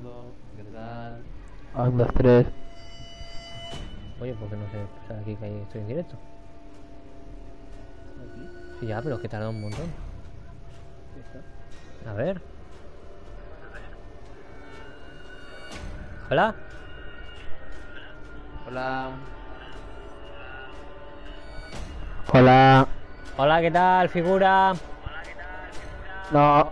¿Qué tal? 1, 2, 3. Oye, ¿por qué no sé? O sea, aquí que estoy en directo. ¿Aquí? Sí, ya, pero es que tarda un montón. ¿Está? A ver. Hola. Hola. Hola. Hola, ¿qué tal, figura? No.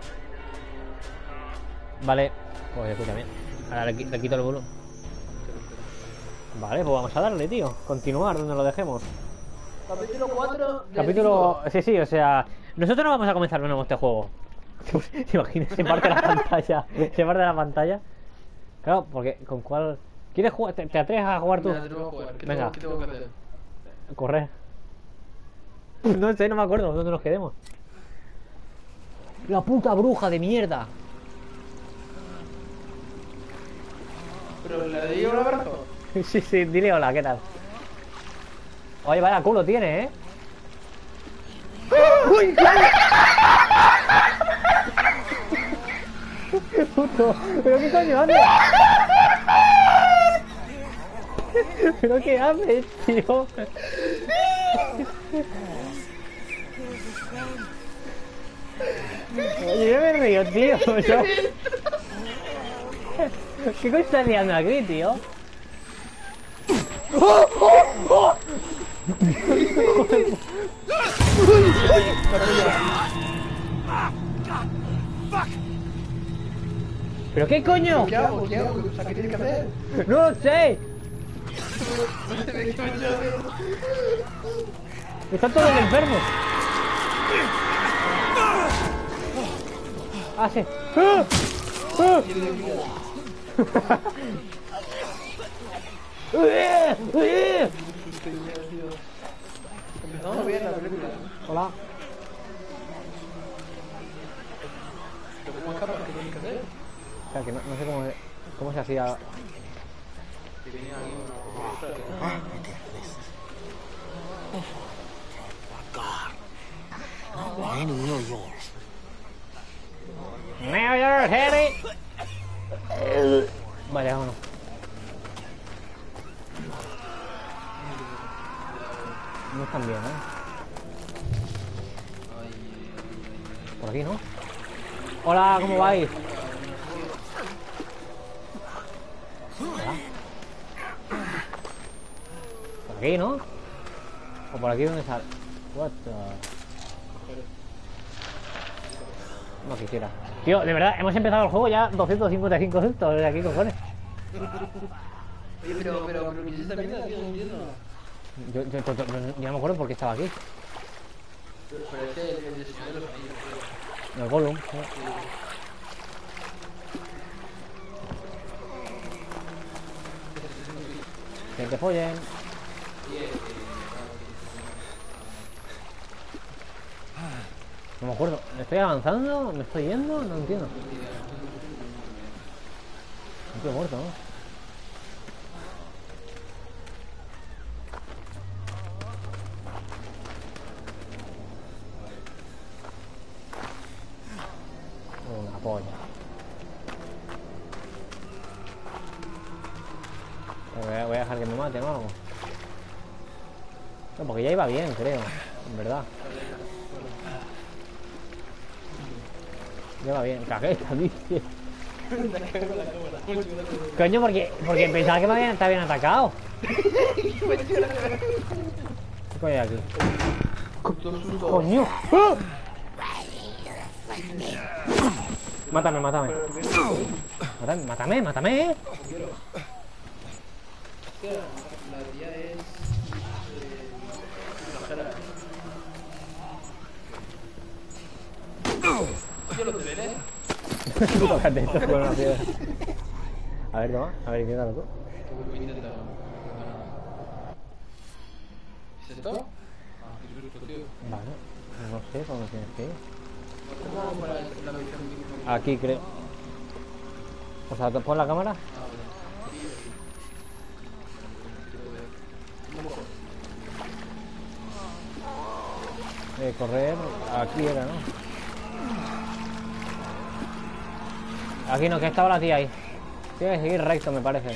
Vale, pues escúchame. Ahora le quito el volumen. Vale, pues vamos a darle, tío. Continuar donde lo dejemos. Capítulo 4 de Capítulo... Sí, sí, o sea... Nosotros no vamos a comenzar de nuevo este juego. ¿Te imaginas? Se parte la pantalla. Se parte la pantalla. Claro, porque ¿con cuál...? ¿Quieres jugar? ¿Te atreves a jugar tú? Me atrevo a jugar. Venga. ¿Qué tengo que hacer? Correr. No sé, no me acuerdo dónde nos quedemos. La puta bruja de mierda. ¿Pero le digo un abrazo? Sí, sí, dile hola, ¿qué tal? Oye, vaya culo tiene, ¿eh? ¡Uy! Puto, ¿pero qué coño haces? ¿Pero qué haces, tío? Oye, yo me río, tío. Yo... ¿Qué coño estás liando aquí, tío? ¡Oh! ¡Oh! ¡Oh! ¿Pero qué coño? ¿Qué hago? ¿Qué hago? O sea, ¿qué tienes que hacer? ¡No lo sé! Están todos enfermos. Ah, sí. ¡Ah! ¡Ah! Empezamos bien la película. Hola. ¿Pero cómo escapas? ¿Qué tienes que hacer? O sea, que no sé cómo se hacía. Que venía aquí una... New York, Harry. Vale, vámonos. No están bien, ¿eh? Por aquí, ¿no? Hola, ¿cómo vais? Hola. Por aquí, ¿no? ¿O por aquí donde sale? What the... No quisiera. Tío, de verdad, hemos empezado el juego ya 255 sustos de aquí, cojones. Oye, pero, ¿qué es esta mierda, tío? No entiendo. Yo ya no me acuerdo por qué estaba aquí. Pero es el diseño de los anillos, tío. El Gollum. Que te follen. No me acuerdo. ¿Estoy avanzando? ¿Me estoy yendo? No entiendo. Estoy muerto, ¿no? Una polla. Voy a dejar que me maten o algo. No, porque ya iba bien, creo. En verdad. Ya va bien. Cajeta, dice. Coño, porque pensaba que me habían estado bien atacado. ¿Qué coño hay aquí? ¡Coño! ¡Ah! Mátame. Mátame. La tía es... Yo los deberes. Tócate esto con una piedra. A ver, toma. A ver, inténtalo tú. Voy a intentar. ¿Es esto? Ah, qué susto, tío. Vale. No sé por dónde tienes que ir. ¿Cómo para la visión? Aquí creo. O sea, pon la cámara. Correr. Aquí era, ¿no? Aquí no, que estaba la tía ahí. Tiene que seguir recto, me parece.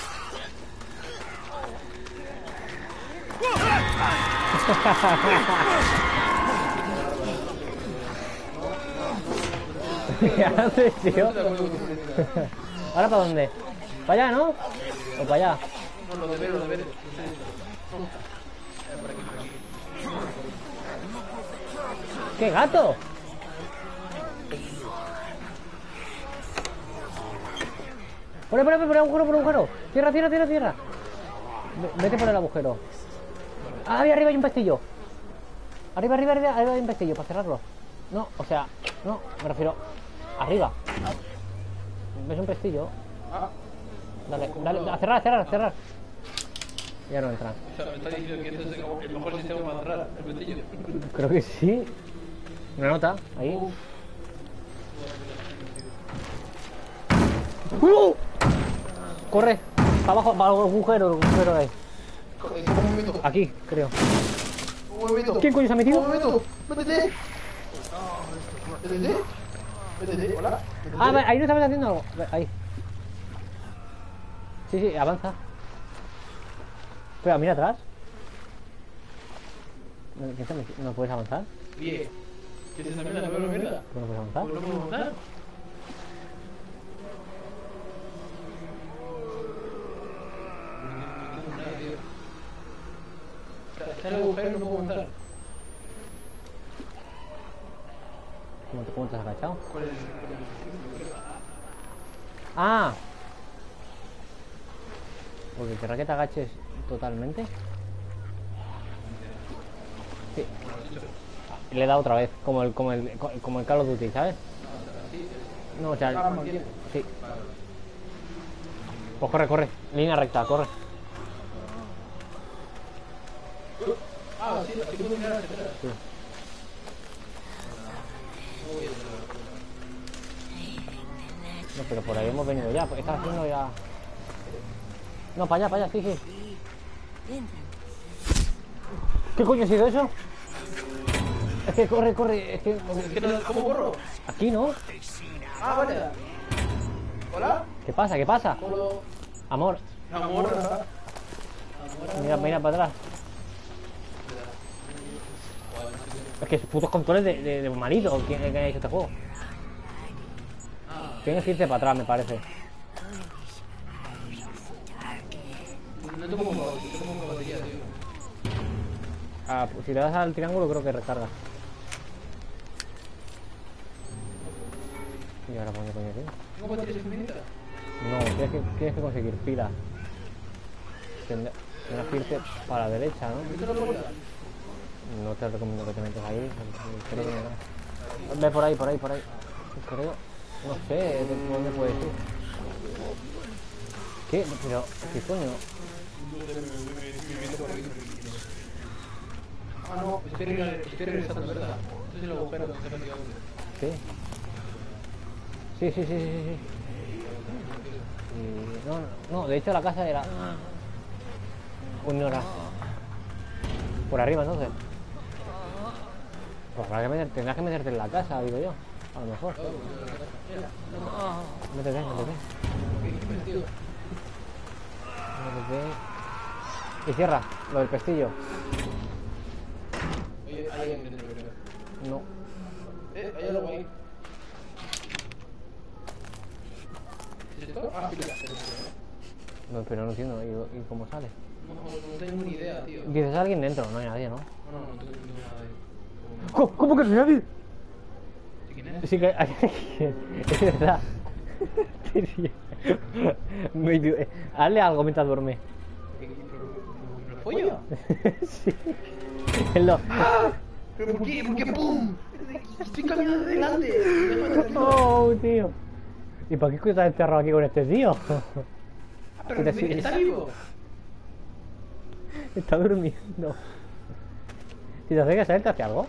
¿Qué haces, tío? ¿Ahora para dónde? ¿Para allá, no? ¿O para allá? No, lo de ver, lo de ver. ¡Qué gato! Por el agujero, por el agujero. Tierra, tierra, tierra, tierra. Vete por el agujero. Ah, ahí arriba hay un pestillo. Arriba, arriba, arriba, arriba hay un pestillo para cerrarlo. No, o sea, no, me refiero. Arriba. ¿Ves un pestillo? Dale, dale, a cerrar, a cerrar, a cerrar. Ya no entra. O sea, me está diciendo que este es como el mejor sistema para cerrar el pestillo. Creo que sí. Una nota, ahí. Corre, para abajo, para el agujero ahí. ¿Cómo me meto? Aquí, creo. ¿Cómo me meto? ¿Quién coño se ha metido? ¿Cómo me meto? ¡Métete! ¿Métete? ¿Métete? ¿Hola? ¿Métete? Ah, ahí no estabas haciendo algo. Ahí. Sí, sí, avanza. Espera, mira atrás. ¿No puedes avanzar? Bien. ¿Qué es esa mierda? ¿No veo la mierda? ¿No puedes avanzar? ¿No puedo montar? Está en el agujero y no puedo montar. ¿Cómo te has agachado? ¿Cuál es el...? ¡Ah! Porque querrá que te agaches totalmente. Sí. Le he dado otra vez, como el Call of Duty, ¿sabes? No, o sea, sí. Pues corre, corre, línea recta, corre. Ah, sí, así puedo mirar hacia atrás. Sí. No, pero por ahí hemos venido ya, está haciendo ya... No, para allá, sí, sí. ¿Qué coño ha sido eso? Es que corre, corre, es que... ¿Cómo corro? Aquí, ¿no? Ah, vale. ¿Hola? ¿Qué pasa? ¿Qué pasa? ¿Cómo? Amor, Amor. mira, mira para atrás. Es que putos controles de marido, ¿quién ha hecho este juego? Tienes que irte para atrás, me parece. No tengo como batería, tío. Ah, pues si le das al triángulo creo que recarga. ¿Y ahora pone coño aquí? ¿Tengo baterías infinitas? No, tienes que conseguir pilas. Tendrás que irte para la derecha, ¿no? ¿Viste la puerta? No te recomiendo que te metas ahí. Creo que no. Ve por ahí, por ahí, por ahí. Creo. No sé, ¿de dónde puedes ir? ¿Qué? Pero, ¿qué coño? Ah, no, estoy regresando, ¿verdad? Este es el agujero donde se ha metido antes. ¿Qué? Sí, sí, sí, sí, sí. No, no, de hecho la casa era... Una hora. Por arriba, entonces. Pues tendrás que meterte en la casa, digo yo. A lo mejor. Métete, métete. Métete. Y cierra, lo del pestillo. Oye, hay alguien dentro, creo. No. Hay algo ahí. ¿Es esto? Ah, pila. No, pero no entiendo. ¿Y cómo sale? No tengo ni idea, tío. Dices alguien dentro, no hay nadie, ¿no? No tengo nada de... ¿Cómo que no hay nadie? ¿Quién es? Sí que hay alguien. Es verdad. Hazle algo mientras duerme. ¿Pero pollo? Sí. Él ¿Pero por qué? ¿Por qué pum? Estoy caminando delante. Oh, tío. ¿Y para qué coño estás encerrado aquí con este tío? Pero está vivo. Está durmiendo. Si te acercas a él, ¿te hace algo?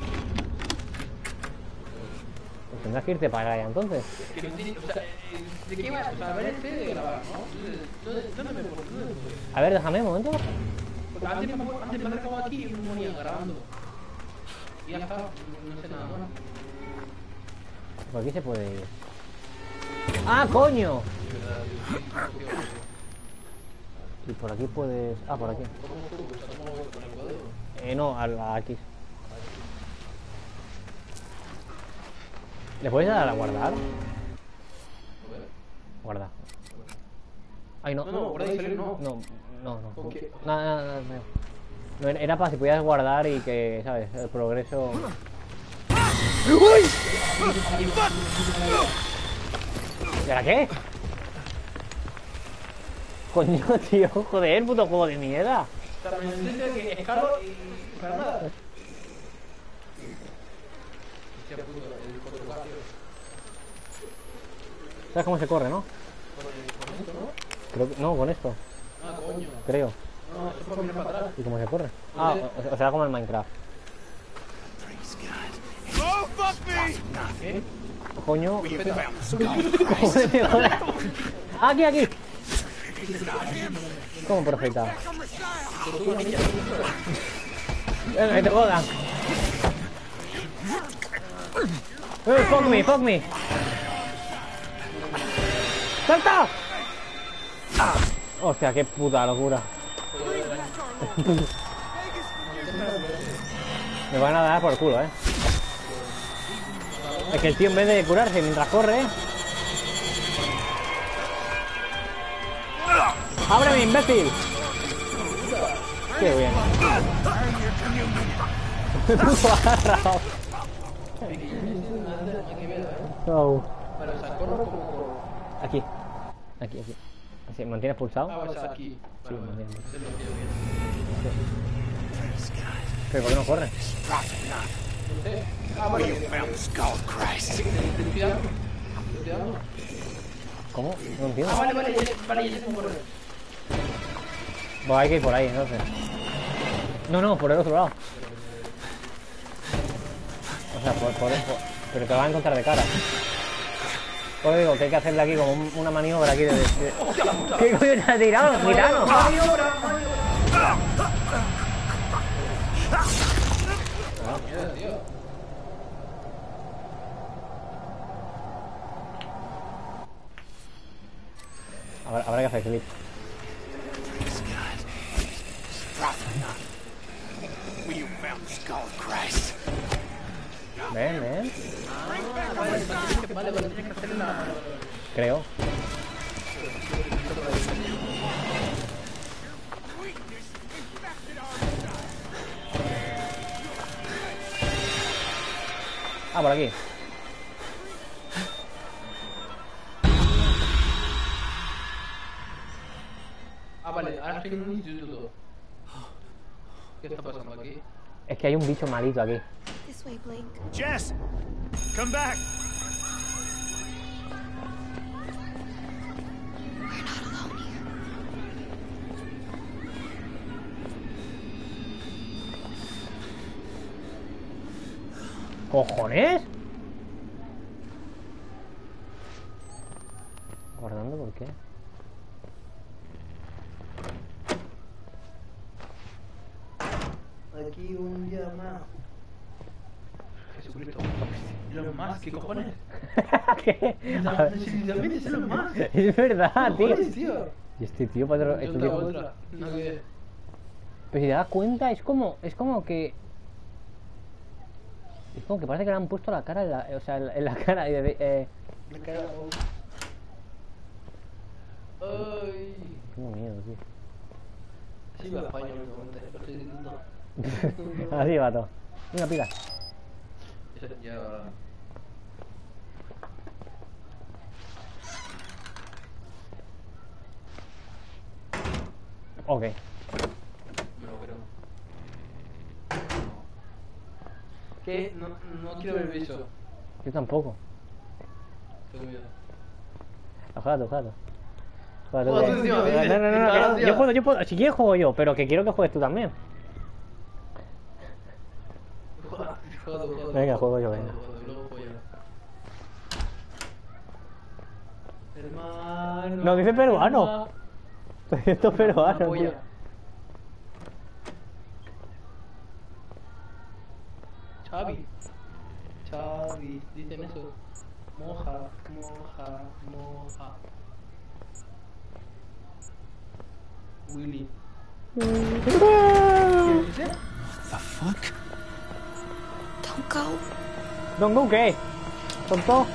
Pues tendrás que irte para allá entonces. Que no tiene, o sea, ¿de qué va? O sea, a ver este de grabar, ¿no? ¿Dónde me pongo? A ver, déjame un momento. Porque antes me acercaba aquí y me ponía grabando. Y ya está, no sé nada más. Por aquí se puede ir. ¡Ah, coño! De verdad, tío. Y por aquí puedes... Ah, por aquí. ¿Cómo fue? ¿Cómo voy con el cuadro? No, a la X. ¿Le puedes dar a guardar? A ver. Guarda. Ay, no. No, no, guardar y salir no. No. Ok. Nada. No, era para si podías guardar y que, ¿sabes? El progreso... ¡Uy! ¿Y ahora qué? Coño, tío, joder, puto juego de mierda. También dice que escalo y para nada. Hostia puta, el 4K. ¿Sabes cómo se corre, no? Con esto, ¿no? Creo que... No, con esto, Ah, coño. creo. No, esto fue mirar para atrás. ¿Y cómo se corre? Ah, o sea, como el Minecraft. ¿Eh? Coño. Espera. Joder. Aquí. ¿Cómo profeta? Venga, que te jodan. Fuck me. ¡Salta! Hostia, qué puta locura. Me van a dar por el culo, Es que el tío en vez de curarse mientras corre... ¡Ábreme, imbécil! ¡Qué bien! ¡Puto agarrado! No. Para sacarlo como... Aquí. Así, ¿mantienes pulsado? Ah, vas aquí. Sí, mantiene. Se lo entiendo bien. ¿Pero por qué no corre? No sé. Ah, vale. Estoy tirando. ¿Cómo? No entiendo. Ah, vale, ya sé cómo correr. Pues hay que ir por ahí, entonces. No, por el otro lado. O sea, por eso. Pero te vas a encontrar de cara. Pues digo que hay que hacerle aquí como una maniobra aquí de... ¿Qué coño te ha tirado, gitano? Maniobra. Mierda, tío. Habrá que hacer clip. Ven. Vale, tienes que hacerle la... Creo. Ah, por aquí. Ah, vale, ahora estoy en un instituto. ¿Qué está pasando aquí? Es que hay un bicho malito aquí. This way, Blake. Jess, come back. We're not alone here. ¿Cojones? ¿Guardando por qué? Aquí un llamado. Jesucristo. Elon Musk, ¿qué cojones? ¿Qué? Literalmente es Elon Musk. Es verdad, tío. Cojones, tío. Y este tío padre... Y Este otra, tío... otra. No, que... Pero si te das cuenta, es como que... Es como que parece que le han puesto la cara en la... O sea, en la cara de... Me cago. Ay. Tengo miedo, tío. Así va España últimamente, lo estoy diciendo. Así va todo. Venga, pica. Ya ahora. Ok. Me lo creo. ¿Qué? No quiero ver el bicho. Yo tampoco. Tengo miedo. Ojalá. Juega tú encima, ¿viste? No. Gracias. Yo puedo. Si quieres juego yo, pero que quiero que juegues tú también. Juega tú. Venga, juego yo, venga. Luego juego yo. Hermano. No, dice peruano. Esto es peruano, tío. Polla. Chavi, dicen eso. Moja. Willy. The fuck? Don't go. ¿Don Go qué? ¿Tonto?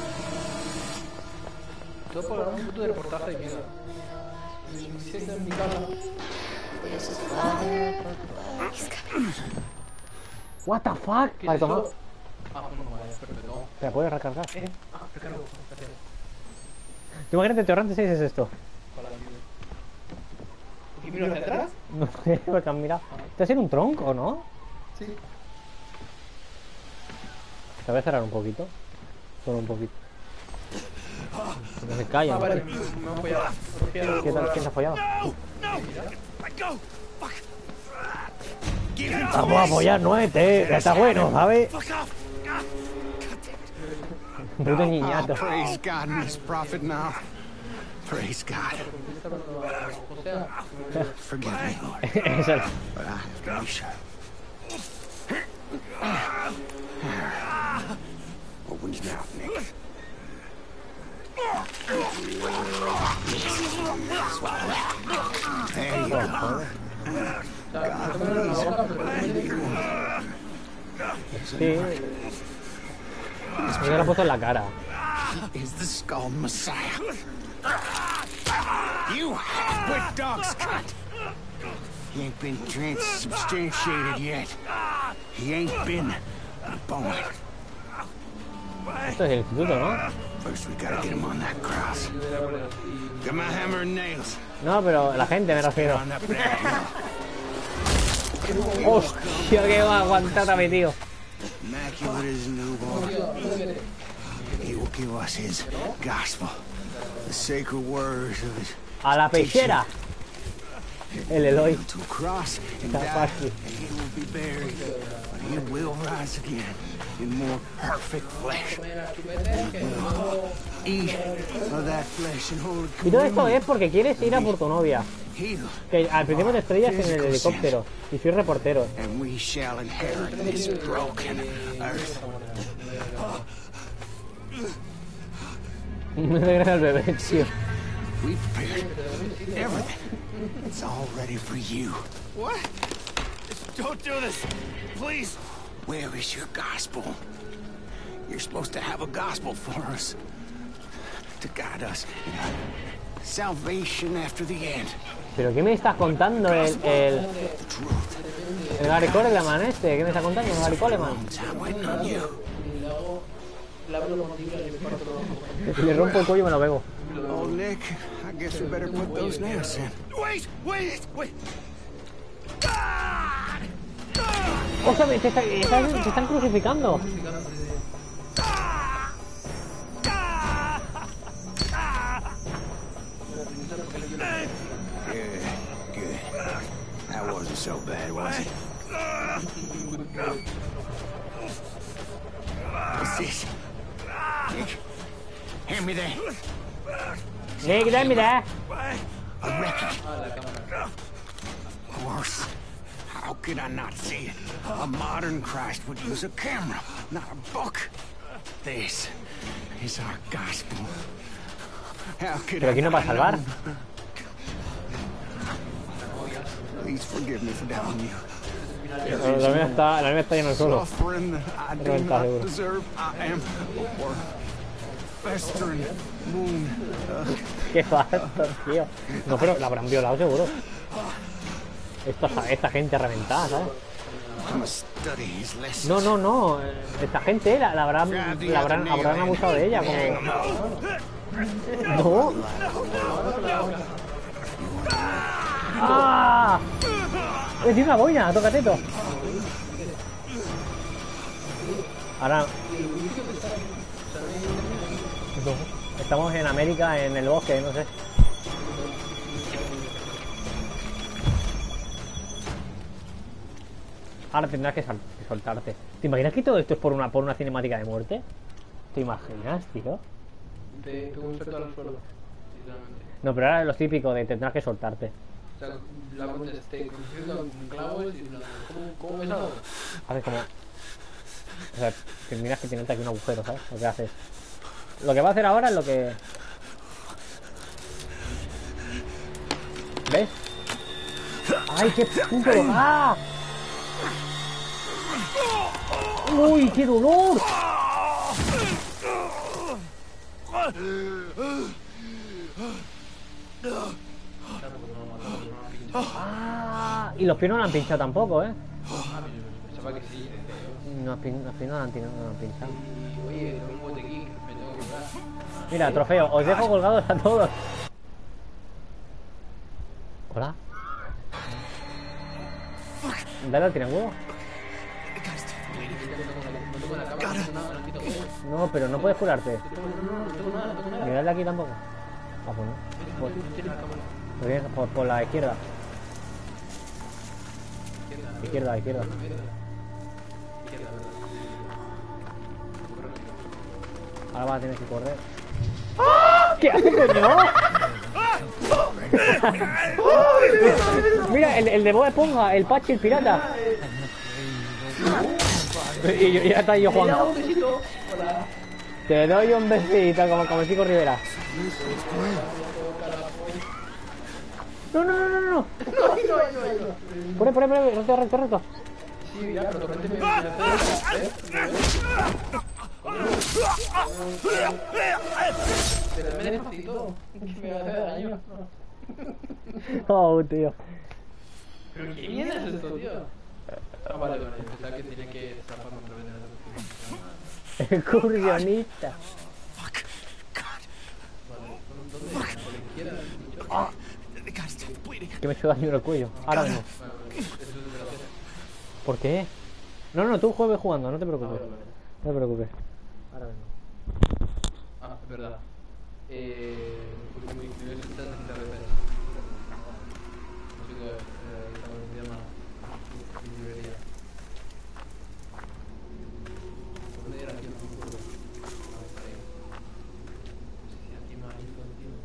Todo por un puto de reportaje de mierda. Si es en mi cara. This is father. He's coming. What the fuck? ¿Qué Vale, es toma. eso? Ah, no, vale, perfecto. ¿Te la puedes recargar? Recargo. Espérate. Tú imagínate, Torrente 6 es esto. Para la vida. ¿Y miro hacia atrás? No sé, porque han mirado. ¿Este es en un tronco, no? Sí. Te voy a cerrar un poquito. Solo un poquito. No se callan. Ah, vale, me han follado. ¿Qué tal? ¿Quién se ha follado? Let go! Fuck! Get out! Vamos a apoyar, no este. Está bueno, ¿sabes? Fuck off! Puto niñato. Oh, praise God and his prophet now. Praise God. O sea, Forgive me, Lord, Es el- but I have to be sure. Open his mouth, Nick. There you go. Sí. Me lo ha puesto en la cara. Is the Skull Messiah? You half-wit dog scut! He ain't been transubstantiated yet. He ain't been born. Esto es el instituto, ¿no? First, we gotta get him on that cross. Get my hammer and nails. No, pero la gente me refiero. On that back hill. Hostia, que va a aguantar a mi tío. Immaculate as a newborn. He will give us his gospel. The sacred words of his A la pechera. El Eloy. to cross and Está die, fácil. and he will be buried, but he will rise again in more perfect flesh. Eat of that flesh and hold Y todo esto es porque quieres ir a por tu novia. healed, Que al principio te estrellas en el helicóptero. Y soy reportero. and we shall inherit this broken earth. Me regresa el bebé, tío. We prepared everything. It's all ready for you. What? Don't do this! Please! Where is your gospel? You're supposed to have a gospel for us. To guide us in salvation after the end. ¿Pero qué me estás contando el The truth. Gary Coleman este? ¿Qué me está contando el Gary Coleman? I'm waiting on you. le abro los mandíbulas y le parto los ojos. Le rompo el cuello y me lo pego. Oh, Nick, I guess we better put those nails in. Wait! ¡Hostia, se están crucificando! Good. That wasn't so bad, was it? What's this? Nick, hand me that. Nick, dame that. A wreckage. Of course. How could I not see it? A modern Christ would use a camera, not a book. This is our gospel. How could Pero aquí no va a salvar. Please forgive me for doubting you. La mía está llena de suelo. Suffering that I do Reventado, not seguro. deserve. I am or festering wound. Qué falta, tío. No, pero la habrán violado seguro. Esta gente reventada, ¿sabes? I must study his lessons. No. Esta gente habrán abusado de ella. Como... No. ¡Ah! Es una boina, tócate esto. Ahora... No. Estamos en América, en el bosque, no sé. Ahora tendrás que soltarte. ¿Te imaginas que todo esto es por una cinemática de muerte? ¿Te imaginas, tío? Te pego un salto al suelo, sinceramente. No, pero ahora es lo típico de tendrás que soltarte. O sea, la contesté crucificando con clavos y la... ¿Cómo ves algo? Haces como... O sea, te miras que tienes aquí un agujero, ¿sabes? Lo que haces. Lo que va a hacer ahora es lo que... ¿Ves? ¡Ay, qué puto! ¡Ah! ¡Uy, qué dolor! ¡Ah! Y los pies no lo han pinchado tampoco, ¿eh? Pensaba que sí. Los pies no lo han pinchado. Oye, tengo un botequín, me tengo que curar. Mira, trofeo, os dejo colgados a todos. Hola. Dale al triángulo. No, pero no puedes curarte. Ni darle aquí tampoco. Ah, pues no. Por la izquierda. Izquierda. Ahora vas a tener que correr. ¡Ah! ¿Qué hace, coño? Mira, el de Bob Esponja, el Pachi, el pirata. Y ya está yo jugando. Te doy un besito, como Chico Rivera. No. Pone, recto. Sí, ya, pero repente pero me despacito, que me va a hacer daño. Oh, tío. Pero qué mierda es esto, tío. Ah, vale, pensaba que tenía que zafar otra vez de la Excursionista. Que me he hecho daño en el cuello. Ahora mismo. ¿Por qué? No, tú juegues jugando, no te preocupes. No te preocupes. Ahora mismo. Ah, es verdad. Me voy a sentar en la repera. No sé qué se llama. Librería. ¿Dónde era aquí? No me acuerdo. No sé si aquí más info, tío.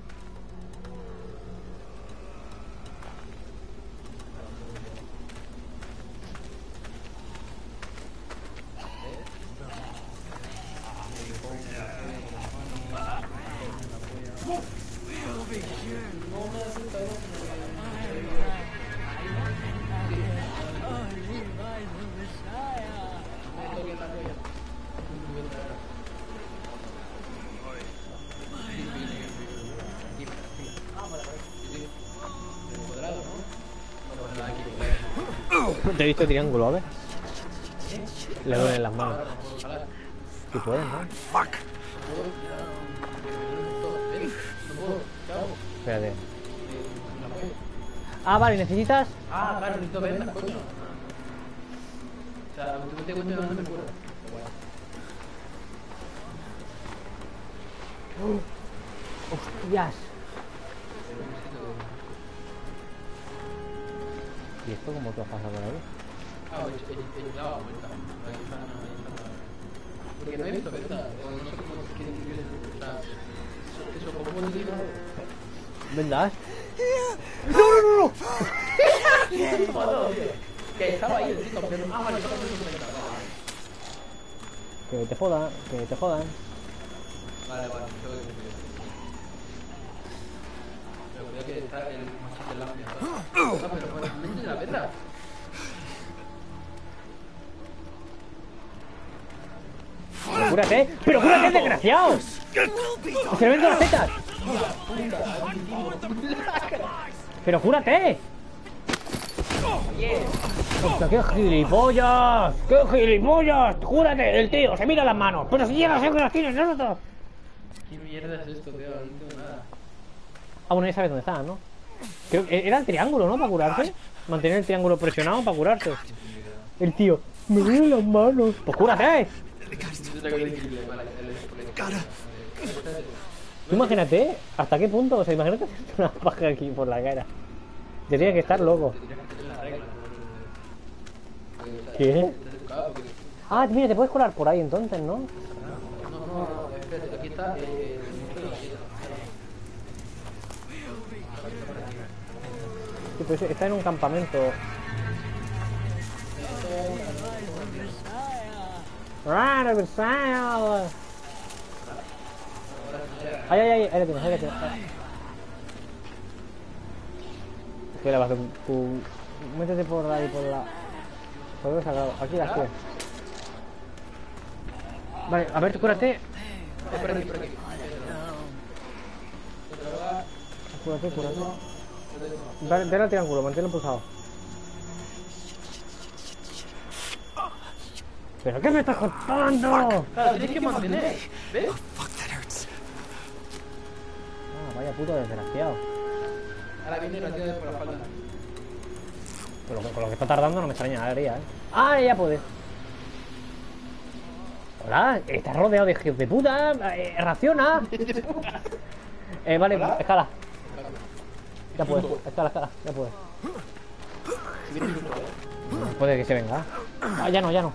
Te he visto triángulo, a ver. Le duelen las manos. Si puedes, ¿no? Espérate. Ah, vale, necesitas. Ah, claro, necesito vendas, coño. O sea, tú te cuento de dónde me curo. ¡Hostias! ¿Y esto cómo te has pasado por ahí? Ah, pues he dado vuelta. Porque no he visto vendas. O no sé cómo quieren vivir. O sea, eso como no digo. ¿Vendas? ¡No! Que estaba ahí el tío, pero ah, vale, estaba haciendo su venta. Que te jodan, que te jodan. Vale, tengo que cumplir. Pero creo que está el machete de la mía. Ah, pero bueno, métele la venda. ¡Pero cúrate, desgraciado! ¡Se le ven todas las tetas! ¡Pero cúrate! ¡Hostia, qué gilipollas! ¡Qué gilipollas! ¡Júrate! El tío se mira las manos. ¡Pero si ya no sé que las tienes nosotros! ¿Qué mierda es esto, tío? No entiendo nada. Ah, bueno, ya sabes dónde está, ¿no? Creo que era el triángulo, ¿no? Para curarse. Mantener el triángulo presionado para curarte. El tío, me duelen las manos. ¡Pues cúrate! Tú imagínate hasta qué punto, o sea, imagínate una paja aquí por la cara. Tendría que estar loco. ¿Qué? Ah, mira, te puedes colar por ahí entonces, ¿no? No, espérate, aquí está Sí, pues está en un campamento. Ahí lo tienes, ahí lo tienes. ¿Qué le vas a hacer? Métete por ahí, por la... Por el sagrado. Aquí la estoy. Vale, a ver, cúrate. Por aquí, por aquí. Cúrate. Dale al triángulo, manténlo pulsado. ¿Pero qué me estás contando? Claro, tienes que mantener. ¿Ves? Fuck, that hurts. Ah, vaya puto desgraciado. Ahora viene la tía por la espalda. Pero con lo que está tardando no me extrañaría, ¿eh? ¡Ah, ya puedes! Hola, estás rodeado de hijos de puta. Raciona. Vale, escala. Ya puedes, escala, ya puedes. Puede que se venga. Ah, ya no. Vale,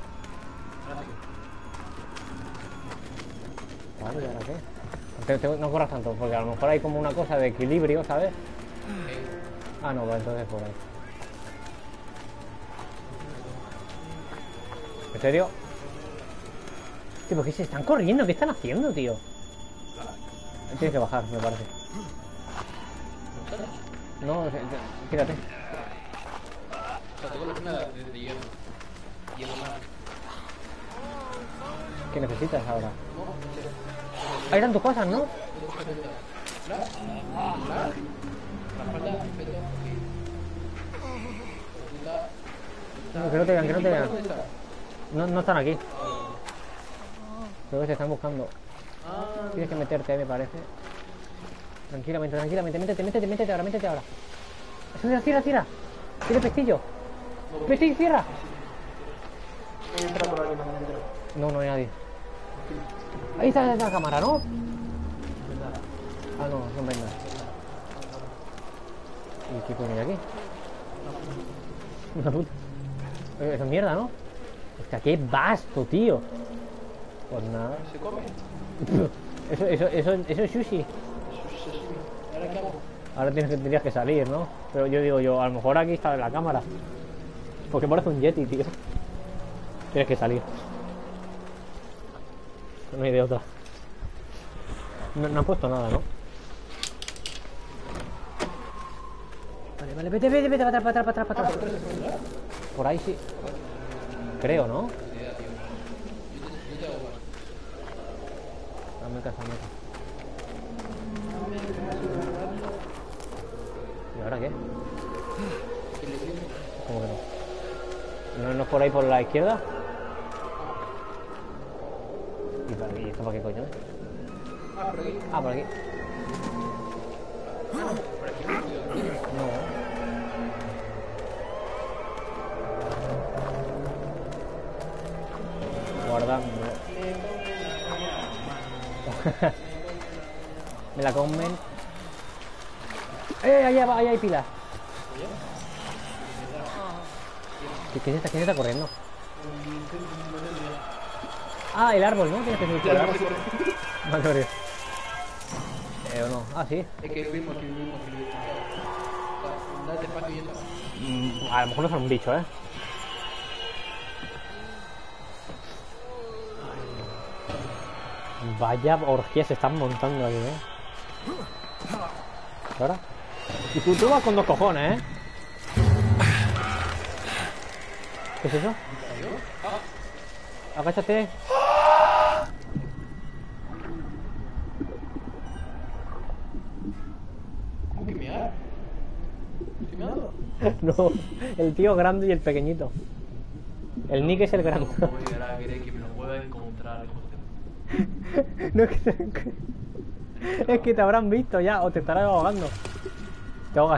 ¿y ahora qué? No corras tanto, porque a lo mejor hay como una cosa de equilibrio, ¿sabes? Ah, no, pues entonces por ahí. ¿En serio? Tío, ¿por qué se están corriendo? ¿Qué están haciendo, tío? Tienes que bajar, me parece. No, tírate. O sea, tengo la zona de hielo. Hielo más. ¿Qué necesitas ahora? Ahí eran tus cosas, ¿no? La espalda, perfecto. No, que no te vean. No están aquí. Creo que se están buscando. Tienes que meterte, me parece. Tranquilamente. Métete ahora. Cierra. Tiene pestillo. Pestillo, cierra. No hay nadie. Ahí está la cámara, ¿no? Ah, no vendas. ¿Y qué pone aquí? Una puta. Eso es mierda, ¿no? Hostia, qué vasto, tío. Pues nada. ¿Se come? Eso es sushi. Ahora tendrías que salir, ¿no? Pero yo digo, a lo mejor aquí está la cámara. Porque parece un Yeti, tío. Tienes que salir. No hay de otra. No han puesto nada, ¿no? Vale, vete para atrás. Por ahí sí. Creo, ¿no? Dame casa. ¿Y ahora qué? ¿Cómo que no? ¿No es por ahí por la izquierda? ¿Y esto para qué coño es? Por aquí. No. Guardando. Me la comen. Ahí hay pilas. ¿Quién está corriendo? Ah, el árbol, ¿no? Tienes que subir el árbol. Vale, ¿o no? Ah, sí. Es que vimos. Date espacio y entra. A lo mejor no son un bicho, ¿eh? Vaya orgía se están montando aquí, ¿eh? ¿Ahora? Y tú vas con dos cojones, ¿eh? ¿Qué es eso? Agáchate. ¿Cómo que mear? ¿Estoy meando? No, el tío grande y el pequeñito. El Nick es el grande. Oye, ahora queréis que me lo pueda encontrar. No es que te habrán visto ya, o te estarás ahogando. Te ahogas.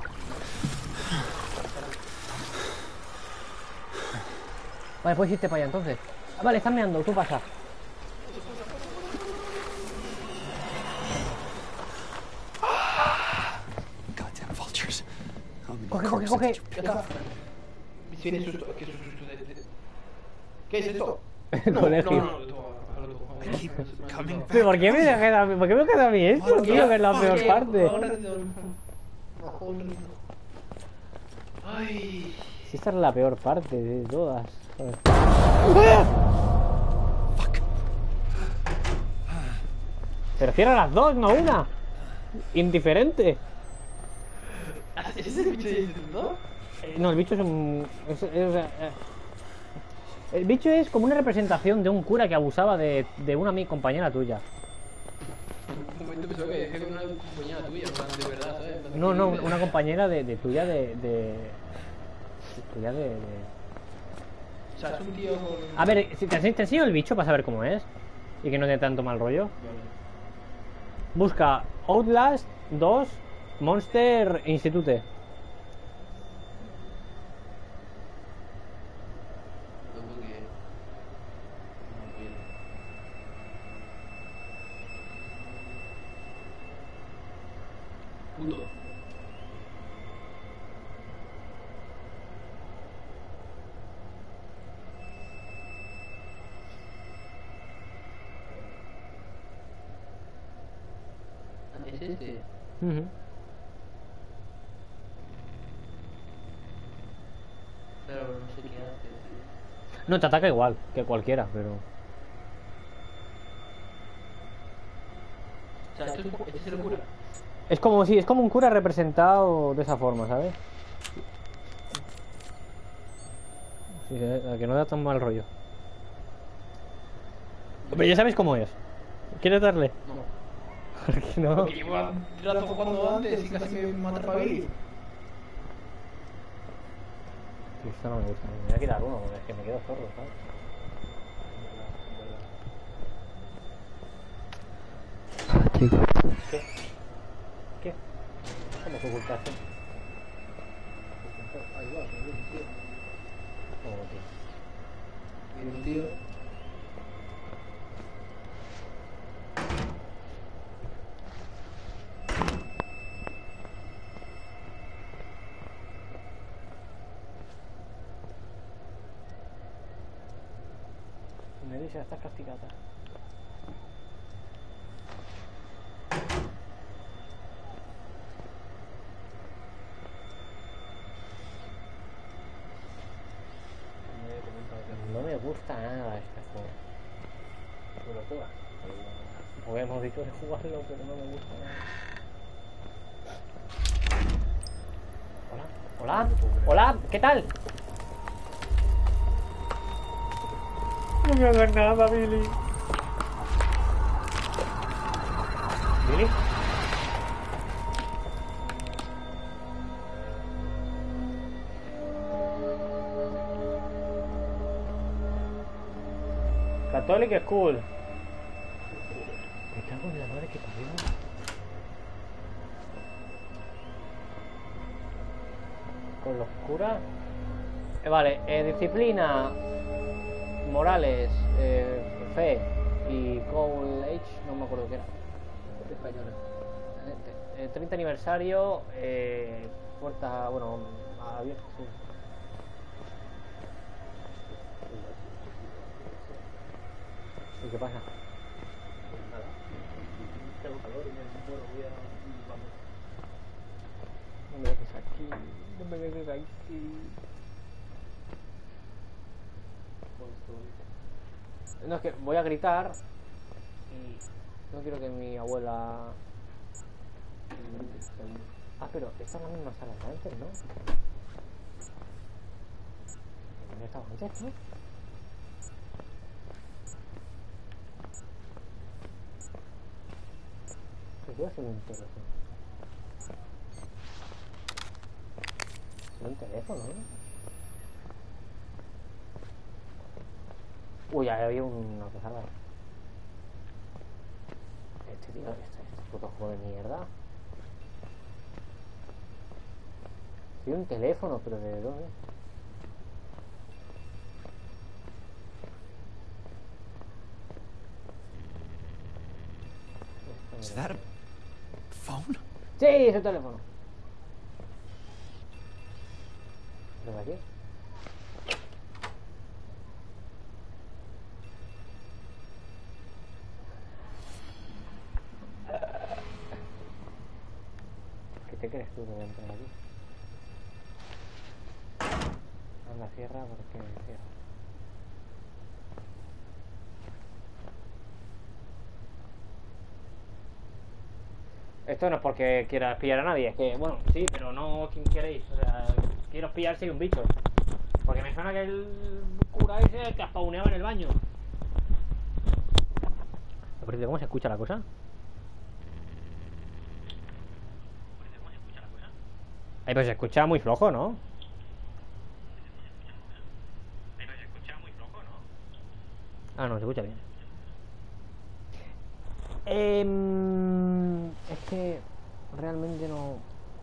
Vale, puedes irte para allá entonces. Vale, están meando, tú pasa. Goddamn vultures. Coge. Ya está. Tiene susto. ¿Qué susto? ¿Qué es esto? Colegio. No. Coming back. ¿Pero por qué me queda a mí esto, tío? Que es la peor parte. Ay. Si esta es la peor parte de todas. Joder. Pero cierra las dos, no una. Indiferente. ¿Ese es el bicho de instituto? No, el bicho es un... el bicho es como una representación de un cura que abusaba de una compañera tuya. Un momento pensaba que decía que una compañera tuya, en plan, de verdad, ¿sabes? En plan, No, no, increíble. una compañera de tuya tuya O sea, es un tío con... A ver, si te enseño el bicho para saber cómo es y que no te tanto mal rollo. Busca Outlast 2 Monster Institute. Tonto que... No quiero. Puto. ¿Es este? Ujú. Pero no sé qué hace, tío. No, te ataca igual que cualquiera, pero... O sea, este es el cura. Es como si, es como un cura representado de esa forma, ¿sabes? Sí, a que no da tan mal rollo. Pero ya sabes cómo es. ¿Quieres darle? No. ¿Por qué no? Porque llevo un rato jugando antes y casi me mata para Billy. Sí, esto no me gusta. Me voy a quitar uno porque es que me quedo zorro, ¿sabes? Chicos. ¿Qué? ¿Qué? ¿Cómo que ocultaste? Ahí va, que viene un tío. ¿Cómo que? Viene un tío. Melissa, estás castigada. No me gusta nada este juego. Pero lo juega. Porque hemos dicho de jugarlo, pero no me gusta nada. Hola, hola, hola, ¿qué tal? No me hagas nada, Billy. ¿Billy? Catholic School. Me cago en la madre que parió. Con los curas. Vale, disciplina, morales, fe y college, no me acuerdo qué era. Española. 30 aniversario, puerta, bueno, abierta, sí. ¿Y qué pasa? Nada. Tengo calor y me muero, voy a... Vamos. No me dejes aquí, no me dejes aquí. No, es que voy a gritar y no quiero que mi abuela... Ah, pero esta es la misma sala de antes, ¿no? ¿Dónde estaba antes, no? ¿Qué voy a hacer un teléfono? ¿Es un teléfono, no? Uy, ahí había una pasada. Este tío, este puto juego de mierda. Sí, un teléfono, pero ¿de dónde? Is that a phone? Sí, es un teléfono. ¿Pero de aquí? ¿Qué te crees tú que voy a entrar aquí? Anda, cierra porque cierra. Esto no es porque quieras pillar a nadie, es que, bueno, sí, pero no quien queréis. O sea, quiero pillar si hay un bicho. Porque me suena que el cura ese es el que spawneaba en el baño. ¿Cómo se escucha la cosa? Ay, pero se escucha muy flojo, ¿no? Ah, no, se escucha bien. Es que realmente no.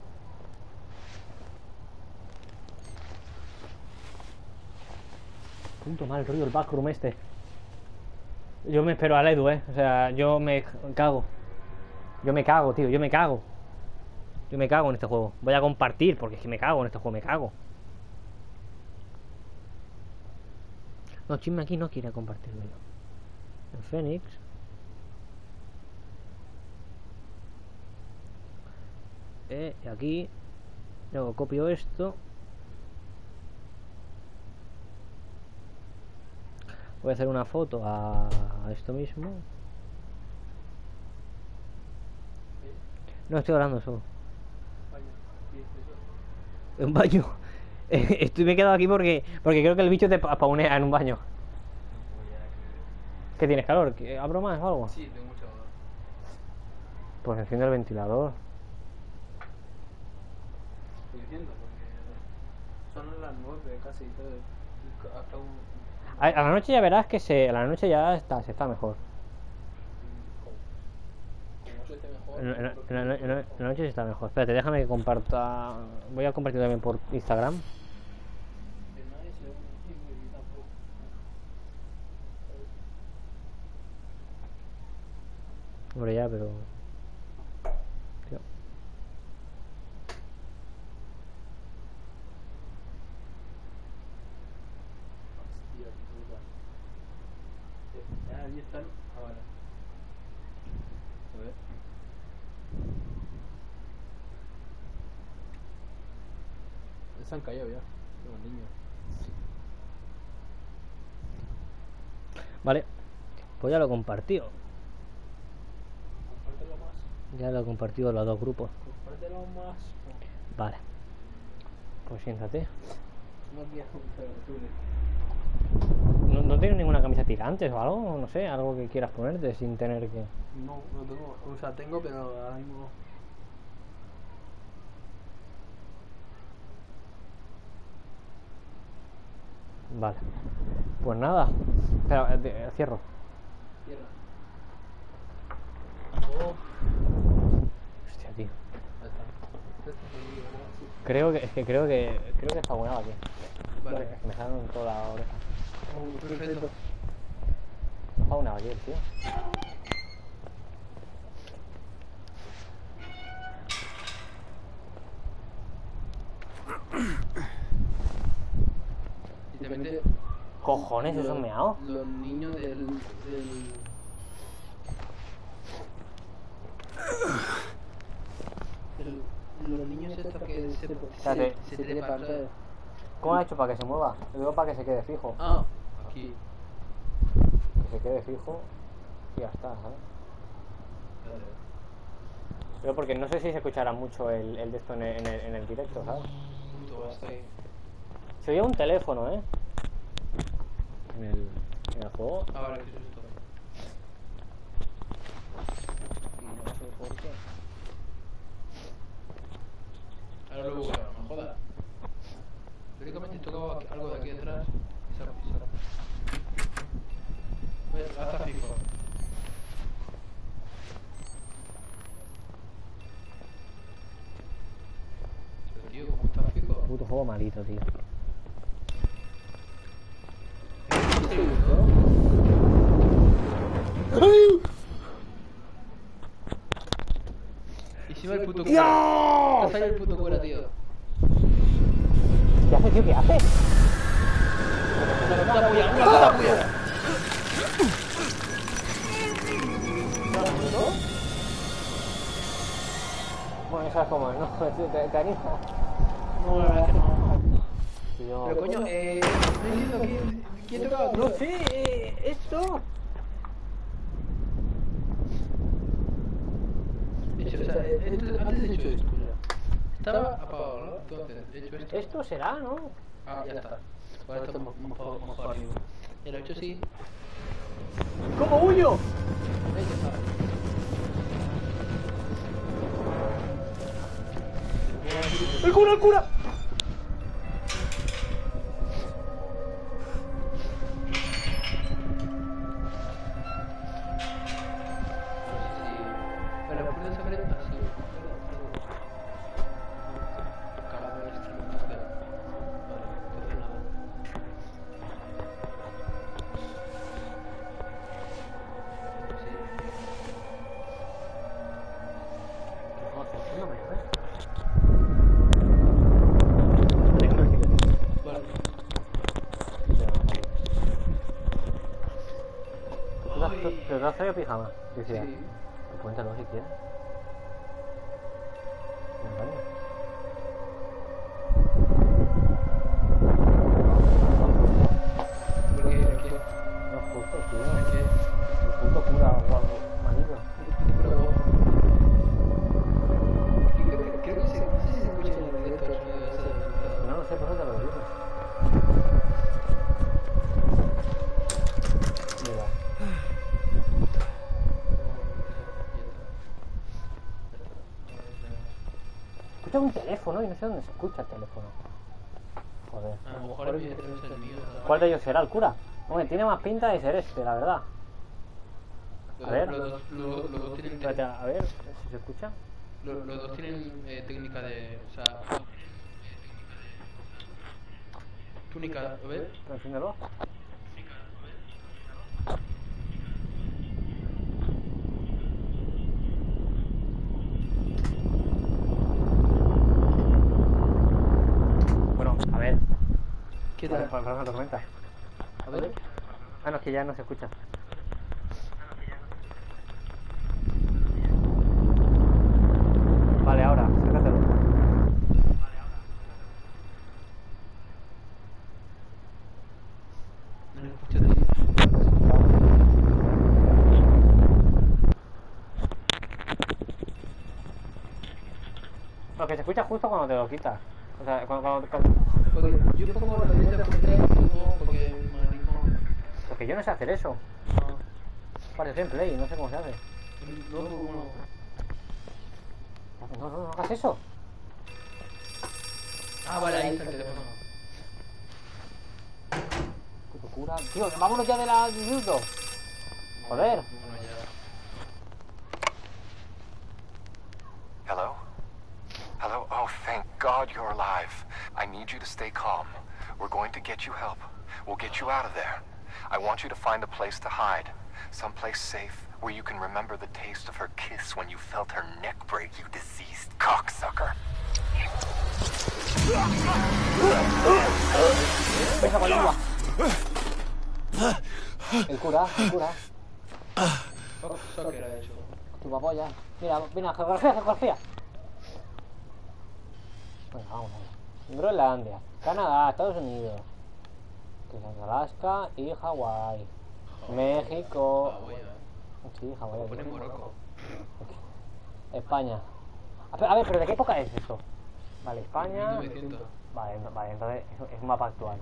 Punto mal rollo el backroom este. Yo me espero al Edu, o sea, yo me cago. Yo me cago, tío, yo me cago. Yo me cago en este juego. Voy a compartir porque es que me cago en este juego, me cago. No, Chisme aquí no quiere compartirlo. En Phoenix. Y aquí. Luego copio esto. Voy a hacer una foto a esto mismo. No estoy hablando solo. Un baño. Me he quedado aquí porque creo que el bicho te spawnea en un baño. ¿Qué tienes calor? ¿Abro más o algo? Sí, tengo mucho calor. Pues enciende el ventilador. Estoy diciendo, porque son las 9 casi. Hasta A la noche ya verás que a la noche ya se está mejor. como se esté mejor. En la noche se está mejor. Espérate, déjame que comparta. Voy a compartir también por Instagram. Hombre, ya, pero. Tío. Ahí están. Ah, vale. A ver. Se han callado ya. Los niños. Vale. Pues ya lo he compartido. Compártelo más. Ya lo he compartido en los dos grupos. Compártelo más. Vale. Pues siéntate. No quiero ¿No tienes ninguna camisa tirantes o algo? No sé, algo que quieras ponerte sin tener que. No tengo. O sea, tengo, pero ahora mismo. Vale. Pues nada. Espera, cierro. Tierra. Hostia, tío. Ahí está. Creo que está buena aquí. Vale. Es que me salen en toda la oreja. Perfecto. Está buena aquí, tío. Y también te. Cojones, esos meados. Los niños del los niños estos que Espérate. se trepan, ¿sabes? ¿Cómo lo ha hecho para que se mueva? Lo digo para que se quede fijo. Ah, aquí. Que se quede fijo y ya está, ¿sabes? Pero porque no sé si se escuchará mucho el de esto en el directo, ¿sabes? Punto, hasta ahí. Se oye un teléfono, ¿eh? En el juego. Ah, vale, ¿qué es esto? Y no sé por qué. Ahora lo busco, no jodas. Teóricamente tocaba algo de aquí atrás y se ha pisado. Hasta fijo. Pero tío, ¿cómo está fijo? Puto juego malito, tío. Y si va el puto cura. Está ahí el puto cura, tío. ¿Qué hace, tío? ¿Qué hace? Una puta puya, una puta puya. Bueno, ya sabes cómo es, ¿no? Te anima. No, la verdad es que no. Tío. Pero coño, no entiendo quién tocaba. No sé, esto. Se O sea, antes he hecho esto, mira. Estaba apagado, ¿no? Entonces, he hecho esto. Esto será, ¿no? Ah, ya está. Ahora está mejor arriba. Y lo he hecho así. ¿Cómo huyo? Ahí ya está. ¡El cura, el cura! Pero puedes saber así. Cada vez más de. Vale, entonces nada. Vale. ¿Pero te has traído pijama? Decía. Sí. Cuéntalo si quieres. Vale. Porque aquí. No, justo, tío. Aquí. El puto cura guapo, malito. Creo que sí. No sé si se escucha en el directo el sonido de esa de la entrada. No lo sé, por eso te lo digo. Mira. Escucha un teléfono y no sé dónde se escucha el teléfono. Joder. A lo mejor es el mío. ¿sabes? ¿Cuál de ellos será el cura? Hombre, tiene más pinta de ser este, la verdad. A ver. Los dos tienen. Espérate, a ver si se escucha. Los dos tienen técnica de. O sea. Túnica, ¿lo ves? Enciéndelo. Bueno, a ver. ¿Qué Vale, tal? para la tormenta. A ver. Ah, no, es que ya no se escucha. Vale, ahora, sácatelo. No lo escucho, tío. Lo que se escucha justo cuando te lo quitas. O sea, cuando Porque yo pongo la letra porque maricón. porque yo no sé hacer eso. No. Parece en Play, no sé cómo se hace. No, bueno. No hagas eso. Ah, vale, ahí está el teléfono. Qué locura. Tío, vámonos ya de la instituto. Joder. Bueno, ya. Hello? Hello? Oh, thank God you're alive. I need you to stay calm. We're going to get you help. We'll get you out of there. I want you to find a place to hide. Someplace safe where you can remember the taste of her kiss when you felt her neck break, you diseased cocksucker. Venga, con agua. El cura. Soccer ha hecho. Tu papolla. Mira, geografía. Venga, vamos. Groenlandia, Canadá, Estados Unidos, Alaska y Hawái. México. Sí, Hawái. Pone Morocco. España. A ver, pero ¿de qué época es esto? Vale, España. 1900. Vale, entonces es un mapa actual.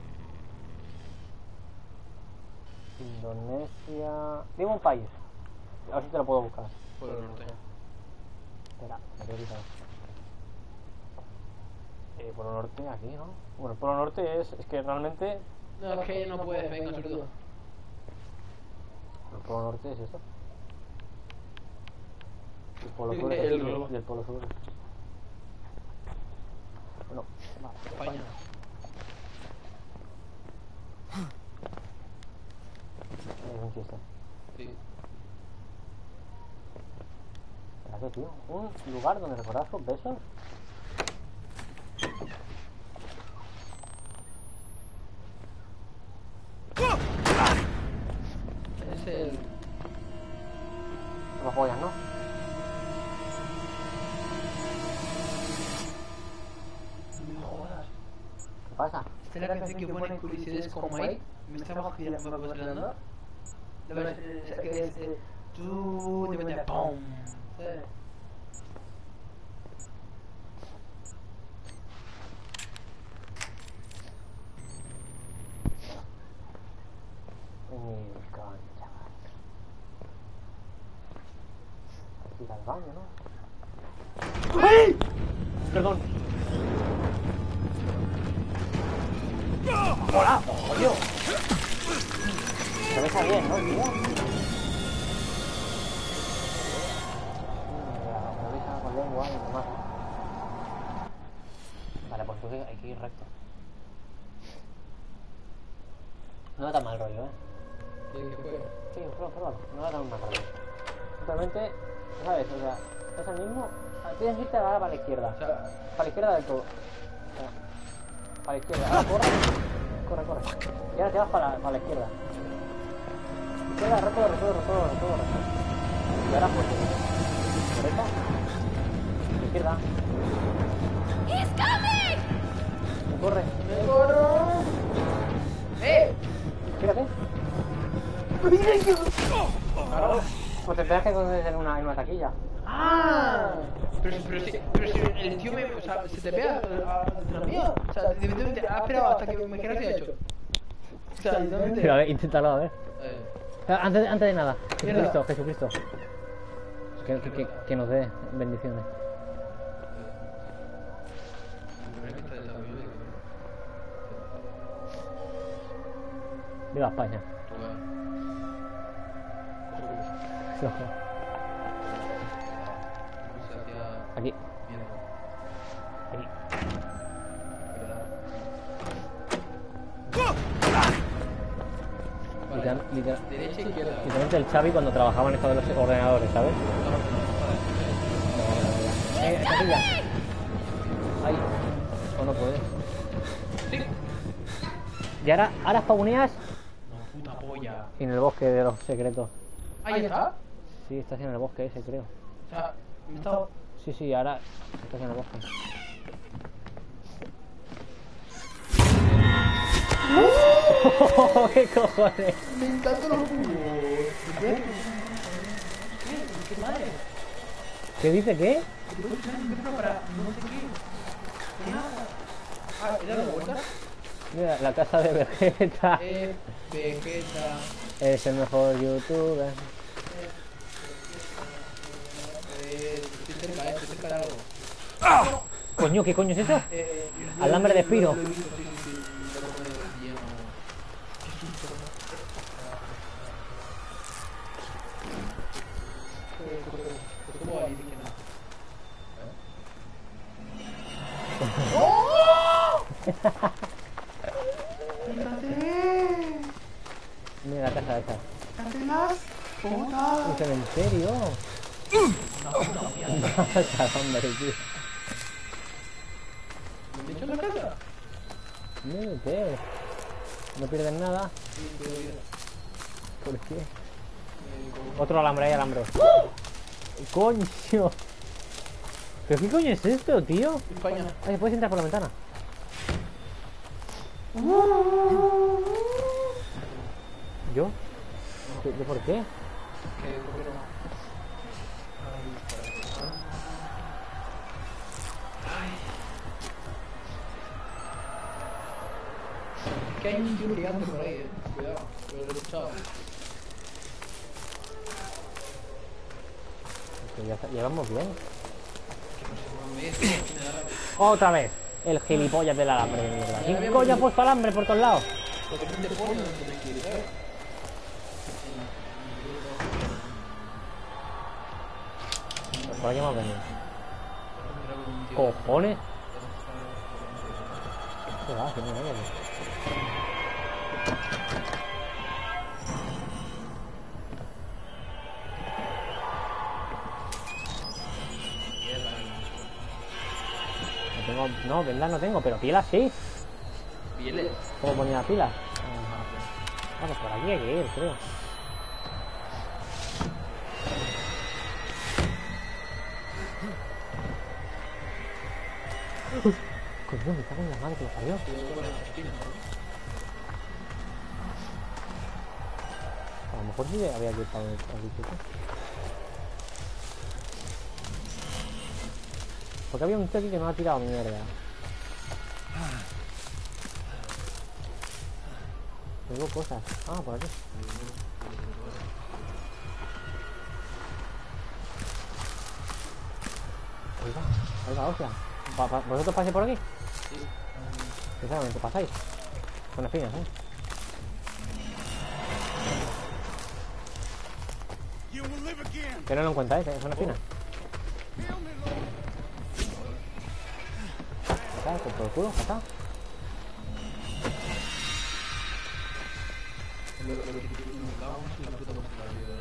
Indonesia. Dime un país. A ver si te lo puedo buscar. Por el norte. Espera, me voy a quitar. Polo Norte, aquí, ¿no? Bueno, el Polo Norte es que realmente. No, es que no puedes, venga, surdo. El Polo Norte es esto. El Polo Sur El es este, globo. y el Polo Sur es este. Bueno, vale, España. Es un chiste. Sí. ¿Para qué, tío? ¿Un lugar donde recordar sus besos? Es el. Los apoyan, ¿no? No me jodas. ¿Qué pasa? Esta es la canción que pone curiosidades como Mike. Me estaba vacilando. La verdad es que es. Tú te metes. ¡Pum! ¿Sabes? ir al baño, ¿no? ¡Ay! Perdón. ¡Hola! ¡Coño! Se besa bien, ¿no, tío? Se besa con lengua y demás. Vale, pues hay que ir recto. No da tan mal rollo, ¿eh? ¿Quieres que juegue? Sí, pruébalo. No da tan mal rollo. Simplemente, ¿sabes? O sea, es el mismo. Tienes que irte ahora para la izquierda. O sea, Para la izquierda del todo. O sea, para la izquierda. Ahora corre. Corre. Y ahora te vas para la izquierda. Izquierda, recto. Y ahora pues. Derecha. Izquierda. He's coming! Corre. ¡Me corro! Fíjate. Claro. Pues te esperas que entonces en una taquilla. ¡Ah! Pero si el tío o sea, se te pega a mía. O sea, evidentemente ha esperado hasta que me quieras y ha hecho. O sea, literalmente. Pero a ver, inténtalo, a ver. Antes de nada, Mierda. Jesucristo. Que nos dé bendiciones. Viva España. Aquí. Aquí. Derecha, izquierda. Literalmente el Xavi cuando trabajaba en esto de los ordenadores, ¿sabes? Capilla. Ahí. O no puedes. Sí. Y ahora spawneas No, puta polla. en el bosque de los secretos. Ahí está. Sí, estás en el bosque ese, creo. O sea, me he estado. Sí, ahora estás en el bosque. ¡Oh! ¡Qué cojones! Me encantan los jugos. ¿Qué madre? ¿Qué dice qué? ¿Te puedes usar un micrófono para no sé qué? ¿Qué nada? Ah, ¿he dado la vuelta? Mira, la casa de Vegeta. Vegeta. Es el mejor youtuber. Estoy cerca de algo. Coño, ¿qué coño es eso? Alambre de Spiro. Lo he visto, sí. Lo pone bien, qué susto. ¿Cómo alienígena? Mira la casa esa. Un cementerio. Hombre, tío. ¿Me he hecho la casa? Mírate. No pierdes nada. ¿Por qué? Otro alambre, hay alambre. ¡Coño! ¿Pero qué coño es esto, tío? España. Ay, puedes entrar por la ventana. ¿Yo? ¿Yo por qué? Que hay un tío brillante por ahí, cuidado, lo he escuchado. Ya llevamos bien. Otra vez. El gilipollas del alambre de mierda. ¿Quién coño ha puesto alambre por todos lados? Porque tú te pones donde te quieres, ¿sabes? Por aquí hemos venido. ¿Cojones? ¿Qué va? ¿Qué no hay aquí? No, verdad no tengo, pero pilas sí. ¿Pieles? ¿Cómo ponía pilas? Vamos, por aquí hay que ir, creo. Coño, me cago en la madre que lo parió. A lo mejor sí había que ir para el bicho. Porque había un tío aquí que no ha tirado mierda. Tengo cosas. Ah, por aquí. Oiga, hostia. ¿Vosotros pasáis por aquí? Sí. Sinceramente, pasáis. Son espinas, ¿eh? Que no lo encuentráis, ¿eh? Son espinas. Acá, por el culo, acá. Lo que nos cagábamos en la puta posibilidad.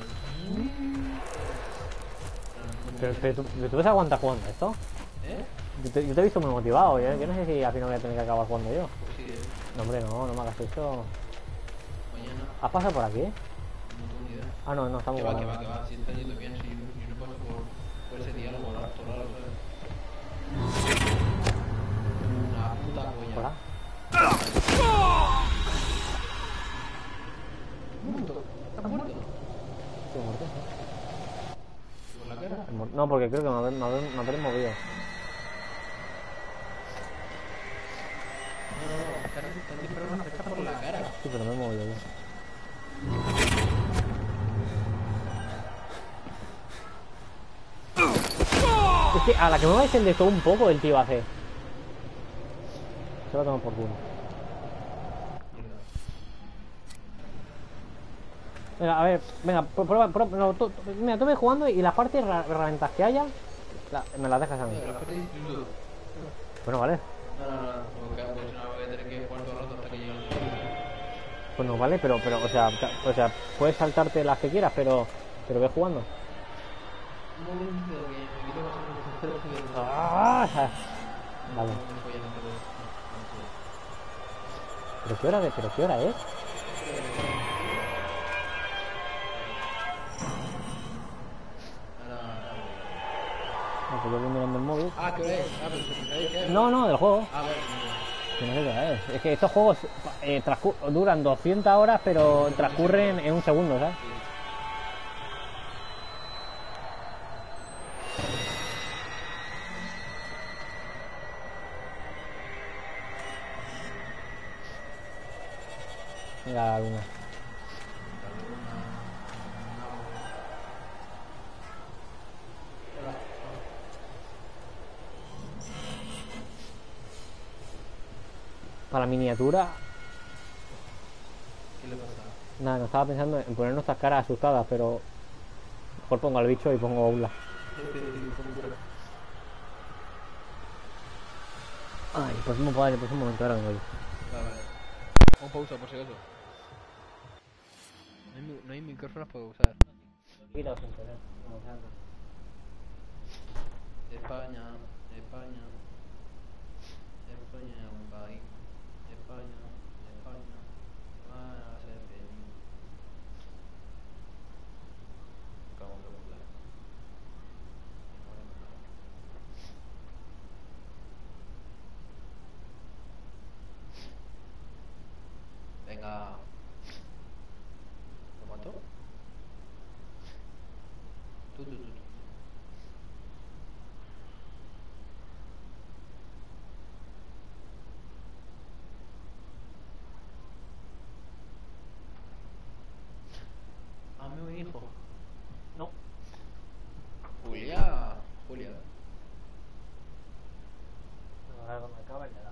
Pero tú ves aguantar jugando esto. ¿Eh? Yo te he visto muy motivado. Yo no sé si al final voy a tener que acabar jugando yo. Pues sí, No, hombre, no me hagas eso. mañana. ¿Has pasado por aquí? No tengo ni idea. Ah, no, estamos Que va, jugando. que va. Si está yendo bien, si no paso por ese diálogo raro, ¿sabes? Una puta polla. Hola. ¿Estás muerto? Estoy muerto. ¿Con la cara? No, porque creo que me habré movido. No, estás disparando una flecha por la cara. Sí, pero me he movido yo. Es que a la que me vais el de todo un poco el tío hace. Se va a tomar por culo. Venga, a ver, venga, prueba, no, mira, tú ves jugando y las partes herramientas que haya, me las dejas a mí. La parte de instituto. Bueno, vale. No, porque pues no voy a tener que jugar todo el rato hasta que llegue el Pues no vale, pero, o sea, puedes saltarte las que quieras, pero ve jugando. un momento que me quito más o menos el Ah, vale. ¿Pero qué hora es? No, pues yo voy mirando el móvil. Ah, ¿qué hora es? Ah, pero ¿qué es? No, del juego. Ah, vale. Que no sé qué hora es. Es que estos juegos duran 200 horas, pero transcurren en un segundo, ¿sabes? Mira la luna. Para la miniatura, ¿Qué le pasa? nada, no estaba pensando en poner nuestras caras asustadas, pero mejor pongo al bicho y pongo Oula. Ay, el próximo momento, ahora vengo yo. Vale. Vamos pausa por si acaso. No hay micrófonos para usar. España, España, España es un país. España, España, van a ser feliz. Acabamos de volar. Venga. ¿Lo mató? Tú. A mi hijo. No. Julia. Ahora me acaba el de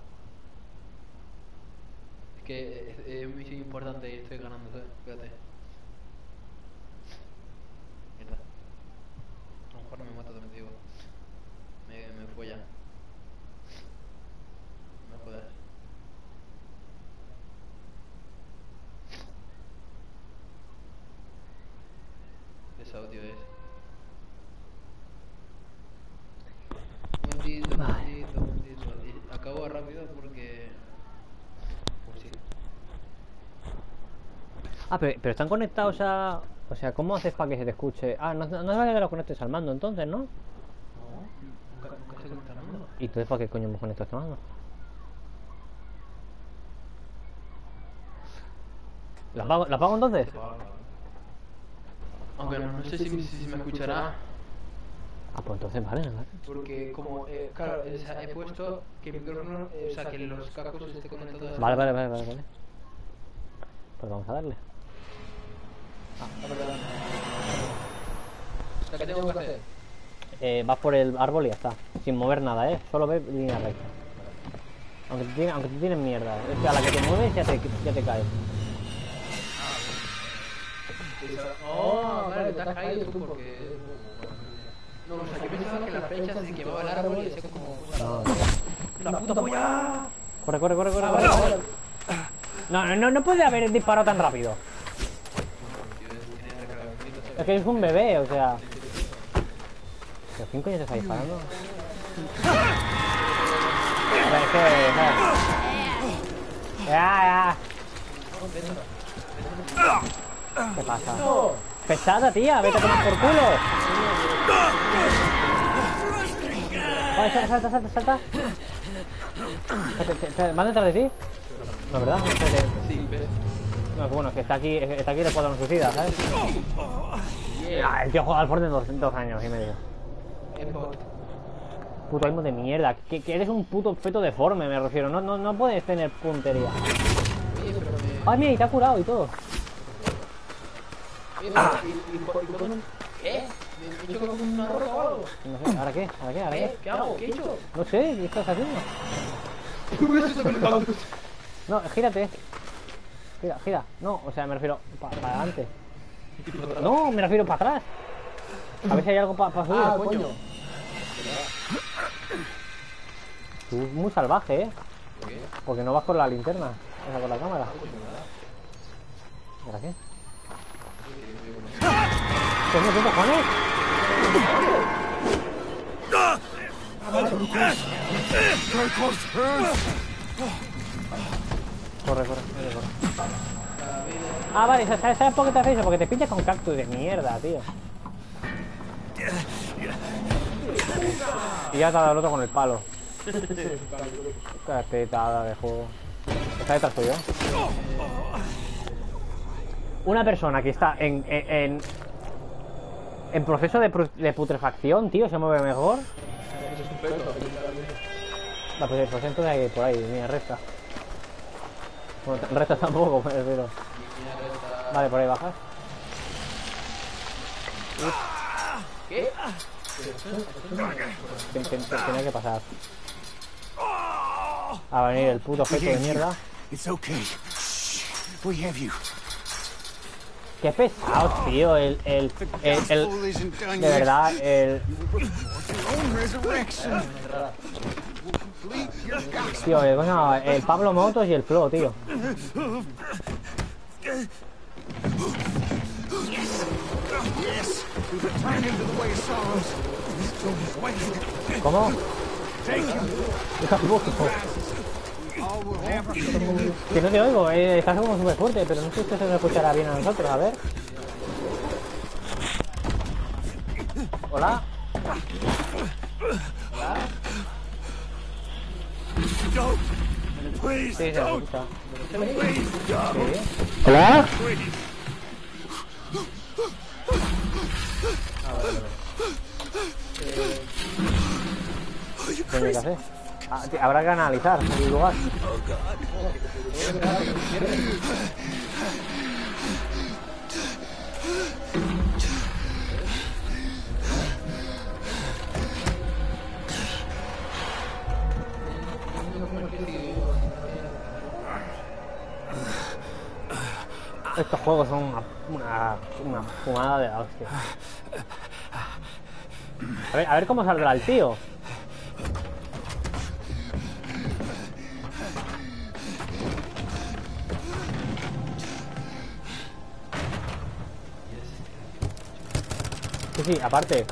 Es que es muy importante y estoy ganando, ¿sabes? Fíjate. Mierda. A lo mejor no me mata, también te digo. Me folla. Me jodas. Pesado, tío, es. Un momentito. Y acabo rápido porque... Pues sí. Ah, pero están conectados a... O sea, ¿cómo haces para que se te escuche? Ah, no es vale que lo conectes al mando entonces, ¿no? No, nunca se conecta nada. ¿Y entonces para qué coño me conectas al mando? ¿La apago entonces? Aunque no sé si me escuchará. Ah, pues entonces vale. Porque como, claro, o sea, he puesto que el micrófono, o sea, que los cascos esté conectados. Vale. Pues vamos a darle. La verdad. ¿La que tengo que hacer? vas por el árbol y ya está. Sin mover nada, solo ves línea recta. Aunque te tienen mierda. Es que a la que te mueves ya te caes. Oh, vale, te has caído tú porque... No, o sea, yo pensaba que las flechas se quemaba el árbol y hacía como... ¡La puta polla! Corre. No puede haber disparado tan rápido. Es que es un bebé, o sea... ¿Pero quién coño te está disparando? A ver, es que... Ya. ¿Qué pasa? Pesada, tía, vete a tomar por culo. Vale, salta. ¿Van detrás de ti? No, ¿verdad? Sí, ves. No, bueno, que está aquí el escuadrón suicida, ¿sabes? El tío juega al Fortnite 2 años y medio. Puto aimo de mierda. Que eres un puto feto deforme, me refiero. No puedes tener puntería. Ay, mira, y te ha curado y todo. ¿Qué? ¿Me he hecho con una roca o algo? No sé, ¿ahora qué? ¿Qué hago? ¿Qué he hecho? No sé, ¿qué estás haciendo? No, gírate. Gira. No, o sea, me refiero para adelante. No, me refiero para atrás. A ver si hay algo para subir. Ah, coño. Tú muy salvaje, ¿Por qué? porque no vas con la linterna, o sea, con la cámara. ¿Para qué? ¿Qué cojones? Corre. Ah, vale, ¿sabes por qué te haces eso? Porque te pinchas con cactus de mierda, tío. Y ya te ha dado el otro con el palo. Catetada de juego. Está detrás tuyo. Una persona que está en proceso de putrefacción, tío, se mueve mejor. La pues entonces hay por ahí, mira, recta. Bueno, recta tampoco, pero... Vale, por ahí bajas. ¿Qué? Tiene que pasar. A venir el puto feto de mierda. It's okay. We have you. Qué pesado, tío, de verdad, tío, el Pablo Motos y el Flo, tío. ¿Cómo? Que no te oigo, estás como súper fuerte, pero no sé si esto se nos escuchará bien a nosotros, a ver. ¿Hola? Sí, se escucha. Sí. ¿Hola? ¿Qué tiene que hacer? Habrá que analizar el lugar. Estos juegos son una fumada de la hostia. A ver cómo saldrá el tío. Sí, aparte.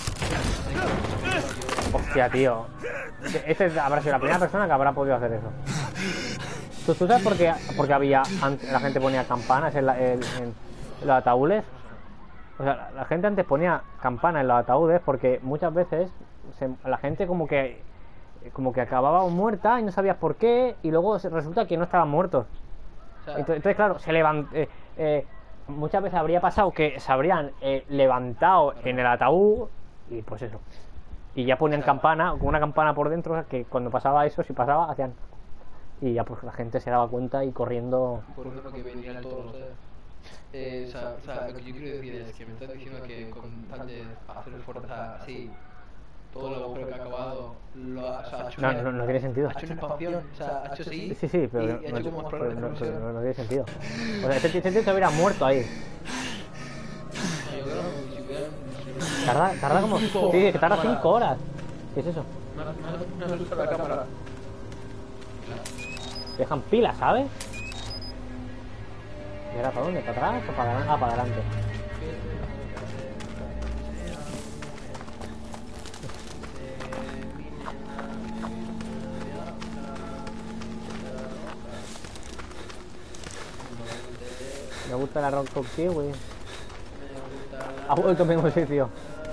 Hostia, tío. Este habrá sido la primera persona que habrá podido hacer eso. ¿Tú sabes por qué había la gente ponía campanas en los ataúdes? O sea, la gente antes ponía campanas en los ataúdes porque muchas veces la gente como que acababa muerta y no sabías por qué, y luego resulta que no estaban muertos. Entonces claro, muchas veces habría pasado que se habrían levantado en el ataúd y pues eso, y ya ponían campana, con una campana por dentro, o sea, que cuando pasaba eso, si pasaba, hacían, y ya pues la gente se daba cuenta y corriendo. Por ejemplo, que venían todos, o sea, lo que yo quiero decir es que me estás diciendo que con tal de hacer fuerza así, todo el agujero que ha acabado lo ha, o sea, ha hecho No, una, no tiene sentido. ha hecho una expansión, o sea, ha hecho así. Sí, sí, pero y no, ha hecho como pero explorar no tiene sentido. O sea, este tío se hubiera muerto ahí. Yo creo que si hubieran. Tarda como... Sí, que tarda 5 horas. ¿Qué es eso? No usa la cámara. Dejan pilas, ¿sabes? ¿Y ahora para dónde? ¿Para atrás o para adelante? Ah, para adelante. Me gusta la Rock Kiwi. Ha vuelto al mismo sitio.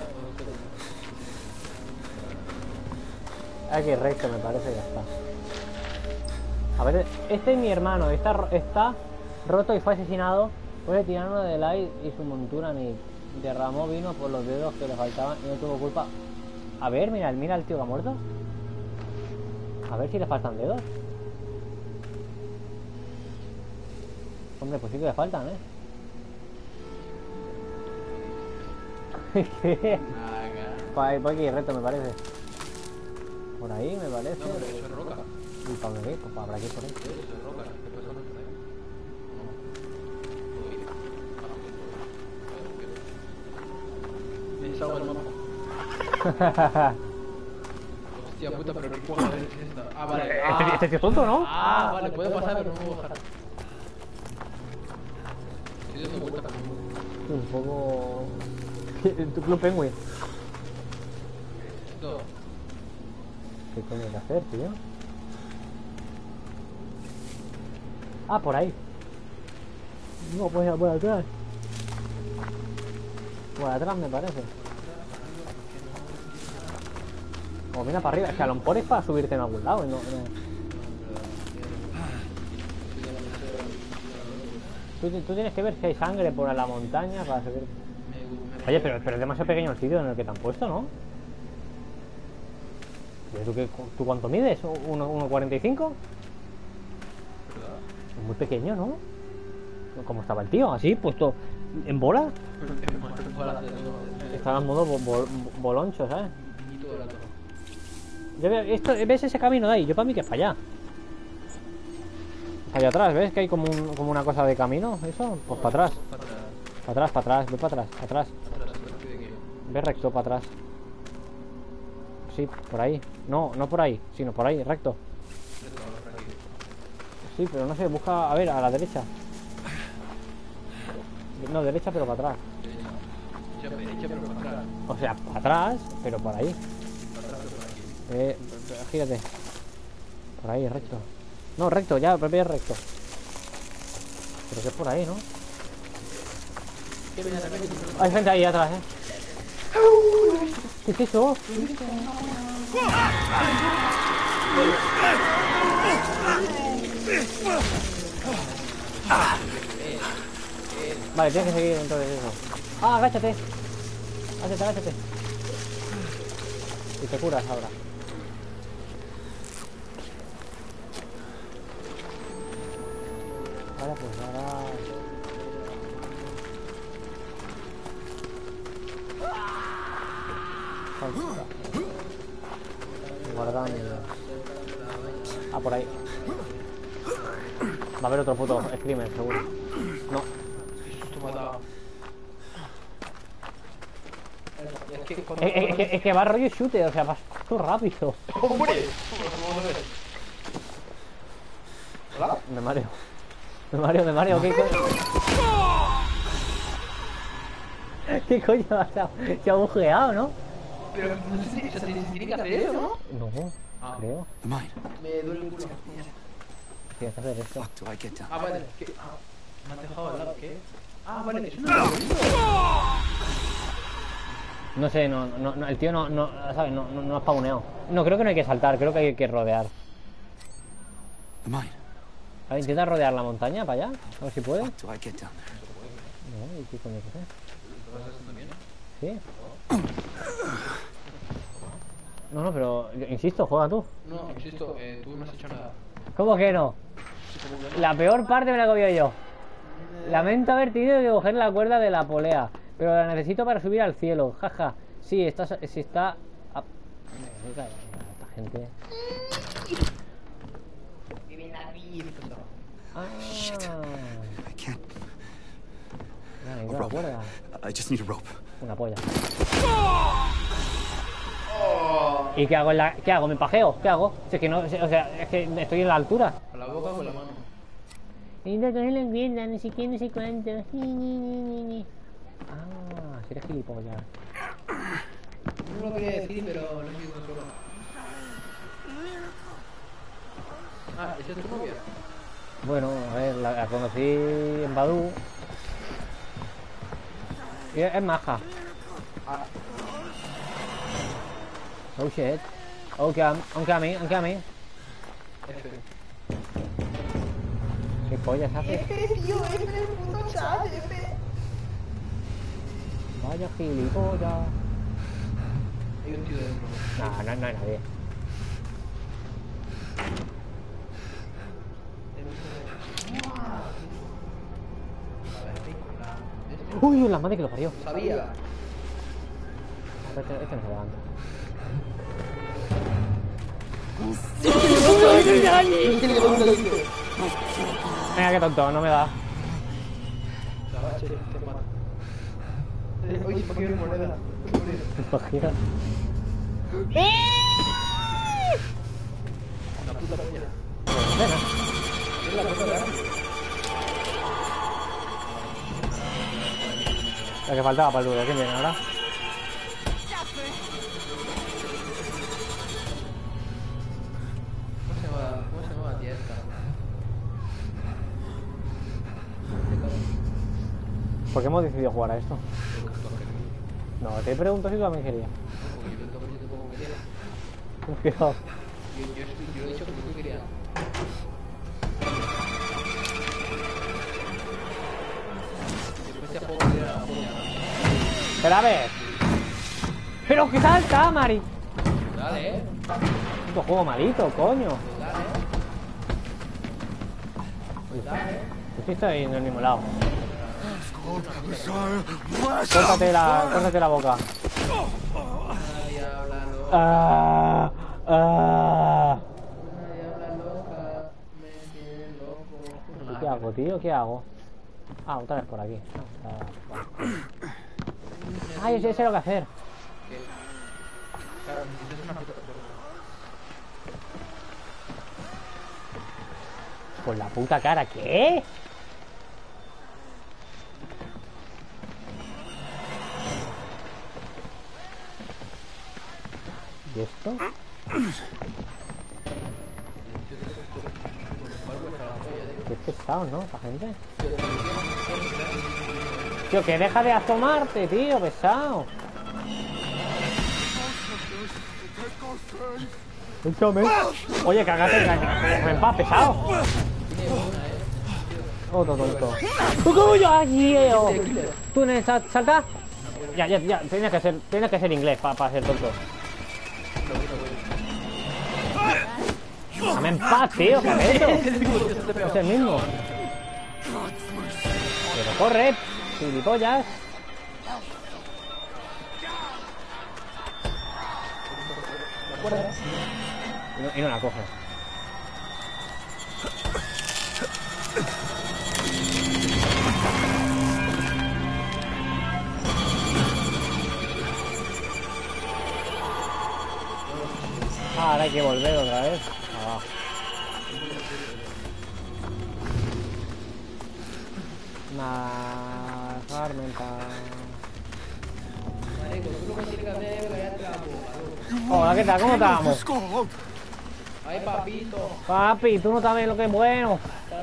Aquí recto, me parece, ya está. A ver, este es mi hermano. Está roto y fue asesinado por el tirano de Light y su montura Nick. Derramó vino por los dedos que le faltaban y no tuvo culpa. A ver, mira el tío que ha muerto. A ver si le faltan dedos. Hombre, pues sí que le faltan, Por aquí recto, me parece. Por ahí, me parece. No, pero eso es roca. ¿Y para dónde? Pues para aquí, por ahí. Eso es roca. ¿Qué pasa con eso? No. Me salgo el mapa. Hostia puta, pero qué cuadra es esta. Ah, vale. Este tío es tonto, ¿no? Ah, vale, puedo pasar, pero no puedo bajar. Estoy dando vuelta con Un poco... Tu Club Penguin. esto. ¿Qué coño hay que hacer, tío? Ah, por ahí. No, pues por atrás. Por atrás me parece. O mira para arriba. Es que a lo mejor es para subirte en algún lado. Tú tienes que ver si hay sangre por la montaña para subir. Oye, pero es demasiado pequeño el sitio en el que te han puesto, ¿no? ¿Tú cuánto mides? ¿1,45? Es muy pequeño, ¿no? ¿Cómo estaba el tío? ¿Así? ¿Puesto en bola? Estaba en modo boloncho, ¿sabes? Yo veo ¿ves ese camino de ahí? Yo para mí que es para allá. Allá atrás, ¿ves? Que hay como una cosa de camino. ¿Eso? Pues para atrás. Para atrás. Ve para atrás. Ve recto para atrás. Sí, por ahí. No por ahí, sino por ahí, recto. Sí, pero no sé, busca... A ver, a la derecha. No, derecha pero para atrás. O sea, para atrás, pero por ahí. Gírate. Por ahí, recto. No, recto, ya, pero es recto. Pero que es por ahí, ¿no? Hay gente ahí atrás, ¿Qué es eso? Vale, tienes que seguir entonces eso. Ah, agáchate. Agáchate. Y te curas ahora. Vale, pues ahora... Guardando. Ah, por ahí. Va a haber otro puto screamer, seguro. No. Es que va rollo shooter, o sea, va todo rápido. ¡Hombre! ¿Hola? Me mareo, ¿qué coño? ¿Qué coño ha pasado? Se ha bugueado, ¿no? Pero no sé si se tiene que hacer eso, ¿no? No, creo. Mine. Me duele el culo. Tienes que hacer esto. Fuck do I get down? Ah, vale. ¿Qué? Me has dejado al lado, ¿qué? Ah, vale, es una... No sé, no, el tío no, ¿sabes? No ha spawneado. No, creo que no hay que saltar, creo que hay que rodear. Mine. A ver, intenta rodear la montaña para allá, a ver si puede. Fuck do I get down there? No, ¿y qué coño hay que hacer? ¿Lo estás haciendo bien? ¿Sí? No, pero insisto, juega tú. No, insisto, tú no has hecho nada. ¿Cómo que no? La peor parte me la he cogido yo. Lamento haber tenido que coger la cuerda de la polea, pero la necesito para subir al cielo. Jaja. Sí, está Esta gente. Vive la vida. Ah. I can't. Venga, la cuerda. I just need a rope. Una polla. ¿Y qué hago qué hago? ¿Me pajeo? ¿Qué hago? Si es que no, o sea, es que estoy en la altura. Con la boca o con la mano. Y no coger la cuerda, no sé qué, no sé cuánto. Ah, si eres gilipollas. No lo quería decir, pero no me controlo. Ah, ¿esa es tu novia? Bueno, a ver, la conocí en Badoo. Y es maja. Ah, Oh shit. Oh, I'm coming. F. ¿Qué pollas hace? Tío, F en el puto chat, F. Vaya gilipollas. Hay un tío dentro. No hay nadie. Uy, la madre que lo parió. Sabía. Este no se levanta. Venga, qué tonto, no me da. Gabache, te mata. Oye, ¿por qué no hay moneda? Imagina. La puta polla. Venga. Es la puta real. La que faltaba para el duro, ¿quién viene ahora? ¿Cómo se llama la tía esta? ¿Por qué hemos decidido jugar a esto? No, te pregunto si tú también querías. Porque yo tampoco quería. Cuidado. Yo he dicho que tú querías. Después te puedo querer a la polla. Pero a ver. Pero qué salta, Mari. Dale, Puto juego malito, coño. pues dale. Yo sí estoy en el mismo lado. Córtate la boca. Nadie habla loca. Ah. Nadie habla loca. Me tiene loco. ¿Y qué hago, tío? ¿Qué hago? Ah, otra vez por aquí. Ah, yo sé lo que hacer. Claro, necesitas una puta puerta. Con la puta cara, ¿qué? ¿Y esto? Qué pesado, ¿no? Esta gente. Tío, que deja de asomarte, tío, pesado. Escúchame. Oye, cagate, déjame en paz, pesado. Otro tonto. ¿Tú saltas? Ya, tienes que ser inglés para ser tonto. Déjame en paz, tío, ¿qué es eso? Es el mismo. Pero corre, gilipollas. Y no la coge. Ahora hay que volver otra vez. Abajo. Marico, tú lo que tienes que hacer es callarte la boca. Hola, ¿qué tal? ¿Cómo estamos? Ay, papito. Papi, tú no sabes lo que es bueno.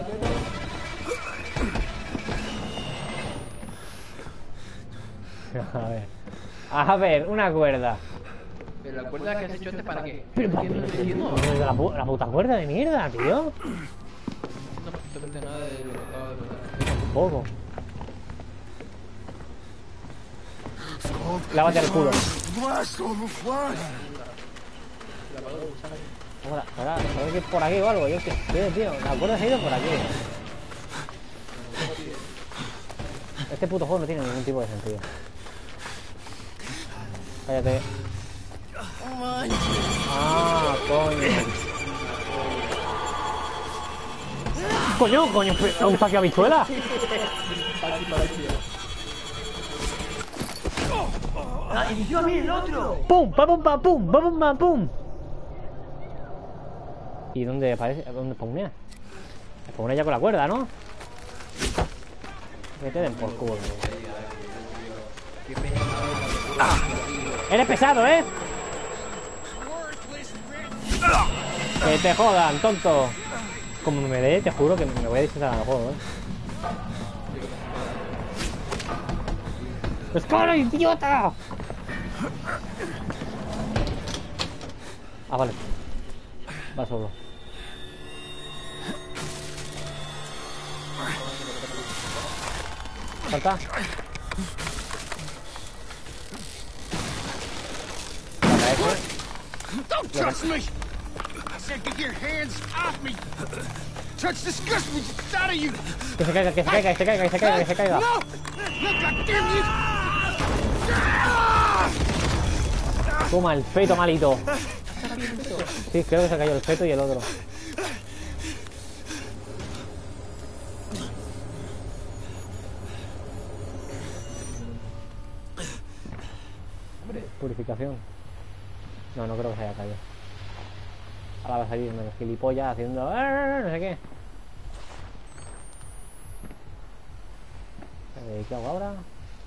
A ver, una cuerda. Pero la cuerda que has hecho antes, ¿para qué? Pero ¿Por qué no entiendo? la puta cuerda de mierda, tío. No absolutamente nada de lo que acabo de contar. Tampoco. Lávate el culo. Ahora, ¿sabes que es por aquí o algo? Yo qué sé, tío. La cuerda se ha ido por aquí. Este puto juego no tiene ningún tipo de sentido. Cállate. Ah, coño. Coño, un saque habichuela. ¡Ah, eligió a mí el otro! ¡Pum! ¡Pum! ¡Pum! ¡Pum! ¡Pum! ¡Pum! ¡Pum! ¿Y dónde aparece? ¿Dónde spawnea? Spawnea ya con la cuerda, ¿no? Que te den por culo. Eres pesado, ¿eh? Que te jodan, tonto. Como me dé, te juro que me voy a disfrutar al juego, ¿eh? ¡Escala, idiota! Ah, vale. Va solo. Salta. Don't touch me! I said get your hands off me! Touch disgust me just out of you! Que se caiga, que se caiga, que se caiga, que se caiga, que se caiga. No! No, goddamn you! Toma el feto malito. Sí, creo que se cayó el feto y el otro. Purificación. No, no creo que se haya caído. Ahora va a salir menos gilipollas haciendo no sé qué. ¿Qué hago ahora?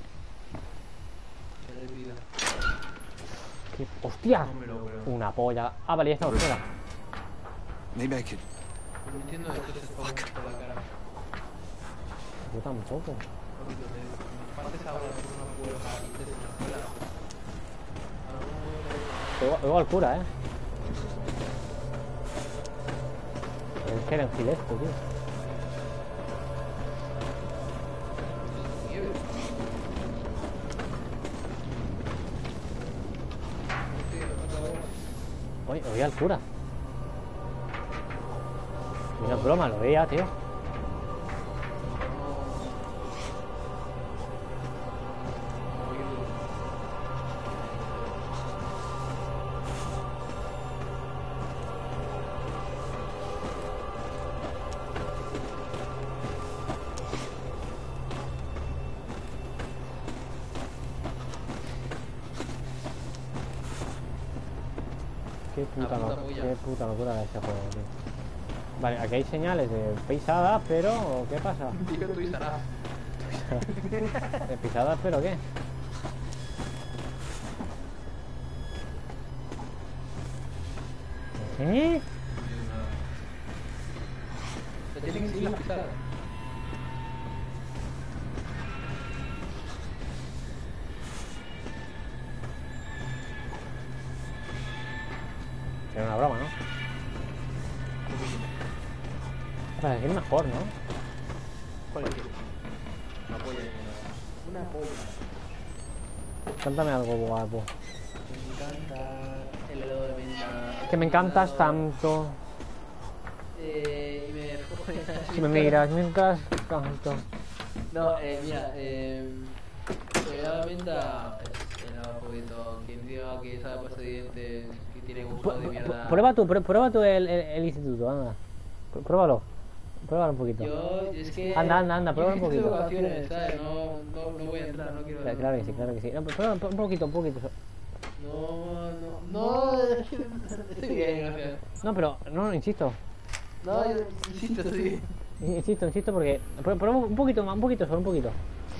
¿Qué? ¡Hostia! Una polla. Ah, vale, ya está fuera. Maybe I could. No entiendo esto se pone por la cara. Yo tampoco. Partes ahora por una puerta desde la escuela. Luego al cura, Es que era en esto, tío. Oye al cura. Una broma, lo veía, tío. Qué puta locura de este juego, tío. Vale, aquí hay señales de pisadas, pero ¿qué pasa? Digo tú y Sara. ¿De pisadas, pero qué? ¿Eh? Se tienen que seguir las pisadas. Era una broma, ¿no? Para decir mejor, ¿no? ¿Cuál es? Una polla. Una polla. Cántame algo guapo. Me encanta el helado de menta. Que me encantas tanto. Y me Si me miras mientras canto. No, mira, el helado de menta es helado poquito. Quien diga que sabe pasta de dientes, que tiene gusto de mierda. Prueba tú el instituto, anda. Pruébalo un poquito. Yo, es que. Anda, pruébalo un poquito. Vacaciones, ¿sabes? No voy a entrar, no quiero. Claro que sí. No, prueba un poquito. No, estoy bien, gracias. No, pero, no, insisto. No, yo insisto, sí. Insisto porque. Prueba un poquito, solo un poquito.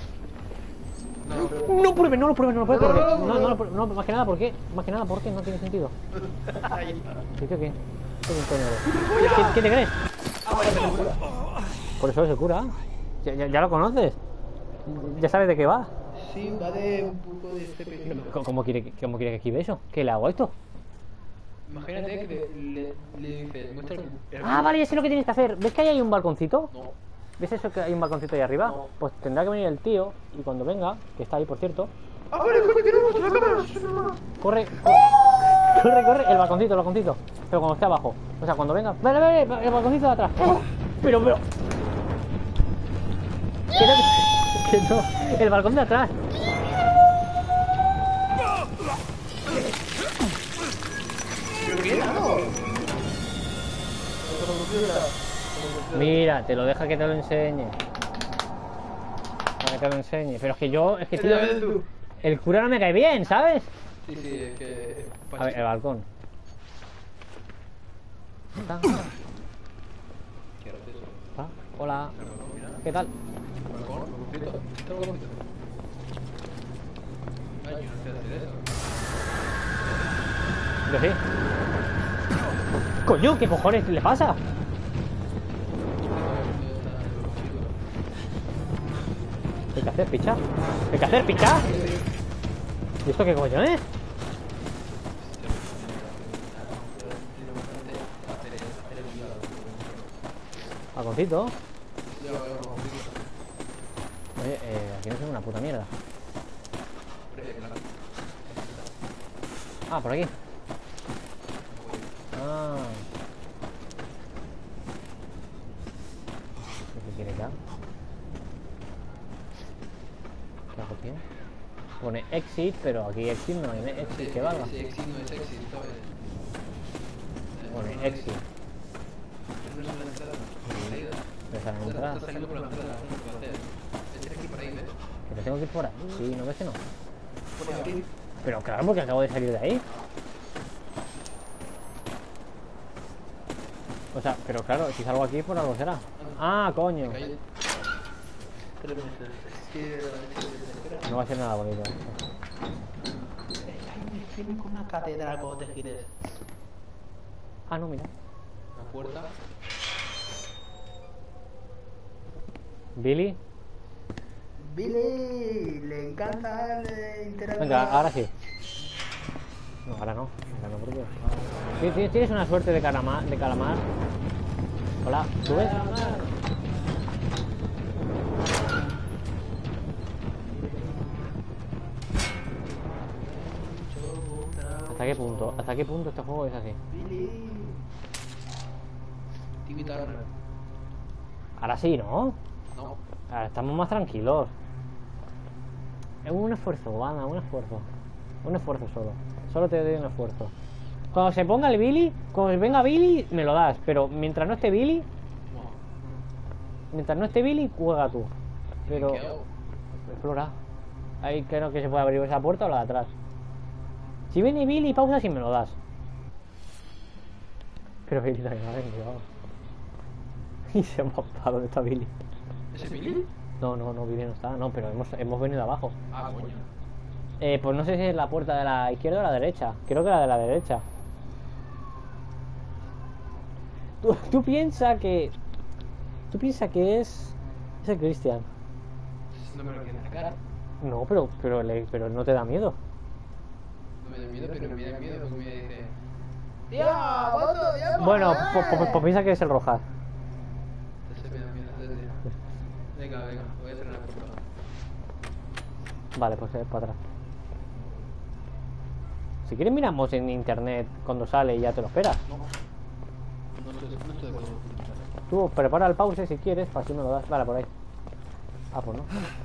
No lo pruebes porque. No, más que nada porque no tiene sentido. ¿Qué? ¿Qué te crees? Por eso se cura. Ya lo conoces. Ya sabes de qué va. Sí, va de un poco de este pequeño. ¿Cómo quiere que esquive eso? ¿Qué le hago a esto? Imagínate que le dices, muestra el. Ah, vale, ya sé lo que tienes que hacer. ¿Ves que ahí hay un balconcito? No. ¿Ves eso que hay un balconcito ahí arriba? No. Pues tendrá que venir el tío y cuando venga, que está ahí por cierto. ¡Ah, vale, coño, que no muestra la cámara! Corre, el balconcito. Pero cuando esté abajo. O sea, cuando venga. Vale, el balconcito de atrás. Pero. Que no, el balcón de atrás. ¿Pero qué? ¡No! Mira, te lo deja que te lo enseñe. Para que te lo enseñe. Pero es que yo, es que tío, el cura no me cae bien, ¿sabes? Sí, es que... A ver, el balcón. ¿Está? Ah, hola. ¿Qué tal? Yo sí. Coño, ¿qué cojones le pasa? ¿Qué hay que hacer, picha? ¿Qué hay que hacer, picha? ¿Y esto qué coño es? Balconcito. Oye, aquí no se ve una puta mierda. Ah, por aquí. Ah. ¿Qué quiere acá? ¿Qué hago, tío? Pone exit, pero aquí exit no hay exit que valga. Sí, exit no es exit, ¿sabes? Pone exit. No es la entrada. Deja de entrar. Está saliendo por la entrada, no lo puedo hacer. Tienes que ir por ahí, ¿ves? ¿Que te tengo que ir por ahí? Sí, ¿no ves que no? Por aquí. Pero claro, porque acabo de salir de ahí. O sea, pero claro, si salgo aquí, por algo será. Ah, coño. No va a ser nada bonito. Tienen con una catedral cuando te gires. Ah, no, mira. La puerta. Billy. Billy, le encanta interactuar. Venga, ahora sí. No, ahora no. Ahora no, porque... Sí, tienes una suerte de calamar. Hola, ¿subes? ¿Hasta qué punto? ¿Hasta qué punto este juego es así? Timmy Turner. Ahora sí, ¿no? No. Ahora estamos más tranquilos. Es un esfuerzo, Wanda, un esfuerzo. Un esfuerzo solo. Solo te doy un esfuerzo. Cuando se ponga el Billy, cuando venga Billy, me lo das. Pero mientras no esté Billy, juega tú. Pero... ¿Qué hago? Explora. Ahí creo que se puede abrir esa puerta o la de atrás. Si viene Billy, pausa si me lo das. Pero Billy también ha venido. Y se ha mapado. ¿Dónde está Billy? ¿Ese Billy? No, Billy no está. No, pero hemos venido abajo. Ah, coño. Pues no sé si es la puerta de la izquierda o la derecha. Creo que la de la derecha. Tú piensas que... Tú piensas que es... Es el Christian. No me lo quieren sacar. No, pero no te da miedo. No me da miedo, pero me da miedo porque me dice... ¡Ya! ¡Voto! ¡Ya! Bueno, pues piensa que es el Rojas. Entonces me da miedo. Venga, voy a hacer una puerta. Vale, pues para atrás. Si quieres miramos en internet cuando sale y ya te lo esperas. No estoy de acuerdo. Tú prepara el pause si quieres, para si me lo das. Vale, por ahí. Ah, pues no.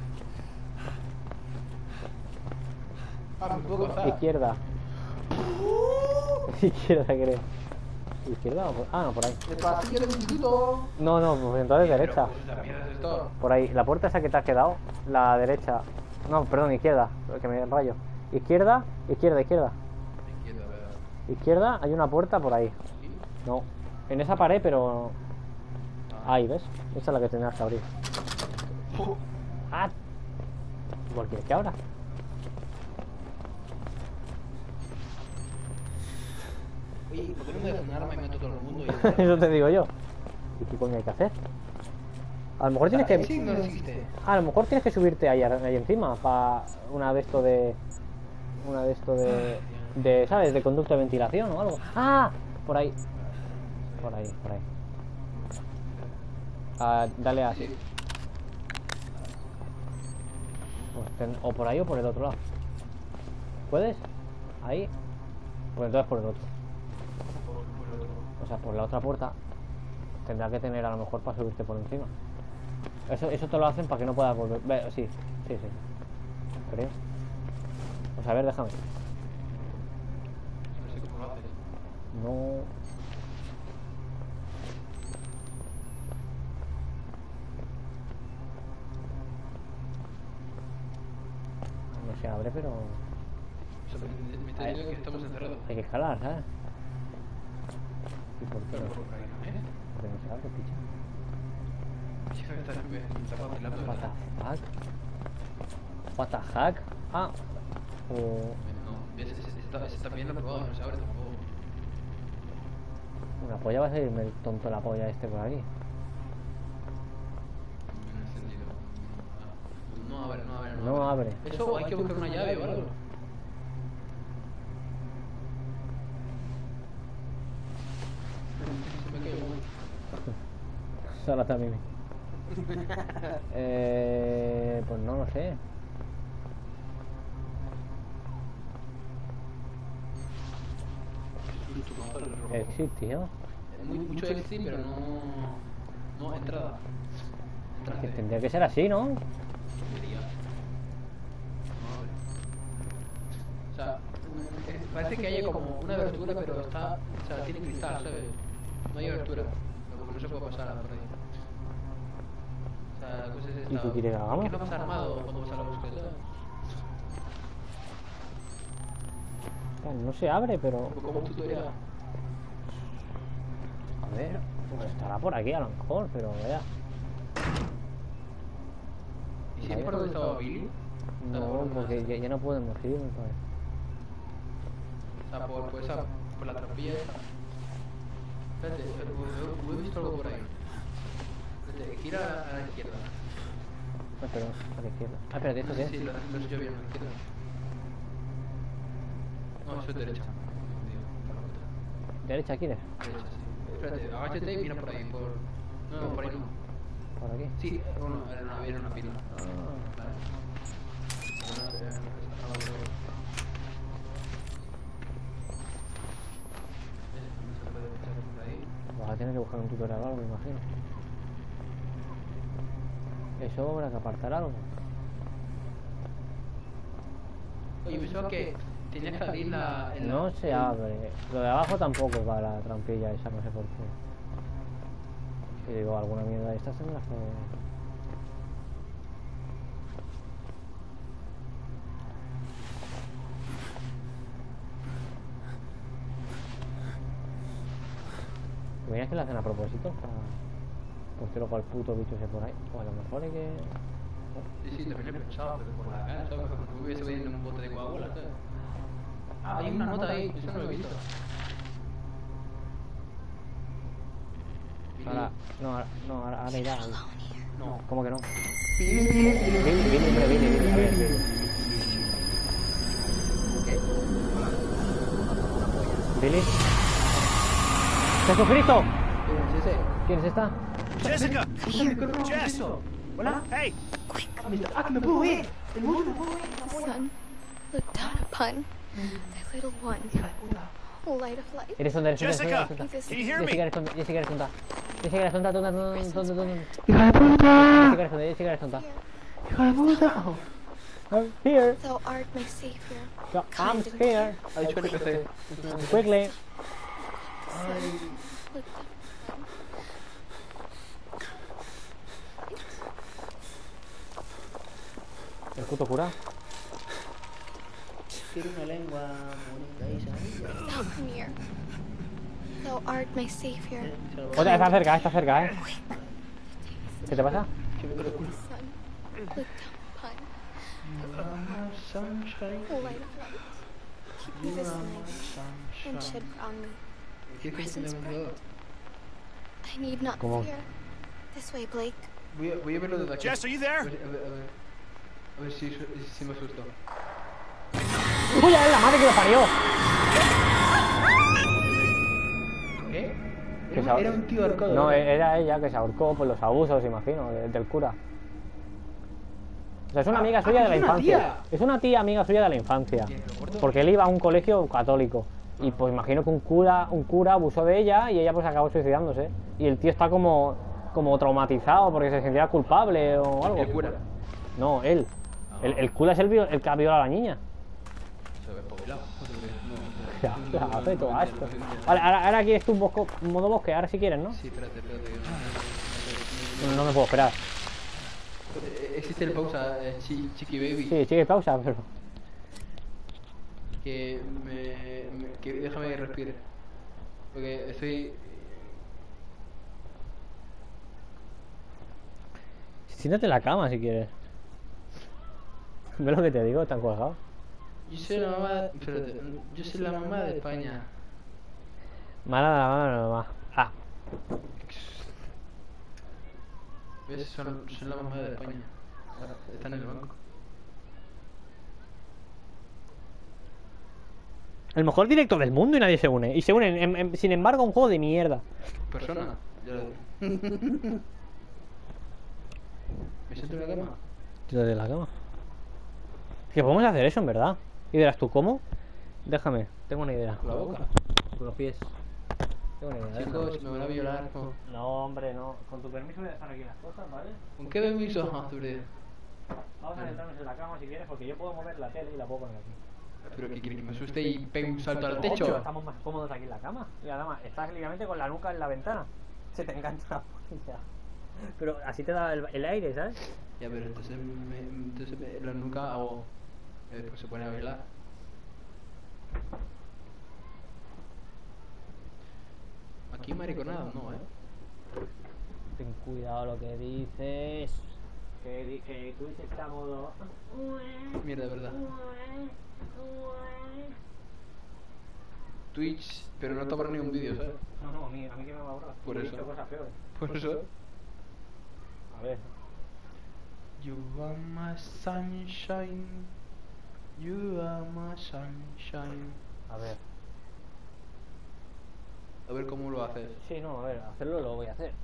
Ah, me puedo cruzar. Izquierda. Izquierda, creo. ¿Izquierda o por... Ah, no, por ahí. ¡El pasillo del instituto! No, pues entonces derecha. La mierda es esto. Por ahí. La puerta esa que te has quedado. La derecha. No, perdón, izquierda. Que me rayo. Izquierda. Izquierda, hay una puerta por ahí. No. En esa pared, pero... Ahí, ¿ves? Esa es la que tendrás que abrir. Ah. ¿Igual quieres que ahora? Oye, ¿por qué no me das un arma y meto todo el mundo? Eso te digo yo. ¿Y qué coño hay que hacer? A lo mejor tienes que... Sí, no existe. A lo mejor tienes que subirte ahí encima para una de esto de... ¿sabes? De conducto de ventilación o algo. ¡Ah! Por ahí. Dale así. Pues o por ahí o por el otro lado. ¿Puedes? Ahí. Pues entonces por el otro. O sea, por la otra puerta. Tendrá que tener a lo mejor para subirte por encima. Eso te lo hacen para que no puedas volver. Sí. Creo. Pues a ver, déjame. No sé cómo lo haces. No. No se abre, pero... O sea, me está diciendo que estamos encerrados. Hay que escalar, ¿sabes? ¿Y por qué Pero no? por ahí no, ¿eh? ¿Por qué no se abre, picha? Chica, está vacilando. What the fuck? What the heck? Ah. O... No, ese también lo he probado, no se abre tampoco. Una polla va a salirme el tonto de la polla este por aquí. Me he encendido. No abre, no abre. No abre. Eso hay que buscar una llave o algo. Se me quedó. Solo también. Pues no lo sé. Exit, tío. Mucho exit, pero no entrada. Que tendría que ser así, ¿no? Debería. No abre. O sea, parece que haya como una abertura, pero está, o sea, tiene cristal, ¿sabes? No hay abertura, como no se puede pasar por ahí. O sea, la cosa es esta. ¿Y tú quieres que hagamos? ¿Por qué no pasa armado cuando vas a la búsqueda? No se abre, pero... Como un tutorial. A ver, pues estará por aquí a lo mejor, pero vea. ¿Y siempre por donde estaba Billy? No, porque ya no podemos ir, me parece. O sea, por la trampilla esa. Espérate, he visto algo por ahí. Espérate, gira a la izquierda. No, pero a la izquierda. Ah, espérate, ¿esto qué es? Sí, lo sé yo bien, a la izquierda. No, eso es derecha. ¿Derecha quieres? Derecha, sí. Espérate, agáchate y mira por ahí, por... No, por ahí no. ¿Por aquí? Sí, bueno, era una pila. Vale. Vas a tener que buscar un tutorial o algo, me imagino. Eso habrá que apartar algo. Oye, pensaba que tenías que abrir la... No se abre. Lo de abajo tampoco va la trampilla esa, no sé por qué. Y digo, alguna mierda de estas tendrás que... ¿Te imaginas que lo hacen a propósito? Porque luego el puto bicho se por ahí. O a lo mejor hay que... Sí, también he pensado, pero por la cara, ¿sabes? Porque me hubiese venido en un bote de coagula, ¿sabes? Ah, hay una nota ahí, eso no lo he visto. Ahora, no, ahora irá. No. ¿Cómo que no? Billy. Billy, a ver, Billy. ¿Billy? ¡Jesucristo! ¿Quién es ese? ¿Quién es esta? Jessica! Jess! Hola. Hey! Ah, que me puedo ir. El mundo me puedo ir. Sun, look down upon thy little one, light of light. Eres tonta, eres tonta, Jessica! eres tonta. Can you hear me? Jessica eres tonta, Jessica eres tonta. Jessica eres tonta, tonta. Hija de puta. Jessica eres tonta, Jessica eres tonta. Hija de puta. I'm here. Thou art my savior. So, I'm here. Ha dicho NPC. Quickly. Look down. El puto cura. Quiero una lengua bonita y sabia. Come here. Thou art my savior. Oye, está cerca, ¿Qué te pasa? Sun, look down upon Sunshine. light of light. Keep me this night and shed on me your presence bright. I need not ¿Cómo? fear. This way, Blake. Voy a verlo desde aquí. Jess, are you there? A ver si me asusto. ¡Uy, la madre que lo parió! ¿Qué? Que se ahor- Era un tío arcado. No, era ella que se ahorcó por los abusos, imagino, del cura. O sea, es una amiga suya de la es una infancia. tía. Es una tía amiga suya de la infancia. Porque él iba a un colegio católico. Y pues imagino que un cura abusó de ella y ella pues acabó suicidándose. Y el tío está como traumatizado porque se sentía culpable o algo. ¿El cura? No, él. El cura es el que ha violado a la niña. Se ve espabilado. No te crees. No. Hace todo asco. Vale, ahora quieres tú un modo bosque, ahora si quieres, ¿no? Sí, espérate. No me puedo esperar. Existe el pausa, Chiqui Baby. Sí, sigue pausa, pero... Que déjame que respire. Porque estoy... Siéntate en la cama si quieres. ¿Ves lo que te digo? Están colgados. Yo soy la mamá... Espérate. Yo soy la mamá de España. Mala de la mamá. Ah. ¿Ves? Son la mamá de España. Ahora están en el banco. El mejor directo del mundo y nadie se une. Y se unen, sin embargo, a un juego de mierda. Persona. Ya lo ¿Me siento en la cama? Tírate de la cama. Es que podemos hacer eso, en verdad. Y verás tú cómo. Déjame, tengo una idea. Con la boca. Con los pies. Tengo una idea. Chicos, me van a violar. No, hombre, no. Con tu permiso voy a dejar aquí las cosas, ¿vale? ¿Con qué permiso? Vamos a sentarnos en la cama si quieres, porque yo puedo mover la tele y la puedo poner aquí. ¿Pero qué quiere que me asuste y pegue un salto al No, techo? pero estamos más cómodos aquí en la cama. Y además, estás literalmente con la nuca en la ventana. Se te engancha la polla. Pero así te da el aire, ¿sabes? Ya, pero entonces la nuca hago... Después se pone a bailar. Aquí mariconada, no, Ten cuidado lo que dices. Que tú dices está modo... Mierda, de verdad. Twitch, pero no te borra ni un vídeo, ¿sabes? No, a mí que me va a borrar. Por He eso. visto cosas peores. Por eso. A ver. You are my sunshine. You are my sunshine. A ver. A ver cómo lo haces. Sí, no, a ver, hacerlo lo voy a hacer.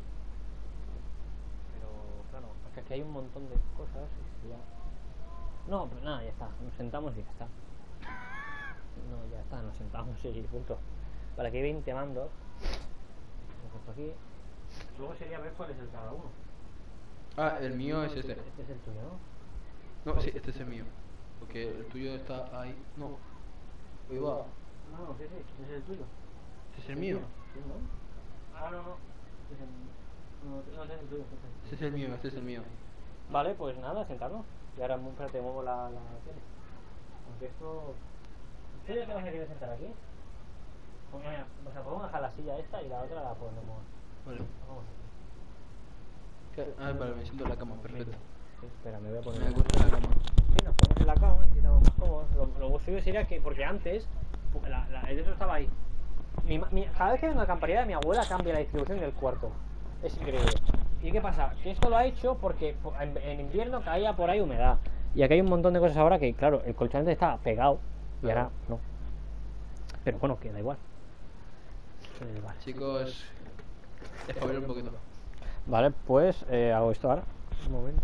Pero, claro, es que aquí hay un montón de cosas y ya... No, pues nada, ya está. Nos sentamos y ya está. No, ya está, nos sentamos y punto. Vale, aquí hay 20 mandos. Lo he puesto aquí. Luego sería ver cuál es el cada uno. Ah, el mío es este. Este es el tuyo, ¿no? No, sí, este es el mío. Porque el tuyo está ahí. No. Ahí va. No, sí, este es el tuyo. Este es el mío. Sí, ¿no? Ah, no. Este es el... No, este es el tuyo. Este es el mío, este es el mío. Vale, pues nada, sentarnos. Y ahora, espérate, muevo la tele. Aunque esto... ¿Tú ya te vas a querer sentar aquí? Pues mira, o sea, podemos dejar la silla esta y la otra la ponemos... Vale. Vamos aquí. Ah, vale, me siento en la cama, perfecto. Sí, espera, me voy a poner... Me acuesto en la cama. Sí, nos ponemos en la cama y estamos más cómodos. Lo suyo sería que... Porque antes, el otro estaba ahí. Cada vez que vengo a camparidad, mi abuela cambia la distribución del cuarto. Es increíble. ¿Y qué pasa? Que esto lo ha hecho porque en invierno caía por ahí humedad. Y aquí hay un montón de cosas ahora que, claro, el colchón antes estaba pegado y ahora no. Pero bueno, que da igual. Vale. Chicos, espabila un poquito. Vale, pues hago esto ahora. Un momento.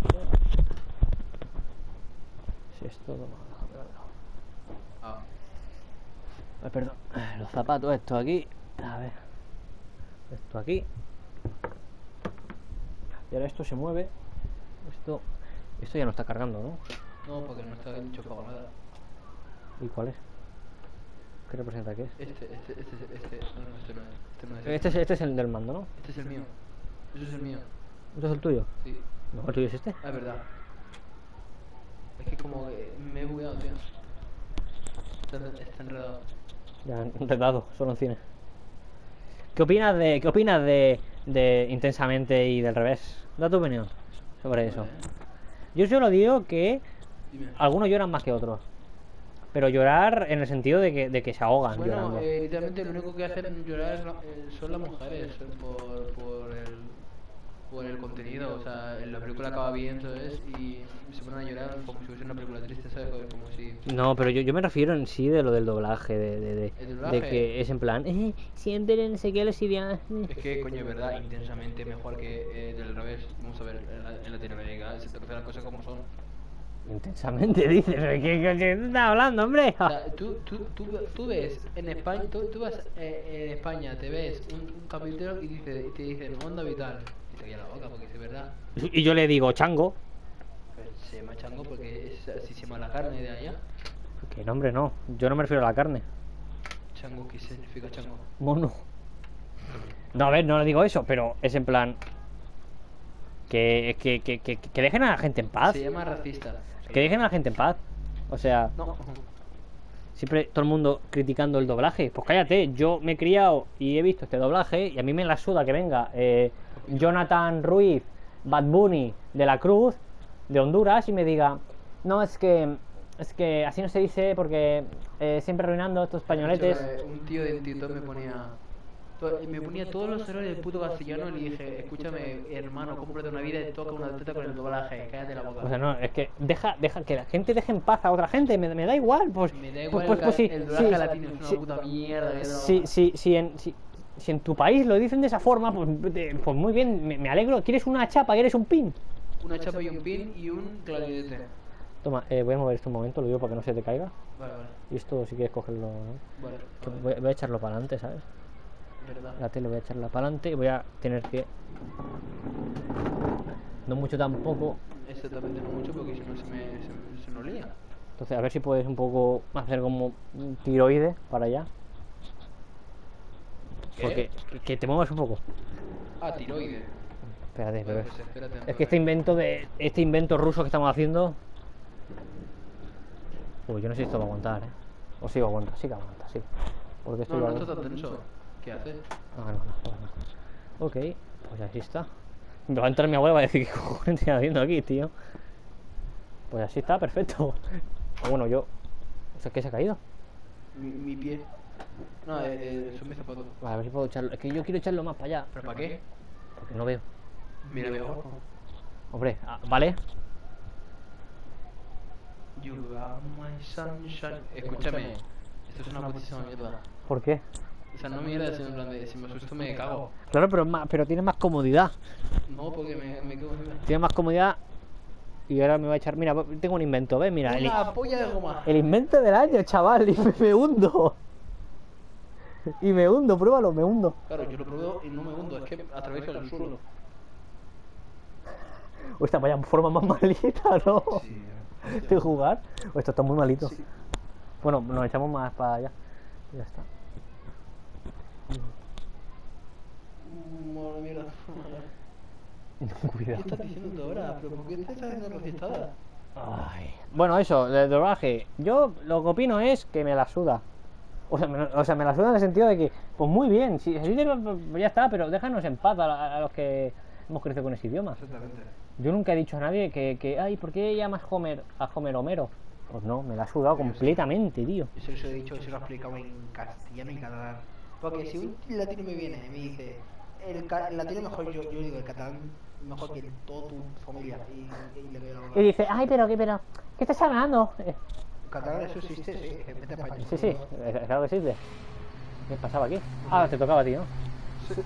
Si esto no, déjame verlo. Ah. Ay, perdón. Los zapatos, esto aquí. A ver. Esto aquí. Y ahora esto se mueve. Esto ya no está cargando, ¿no? No, porque no está enchufado nada. ¿Y cuál es? ¿Qué representa qué es? Este no, este no es. Este es el del mando, ¿no? Este es el mío. Este es el mío. ¿Este es el tuyo? Sí. No, el tuyo es este. Ah, es verdad. Es que como que me he bugueado, tío. Está enredado. Ya, enredado, solo en cine. ¿Qué opinas de Intensamente y del revés? Da tu opinión sobre eso. Yo solo digo que Dime. algunos lloran más que otros. Pero llorar en el sentido de que se ahogan Bueno, llorando. literalmente lo único que hacen llorar son las mujeres por el contenido. O sea, la película acaba bien, ¿sabes? Y se ponen a llorar como si fuese una película triste, ¿sabes? Como si... No, pero yo me refiero en sí de lo del doblaje, ¿El doblaje? de que es en plan, siempre no sé qué los idiomas. Es que, coño, es verdad, intensamente mejor que del revés. Vamos a ver, en Latinoamérica se te hacen las cosas como son. Intensamente dices, ¿qué coño estás hablando, hombre? O sea, tú ves en España, tú vas en España, te ves un capítulo y te dicen onda vital. Y te queda la boca porque es verdad. Y yo le digo chango. Pero se llama chango porque así se llama la carne de allá. Que no, hombre, no. Yo no me refiero a la carne. Chango, ¿qué significa chango? Mono. No, a ver, no le digo eso, pero es en plan... Que dejen a la gente en paz. Se llama racista. Que dejen a la gente en paz. O sea, No. siempre todo el mundo criticando el doblaje. Pues cállate, yo me he criado y he visto este doblaje y a mí me la suda que venga Jonathan Ruiz, Bad Bunny de la Cruz, de Honduras, y me diga, no, es que así no se dice porque siempre arruinando estos españoletes. Un tío de TikTok me ponía todos los errores del puto castellano y le dije, escúchame, hermano, cómprate una vida y toca una teta con el doblaje, cállate la boca. O sea, no, es que deja que la gente deje en paz a otra gente, me da igual, pues... Me da igual pues sí, el doblaje sí, latino es una sí, puta mierda. si en tu país lo dicen de esa forma, pues muy bien, me alegro. ¿Quieres una chapa? ¿Quieres un pin? Una chapa y un pin y un clarinete. Toma, voy a mover esto un momento, lo digo para que no se te caiga. Vale. Y esto si quieres cogerlo, ¿no? Vale. Que voy a echarlo para adelante, ¿sabes? Verdad. La tele voy a echarla para adelante y voy a tener que... No mucho tampoco. Exactamente, no mucho porque si no se nos lía. Entonces a ver si puedes un poco hacer como un tiroide para allá. ¿Qué? Porque que te muevas un poco. Ah, tiroide. Espérate, Vale, pero pues espérate. es que este invento ruso que estamos haciendo... Uy, yo no sé si esto va a aguantar, O sí va a aguantar, sí que aguanta, sí. Porque esto No, va no a- está tan tenso. ¿Qué haces? Ah, no. Ok, pues así está. Me va a entrar mi abuela y va a decir, ¿qué cojones estoy haciendo aquí, tío? Pues así está, perfecto. O bueno, yo... O sea, ¿qué se ha caído? Mi pie. No, son mis zapatos. Vale, a ver si puedo echarlo. Es que yo quiero echarlo más para allá. ¿Pero para qué? Porque no veo. Mira mejor. Hombre, ¿vale? You are my sunshine. Escúchame, esto es una putísima mierda. ¿Por qué? O sea, no mierda, sino en plan de si me asusto me cago. Claro, pero tienes más comodidad. No, porque me quedo encima. Tienes más comodidad. Y ahora me voy a echar... Mira, tengo un invento, ¿ves? Mira, Una polla de goma. el invento del año, chaval. Y me hundo. Y me hundo, pruébalo, me hundo. Claro, yo lo pruebo y no me hundo, es que atravieso el suelo. Esta vaya forma más malita, ¿no? Sí. De jugar. Esto está muy malito. Sí. Bueno, nos echamos más para allá. Ya está. Madre mierda. ¿Qué Cuidado. estás diciendo tú ahora? ¿Pero por qué te estás haciendo resistada? Ay. Bueno, eso, del doblaje. Yo lo que opino es que me la suda. O sea, me la suda en el sentido de que, pues muy bien, si ya está, pero déjanos en paz a los que hemos crecido con ese idioma. Exactamente. Yo nunca he dicho a nadie ay, ¿por qué llamas Homer a Homer Homero? Pues no, me la ha sudado completamente, tío. Eso se lo he dicho, se lo he explicado en castellano y catalán. Porque si un latino me viene y me dice, el latino mejor, yo digo, el catalán mejor que toda tu familia. Y le doy la Y boca. dice, ay, ¿qué estás hablando? Catalán eso existe, sí, vete a España. Sí, claro que existe. ¿Qué pasaba aquí? Ah, te tocaba a ti, ¿no? Sí.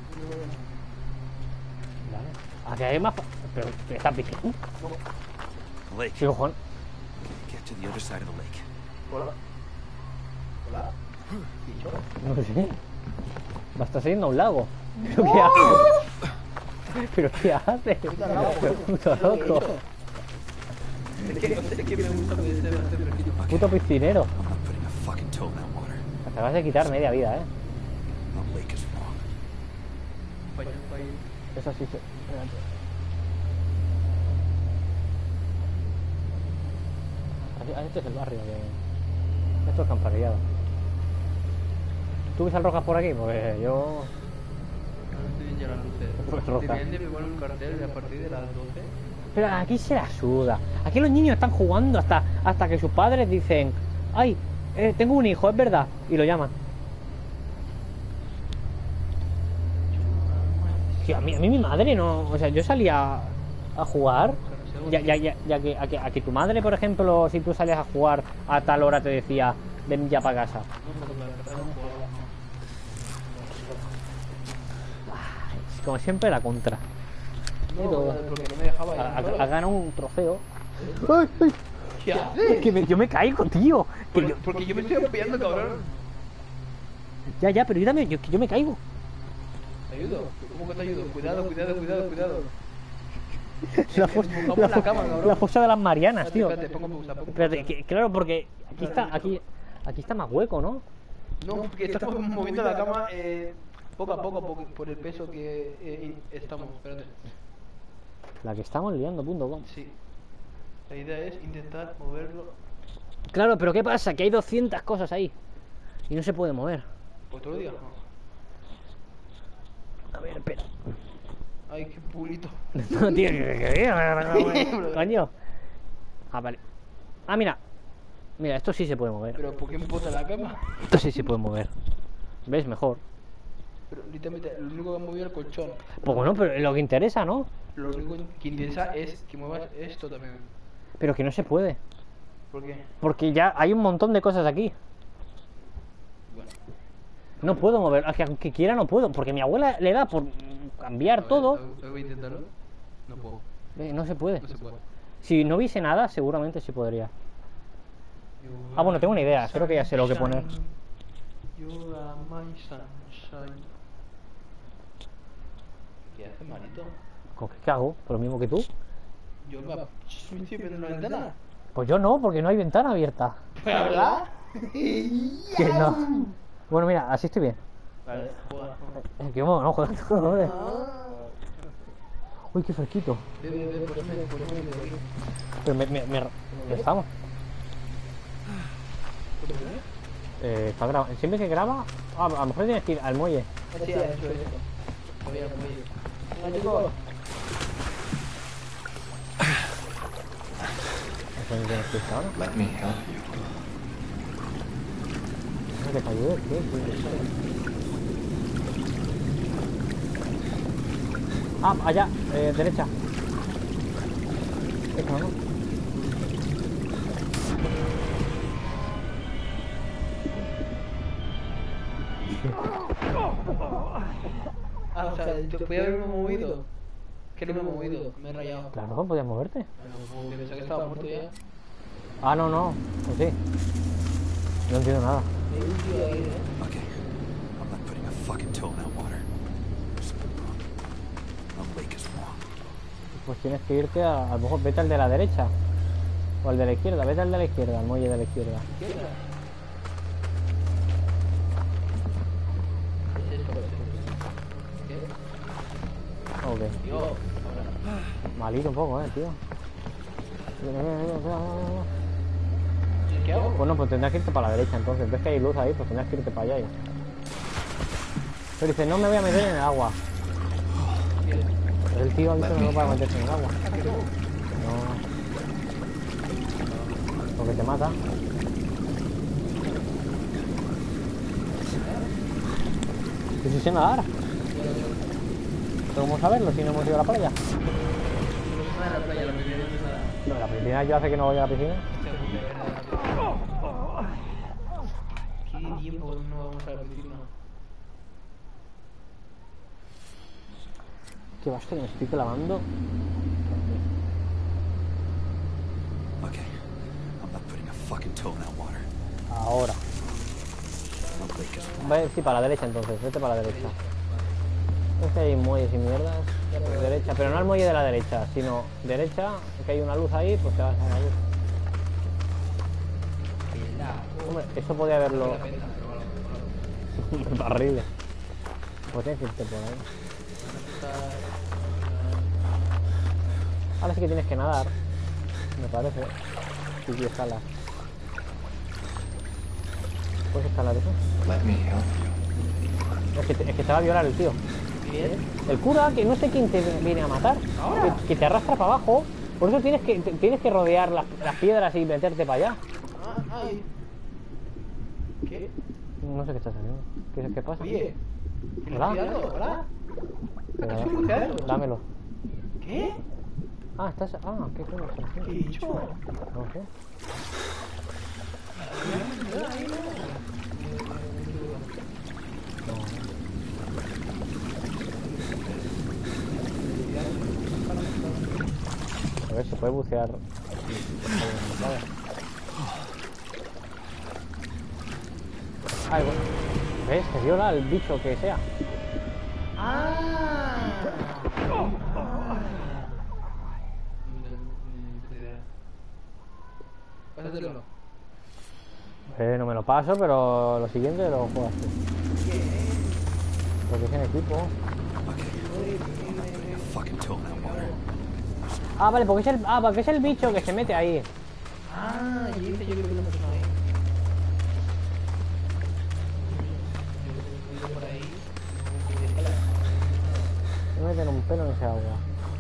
Vale. Aquí hay más... Pero estás bien. Lake. Sí, cojón. Get to the other side of the lake. Hola. Hola. ¿Bicho? No sé. Va a estar saliendo a un lago. ¿Pero qué hace? ¿Pero qué hace? Puto loco. Es que me gusta que se hace fresquito. Puto piscinero. I'm not putting a fucking toe in that water. Acabas de quitar media vida, The lake is wrong. España, país. Eso sí se... Espérate. Este es el barrio que... Esto es camparillado. ¿Tú ves al Rojas por aquí? Pues yo... Tienen ya las Pues luces. roja. Deberían de poner un cartel de a partir de las 12. Pero aquí se la suda. Aquí los niños están jugando hasta que sus padres dicen, ay, tengo un hijo, es verdad. Y lo llaman. Tío, a mí mi madre no... O sea, yo salía a jugar... Ya que a que tu madre, por ejemplo, si tú salías a jugar a tal hora te decía, ven ya para casa. Ay, como siempre la contra. No, porque no me dejaba ir. Ha ganado un trofeo. ¡Ay, ay! ¿Qué haces? Es que yo me caigo, tío. Porque yo me estoy apoyando, cabrón. Ya, pero ayúdame, yo me caigo. ¿Te ayudo? ¿Cómo que te ayudo? Cuidado. La la cama, cabrón. la fosa de las Marianas, tío. Espérate, pongo pausa. Espérate, claro, porque aquí está más hueco, ¿no? No, porque estamos moviendo la cama poco a poco por el peso que estamos. Espérate. La que estamos liando.com. Sí. La idea es intentar moverlo. Claro, pero ¿qué pasa? Que hay 200 cosas ahí. Y no se puede mover. ¿Otro día? A ver, espera. Ay, qué pulito. No tiene que ver. Coño. Ah, vale. Ah, mira. Mira, esto sí se puede mover. Pero ¿por qué me bota la cama? Esto sí se puede mover. ¿Ves? Mejor. Pero literalmente lo único que ha movido el colchón. Pues bueno, pero es lo que interesa, ¿no? Lo único que interesa es que muevas esto también. Pero que no se puede. ¿Por qué? Porque ya hay un montón de cosas aquí. Bueno. No puedo mover. Aunque quiera no puedo. Porque mi abuela le da por cambiar todo. Voy a intentarlo. No puedo. No se puede. No se puede. Si no viese nada, seguramente sí podría. Ah, bueno, tengo una idea. Creo que ya sé lo que poner. You are my sunshine. ¿Qué hace, Marito? ¿Qué hago? ¿Por lo mismo que tú? Yo me estoy viendo una ventana. Pues yo no, porque no hay ventana abierta. ¿Verdad? Que no. Bueno, mira, así estoy bien. Vale, Que no, joder. Joder. Uy, qué fresquito. Ve, poneme. Pero ¿dónde estamos? Está grabando. Siempre que graba, a lo mejor tienes que ir al muelle. Sí, ha hecho eso. Voy al muelle. Venga, chicos. ¿Dónde tienes que ir ahora? Let me help you. ¿Que te ayude? ¿Qué? Ah, allá, derecha. Esta, ¿no? Ah, o sea, ¿te podía haberme movido? Que no me he movido, me he rayado. Claro, podías moverte. Como que pensaba que estaba muerto ya. Ah, no. Pues sí. No entiendo nada. Okay. I'm not putting a fucking toe in that water. There's something wrong. The lake is wrong. Pues tienes que irte a lo mejor vete al de la derecha. O al de la izquierda, vete al de la izquierda, al muelle de la izquierda. ¿Izquierda? ¿Qué? Ok. Yo. Malito un poco, tío. ¿Qué hago? Bueno, pues tendrás que irte para la derecha entonces. Ves que hay luz ahí, pues tendrás que irte para allá. Pero dice, no me voy a meter en el agua. Pero el tío ha dicho que no para meterse en el agua. No. Porque te mata. ¿Qué si sé nadar? ¿Pero cómo saberlo si no hemos ido a la playa? No a la playa, la primera vez nada. No, la piscina yo hace que no voy a la piscina. ¿Qué tiempo no vamos a la piscina? Que vas que me estoy clavando. Okay. I'm not putting a fucking toe in that water. Ahora. The lake is wrong. Sí, para la derecha entonces, vete para la derecha. Es que hay muelles y mierdas. Pues derecha, pero no al muelle de la derecha, sino derecha, que hay una luz ahí, pues te vas a la luz. Hombre, eso podía haberlo. Horrible. Pues tienes que irte por ahí. Ahora sí que tienes que nadar, me parece. Si escalas. ¿Puedes escalar eso? Let me help you. Es que te va a violar el tío. El cura, que no sé quién te viene a matar, que te arrastra para abajo. Por eso tienes que rodear las piedras y meterte para allá. Ay. ¿Qué? No sé qué estás haciendo. ¿Qué pasa? Oye. Hola. ¿Hola? Pero, ¿Has buceado? dámelo. ¿Qué? Ah, estás. Ah, ¿qué coño estás ¿Qué haciendo? he dicho? No sé. A ver, se puede bucear. Ay, bueno. ¿Ves? Te viola el bicho que sea. Pásatelo. No me lo paso, pero lo siguiente lo juego así. Porque es en equipo. Fucking toenail water. Ah, vale, porque es el bicho que se mete ahí. Ah, y dice yo creo que una persona ahí. Yo por ahí. Me meten un pelo en ese agua.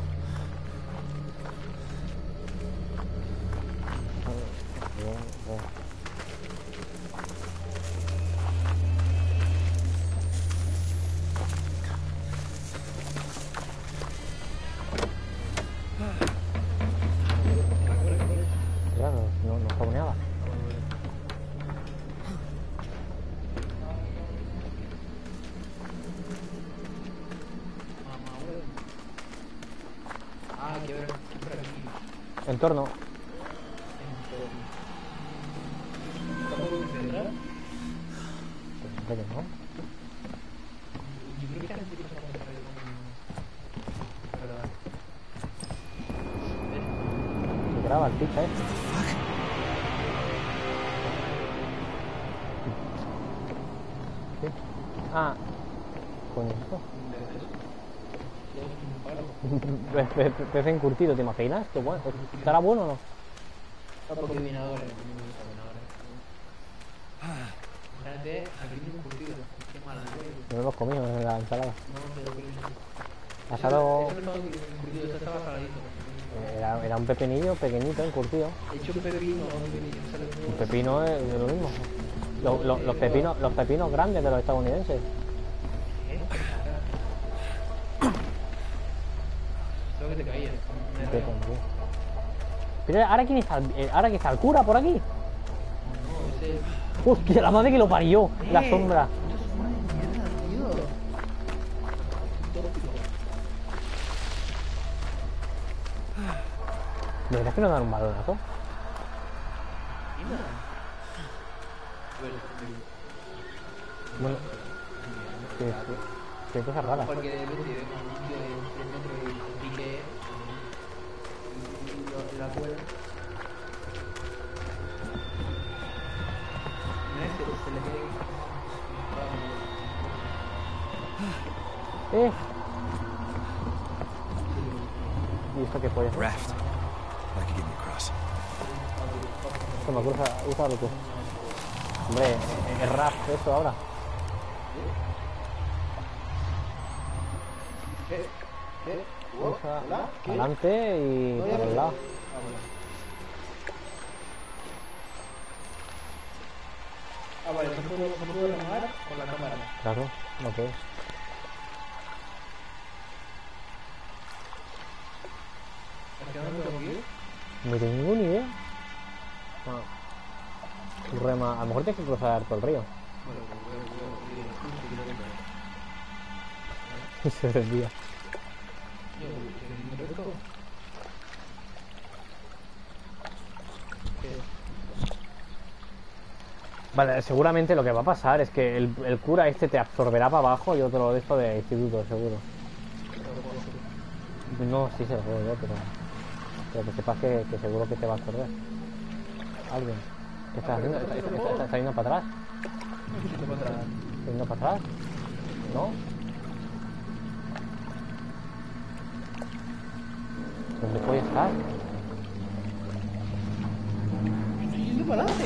Claro, no spawnaba. Ah, que ver por aquí. Entorno. ¿Tampoco se entrar? Pues parece que no. Yo creo que antes de que se vaya a entrar con... Perdón. Se graba el picha, ¿Qué? Ah. Coño, esto. Pez encurtido, ¿te imaginas? Qué bueno. ¿Estará bueno o no? Porque viene ahora, no me gusta bien ahora. Espérate, aquí viene un curtido. Qué mala, Nos lo hemos comido en la ensalada. no, pero que... Asado. Ese no estaba curtido, ese estaba saladito. Era un pepinillo pequeñito, encurtido. He hecho un pepino o un pepinillo, sale todo. Un pepino es lo mismo. Los pepinos grandes de los estadounidenses. Creo que te caía. Pero ahora quién está, ahora que está el cura por aquí. No, ese... Hostia, la madre que lo parió, la sombra. ¿De verdad que nos dan un balonazo? Bueno, qué cosa rara. Porque de repente con un tío de 3 metros y pique y la cuerda. Se le queda. ¿Y esto qué puede ser? Raft. That could get me across. Toma, úsalo tú. Hombre, es rap esto ahora. Usa adelante y por el lado. Ah, vale, no puedo remar con la cámara. Claro, no puedes. ¿Hacia dónde tengo que ir? No tengo ni idea. Tú rema, a lo mejor tienes que cruzar todo el río. Y se desvía. Vale, seguramente lo que va a pasar es que el cura este te absorberá para abajo y otro de esto de instituto, seguro. No, sí se lo puedo yo, pero que sepas que seguro que te va a absorber. Alguien. ¿Qué estás haciendo? ¿Está yendo para atrás? ¿Está yendo para atrás? ¿No? ¿Dónde puede estar? Estoy yendo para adelante.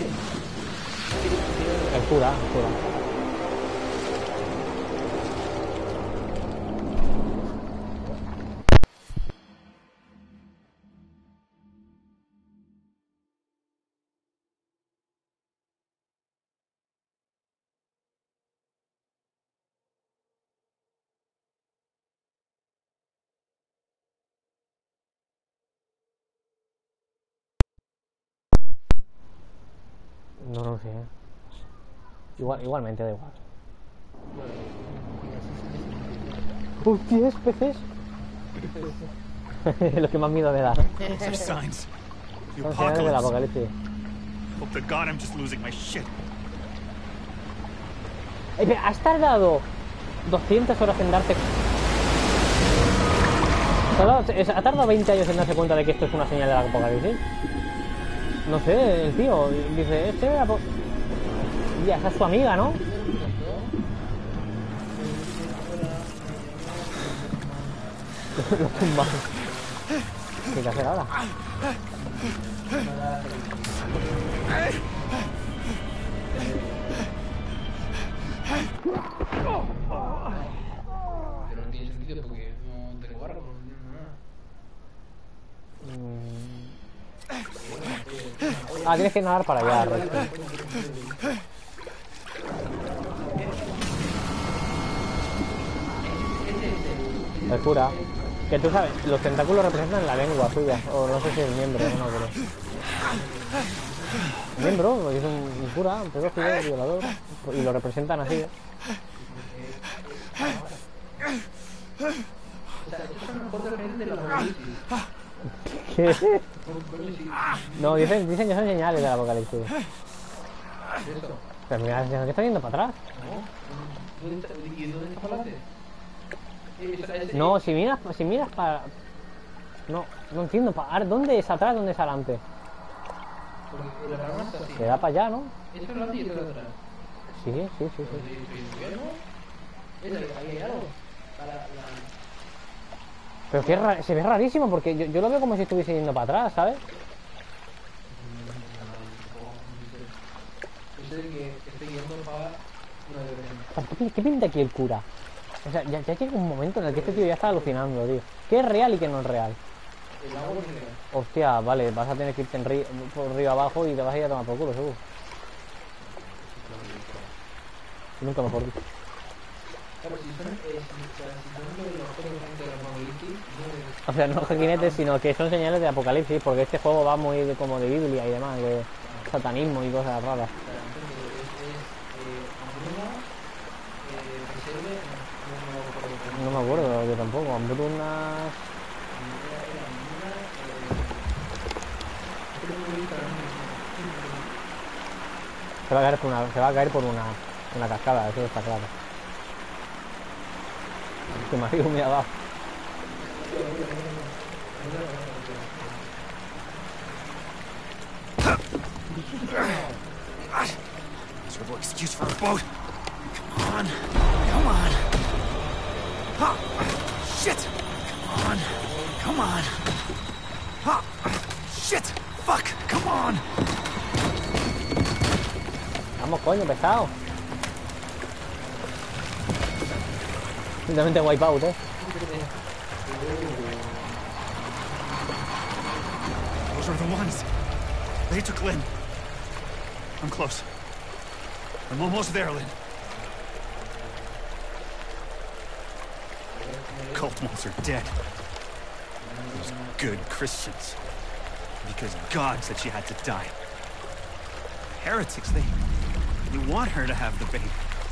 El cura. No lo sé. Igualmente da igual. ¡Hostias, peces! Lo que más miedo me da. Those are signs. The Son señales del apocalypse. apocalipsis. Hope to God I'm just losing my shit. ¿Has tardado 200 horas en darte... ¿Ha tardado 20 años en darse cuenta de que esto es una señal del apocalipsis? No sé, el tío dice, Y esa es su amiga, ¿no? Lo tumban. ¿Qué hay que hacer ahora? Pero no tiene sentido porque no tengo barro, no tiene nada. Ah, tienes que nadar para allá, recto. El cura. Que tú sabes, los tentáculos representan la lengua suya. O no sé si el miembro, no me acuerdo. El miembro, porque es un cura, un pedófilo, un violador. Y lo representan así. ¿Qué? No, dicen que son señales del apocalipsis. Pero mira, ¿qué está yendo para atrás? ¿Y dónde está para adelante? No, si miras para... No entiendo. ¿Dónde es atrás? ¿Dónde es adelante? Porque la palma está así. Le da para allá, ¿no? Esto es adelante y esto es atrás. Sí. Ahí hay algo. Pero que se ve rarísimo porque yo lo veo como si estuviese yendo para atrás, ¿sabes? Yo sé que estoy yendo para una dirección. ¿Qué pinta aquí el cura? O sea, ya llega un momento en el que este tío ya está alucinando, tío. ¿Qué es real y qué no es real? El agua es real. Hostia, vale, vas a tener que irte por río abajo y te vas a ir a tomar por culo, seguro. Nunca mejor dicho. Claro, si son los juegos de apocalipsis, O sea, no jinetes, sino que son señales de apocalipsis, porque este juego va muy como de Biblia y demás, de satanismo y cosas raras. No me acuerdo, yo tampoco. Hambrunas... Se va a caer por una cascada, eso está claro. Que me ha ido muy abajo. Miserable excuse for a boat. Come on. Ha! Shit! Come on. Ha! Shit! Fuck! Come on. Vamos, coño, pesado. Simplemente wipeout, Those are the ones. They took Lynn. I'm close. I'm almost there, Lynn. Cult ones are dead. Those good Christians. Because God said she had to die. Heretics, they want her to have the baby.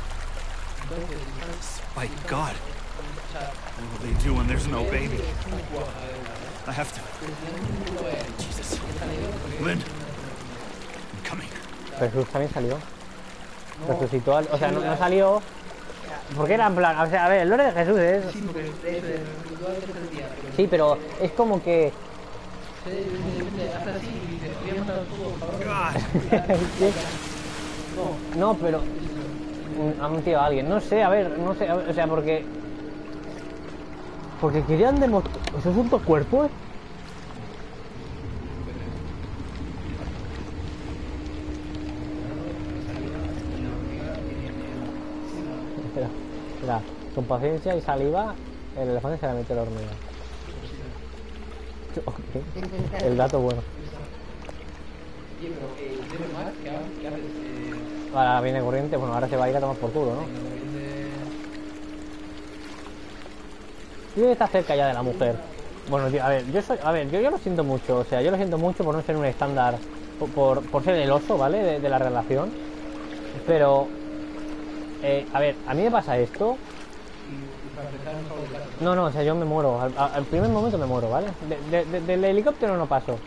Despite God. What will they do when there's no baby? I have to. Jesus. Lynn. I'm coming. Jesús también salió. Resucitó o sea, no salió. Porque era en plan, o sea, a ver, el lore de Jesús es... Sí, porque es ritual de tercer día. Sí, pero es como que... Hasta así y dice, voy a matar a todos, cabrón. No, pero... Han metido a alguien, no sé, a ver, no sé, o sea, porque... Porque querían demostrar... ¿Esos son dos cuerpos? Espera, con paciencia y saliva, el elefante se le mete la hormiga. Ok, el dato bueno. Oye, pero ¿debe más? ¿Qué haces? Ahora viene corriente, bueno, ahora se va a ir a tomar por culo, ¿no? Tío, está cerca ya de la mujer. Bueno, tío, a ver, yo lo siento mucho, o sea, yo lo siento mucho por no ser un estándar, por ser el oso, ¿vale? De la relación. Pero, a ver, a mí me pasa esto. No, o sea, yo me muero. Al primer momento me muero, ¿vale? Del helicóptero no paso.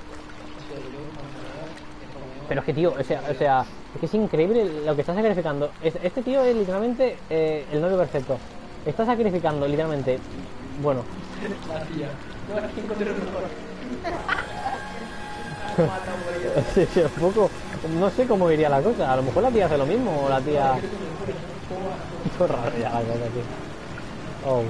Pero es que, tío, o sea, es que es increíble lo que está sacrificando. Este tío es literalmente el novio perfecto. Está sacrificando, literalmente. Bueno. Sí, sí, un poco... No sé cómo iría la cosa. A lo mejor la tía hace lo mismo o la tía... Qué raro ya la cosa, tío. Oh.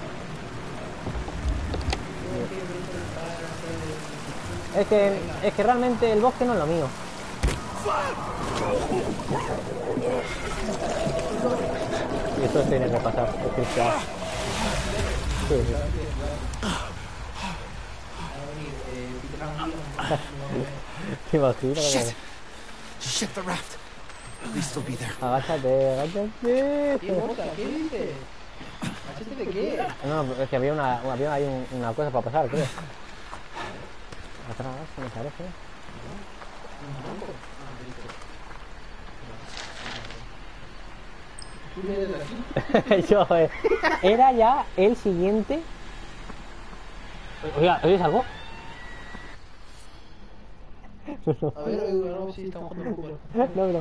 Es que realmente el bosque no es lo mío. Y eso tiene que pasar, es crucial. Sí, sí. ¿Te imaginas? Shit, the raft. At least they'll be there. Agáchate, agáchate. ¿Qué boca? ¿Qué dices? ¿Agáchate de qué? No, es que había ahí una cosa para pasar, creo. Atrás, me parece. ¿Tú vienes de aquí? Yo, era ya el siguiente. Oiga, ¿oyes algo? A ver, no, sí, estamos jugando fútbol. No.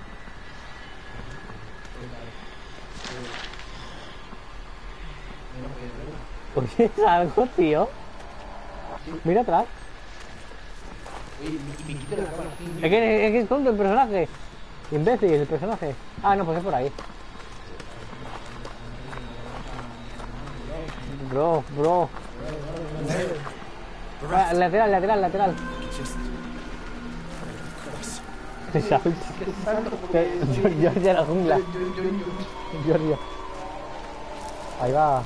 ¿Oyes algo, tío? Mira atrás. Oye, me quito la cámara. Es que es tonto el personaje. Imbécil el personaje. Ah, no, pues es por ahí. Bro. Ah, lateral. Georgia la jungla. Georgia. Ahí va.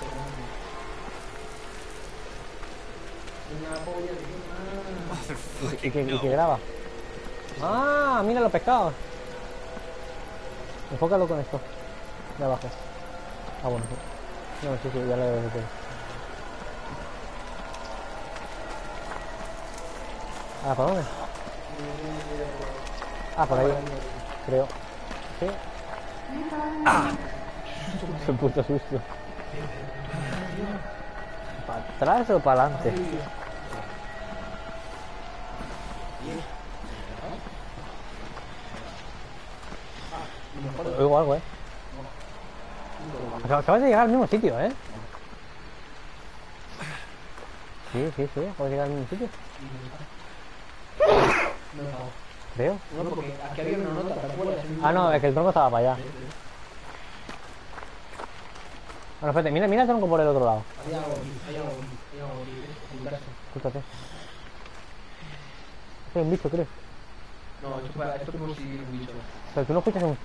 ¿Y que graba? Ah, mira los pescados. Enfócalo con esto. De abajo. Ah, bueno. No, sí, ya lo veo. Ah, ¿para dónde? Ah, por ahí. Creo. ¿Sí? Se puso susto. ¿Para atrás o para adelante? Oigo algo, Acabas de llegar al mismo sitio, Sí, acabas de llegar al mismo sitio. Creo. No, porque aquí había una nota, ¿te acuerdas? Ah, no, es que el tronco estaba para allá. Bueno, espérate, mira el tronco por el otro lado. Hay algo aquí. Escúchate. Es un bicho, creo. No, esto es como si un bicho. Pero tú no escuchas un...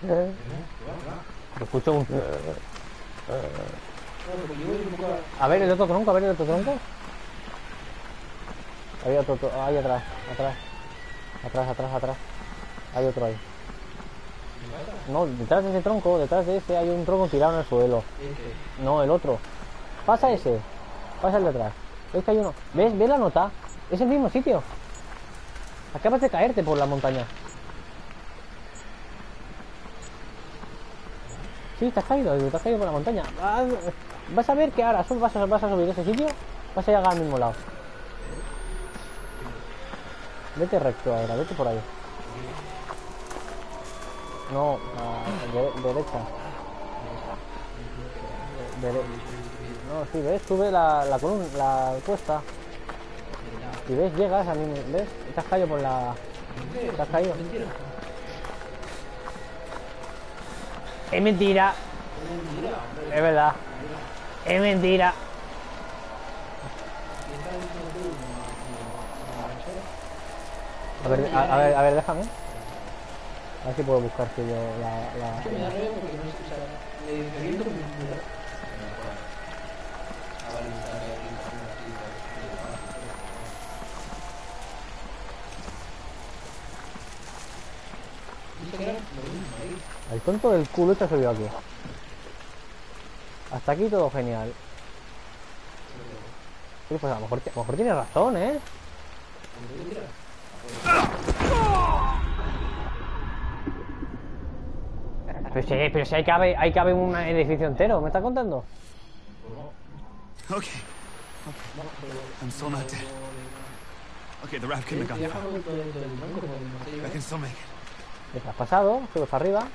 Yo escucho un... A ver el otro tronco, Había otro, ahí atrás. Hay otro ahí. No, detrás de ese tronco, detrás de ese hay un tronco tirado en el suelo. No, el otro. Pasa ese. Pasa el de atrás. ¿Ves que hay uno? ¿Ves la nota? Es el mismo sitio. Acabas de caerte por la montaña. Sí, te has caído por la montaña. Vas a ver que ahora vas a subir ese sitio, vas a llegar al mismo lado. Vete recto ahora, vete por ahí. No, derecha. No, sí, ves, sube la columna, la cuesta. Y ves, llegas a mí, ¿ves? Te has caído por la... Te has caído. Es mentira. Es verdad. Es mentira. A ver, déjame. A ver si puedo buscarte yo la... Me da rabia porque no sé, o sea, me reviento con mi mula. El tonto del culo este se vio aquí. Hasta aquí todo genial. Sí, pues a lo mejor tiene razón, Pero si ahí cabe un edificio entero, ¿me estás contando? Okay. I'm still not dead. Okay, the raft couldn't have gone far. I can still make it. Has pasado, subes para arriba.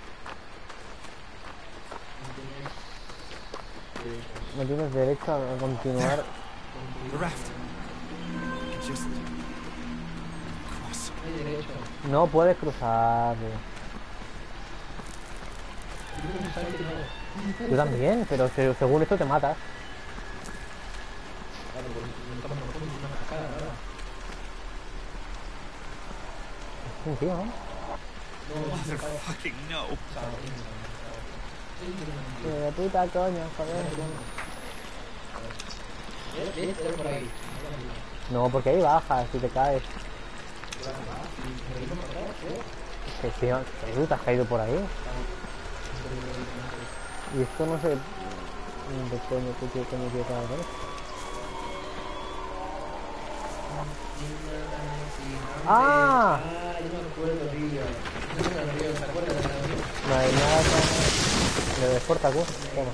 No tienes derecho a continuar. The raft. Just No hay derecho. No puedes cruzar. Yo creo que sabes que no. Tú también, pero según esto te matas. Claro, porque no estamos nosotros en una cascada, ¿verdad? Sí, tío, ¿no? Motherfucking no. De puta coño, joder. ¿Ves? Era por ahí. No, porque ahí bajas si te caes. Que tío, que tú te has caído por ahí. Y esto no sé. ¿De coño, qué coño quiere caer con esto? ¡Ah! Yo me acuerdo, Río. No me acuerdo, ¿te acuerdas de la canción? No hay nada. Le de Sportacus. Toma.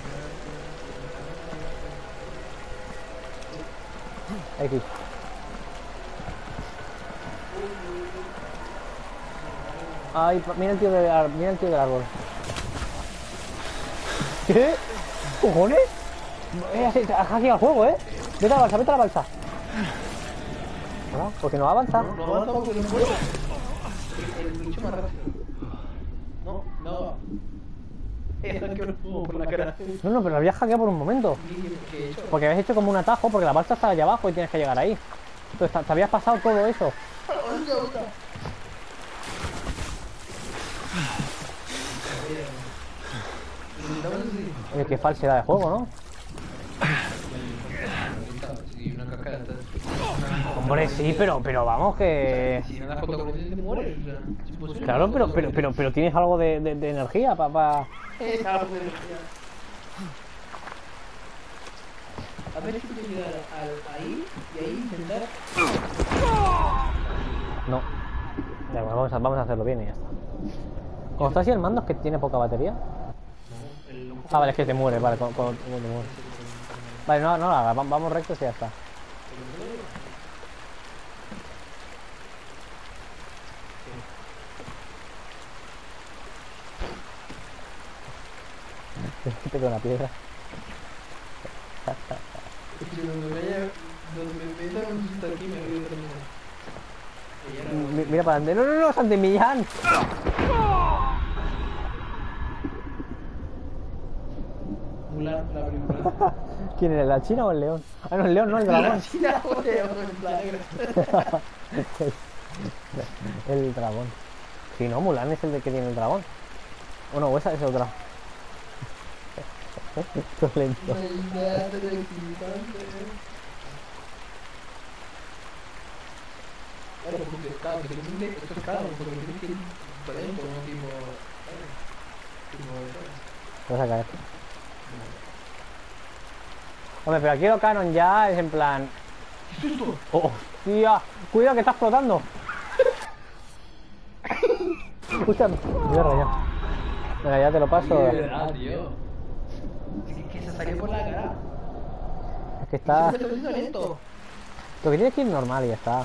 Aquí. Ay, mira el tío del árbol. ¿Qué? ¿Cojones? Has hackeado el juego, ¿eh? Vete a la balsa, vete a la balsa. ¿Verdad? Porque no avanza. No avanza porque no puedo. El bicho más rápido. No. Que no puedo por la cara. No, pero lo habías hackeado por un momento. ¿Qué he hecho? Porque habías hecho como un atajo, porque la balsa estaba allá abajo y tienes que llegar ahí. Entonces te habías pasado todo eso. Qué falsedad de juego, ¿no? Si una cascada está... Hombre, sí, pero vamos que... Si no das fotografía te mueres. O sea, es imposible. Claro, pero tienes algo de energía para... A ver si puedo llegar ahí y ahí intentar... No. Ya, bueno, vamos a hacerlo bien y ya está. Cuando estás así el mando es que tiene poca batería. Ah, vale, es que te muere, vale, cuando te mueres. Vale, no lo hagas, vamos rectos y ya está. Te con la piedra. Donde me metan un susto aquí me río también. Mira para adelante. No, Santi Millán. Mulan, la película. ¿Quién era? ¿La China o el león? Ah, no, el león, no, el dragón. China, en plan negro. El dragón. Sí, no, Mulan es el de que tiene el dragón. O no, esa es otra. Esto es lento. Maldad de excitante. Claro, porque claro, que esto es caro, porque tienes que ir por dentro, no tipo... Te vas a caer. Hombre, pero aquí lo canon ya es en plan... ¿Qué es esto? ¡Oh, hostia! ¡Cuidado que estás flotando! Escúchame, voy a rayar. Venga, ya te lo paso. Ah, tío. Que se salió por la cara. Es que está... Me está poniendo lento. Lo que tienes que ir normal y ya está.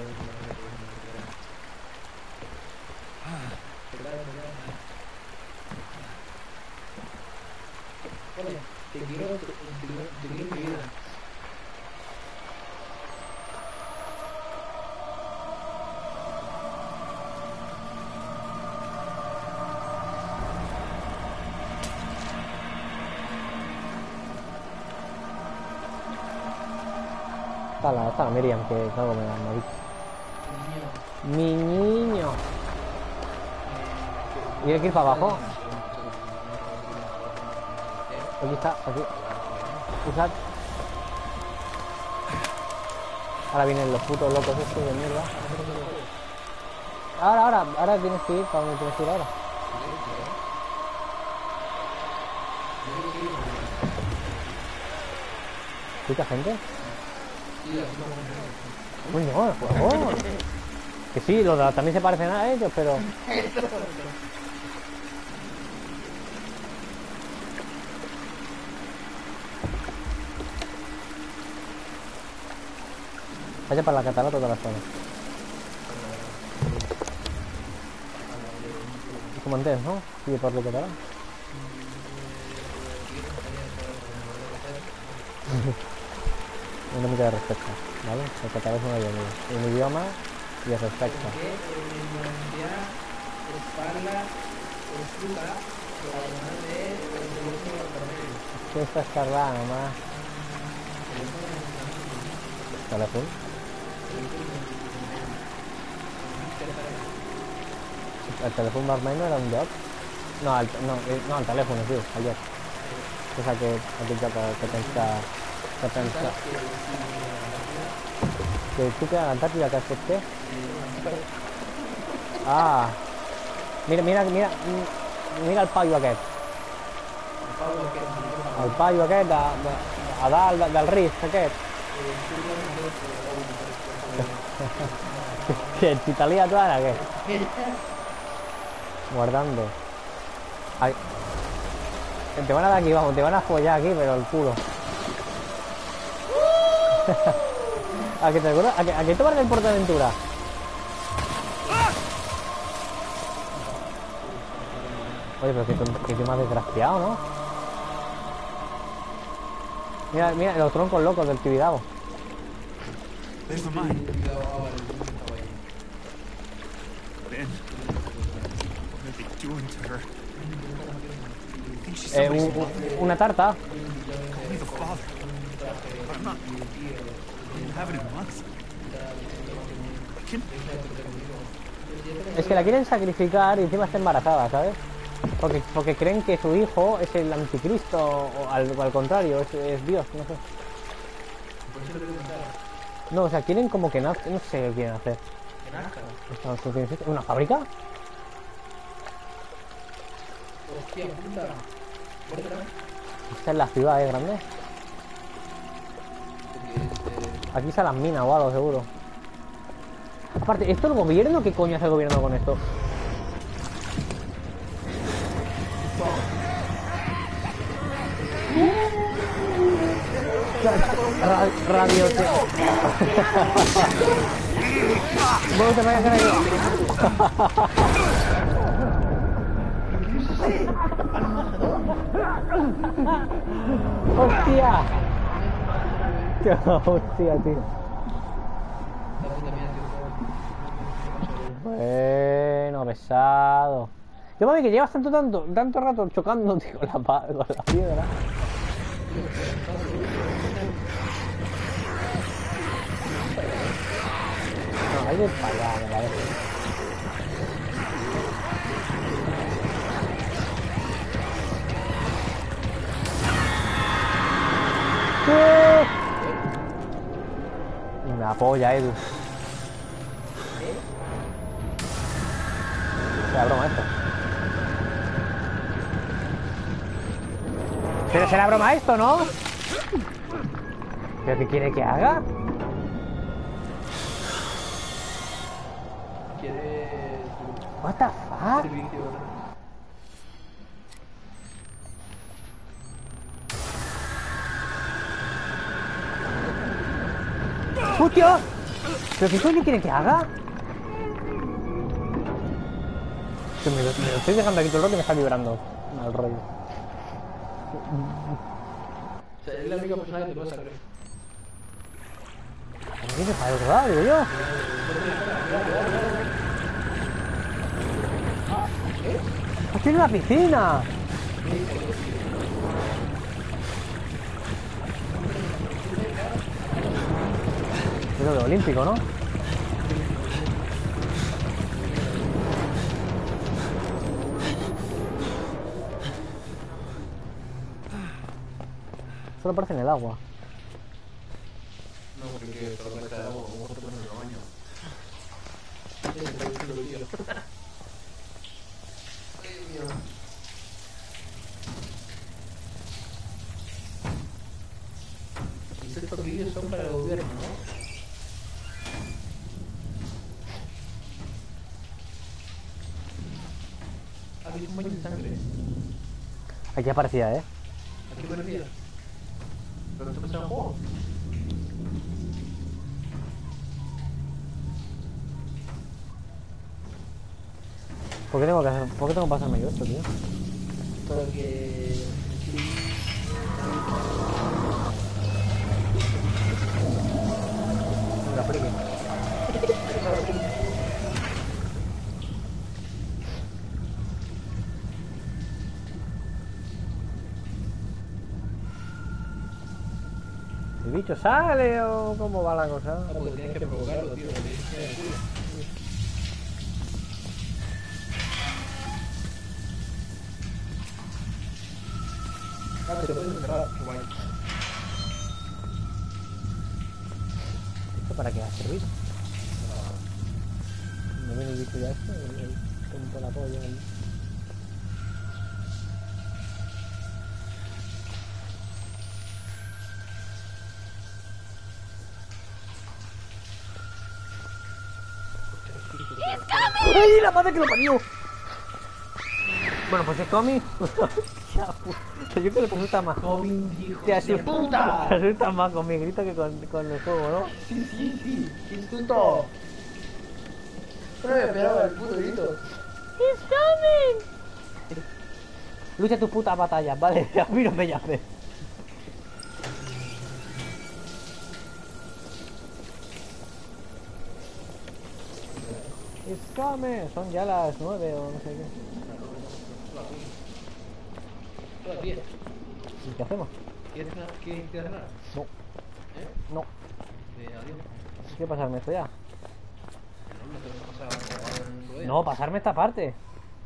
Te quiero mi vida. Está la Miriam, que algo me ha dicho. Mi niño. ¿Y hay que ir para abajo? Aquí está, aquí. Usad. Ahora vienen los putos locos estos de mierda. Ahora tienes que ir para donde tienes que ir ahora. ¿Pica gente? Uy, no, el juego. Que sí, los de también se parecen a ellos, pero... Vaya para la catalana toda la zona. Como antes, ¿no? Sigue por lo catalán. Una mitad de respeto, ¿vale? El catalán es un idioma. Un idioma Y al respecto. que en la universidad es parla o fruta además de el teléfono intermedio. ¿Qué está escarlada nomás? ¿Teléfono? ¿El teléfono vermell no era un joc? No, el teléfono, sí, el joc. És aquest joc que tens que... Que tu que l'Antàrtida que has fet què? Ah! Mira el paio aquest. El paio aquest a dalt del risc aquest. ¿Qué? ¿Es italiano tú ahora qué? Guardando. Ay. Te van a dar aquí, vamos, te van a follar aquí, pero el culo. ¿A que te acuerdas? ¿A que tomas del Portaventura? Oye, pero que más desgraciado, ¿no? Mira los troncos locos del Tibidabo. There's the mine. Ben, what are they doing to her? I think she's somebody's mother. Una tarta. Call me the father. But I'm not. I didn't have it in months. I can. Es que la quieren sacrificar y encima está embarazada, ¿sabes? Porque creen que su hijo es el anticristo o al contrario, es Dios, no sé. No, o sea, quieren como que nazca, no sé qué quieren hacer. ¿Una fábrica? Hostia puta. Esta es la ciudad, grande. Aquí están las minas o algo, seguro. Aparte, ¿esto el gobierno? ¿Qué coño hace el gobierno con esto? Radio vos te vayas a caer. ¡Hostia! ¡Hostia, tío! Bueno, pesado. Yo mami que llevas tanto rato chocando, tío, con la piedra. No, hay que ir para allá, me parece. Una polla, Edu. Será broma esto. Pero será broma esto, ¿no? ¿Pero qué quiere que haga? What the fuck? ¡Hostia! ¿Pero qué coño quiere que haga? Que me lo estoy dejando aquí todo el rato y me está vibrando mal rollo. O sea, es la única persona que te pasa, creo. ¿Por qué se para el otro lado, digo yo? ¡Aquí en una piscina! Es lo de olímpico, ¿no? Solo aparece en el agua. No, porque solo me está agua, como otro en el baño. Se está buscando el tío. Ay, Dios mío. Estos vídeos son para el gobierno, ¿no? Aquí es un baño de sangre. Aquí aparecía, ¿eh? Aquí parecía. Pero no se pasa el juego. ¿Por qué tengo que pasarme yo esto, tío? Porque... La friki. ¿El bicho sale o cómo va la cosa? Ah, porque tienes que provocarlo, tío. Ah, te puedes encerrar. Qué guay. ¿Esto para qué ha servido? No viene el bicho ya esto, el tonto la polla ahí. ¡Ay, la madre que lo parió! Bueno, pues es Comi. Yo creo que te asusta más. Te asusta, te asusta más con mi grito que con el juego, ¿no? Sí. ¡Qué susto! No me esperaba el puto grito. He's coming. Lucha tus putas batallas, ¿vale? A mí no me llames. It's coming. Son ya las 9 o no sé qué. Son las 10. ¿Y qué hacemos? ¿Quieres cenar? No. ¿Eh? No. Adiós. ¿Qué pasarme esto ya? No te lo vas a pasar en su día. No, pasarme esta parte.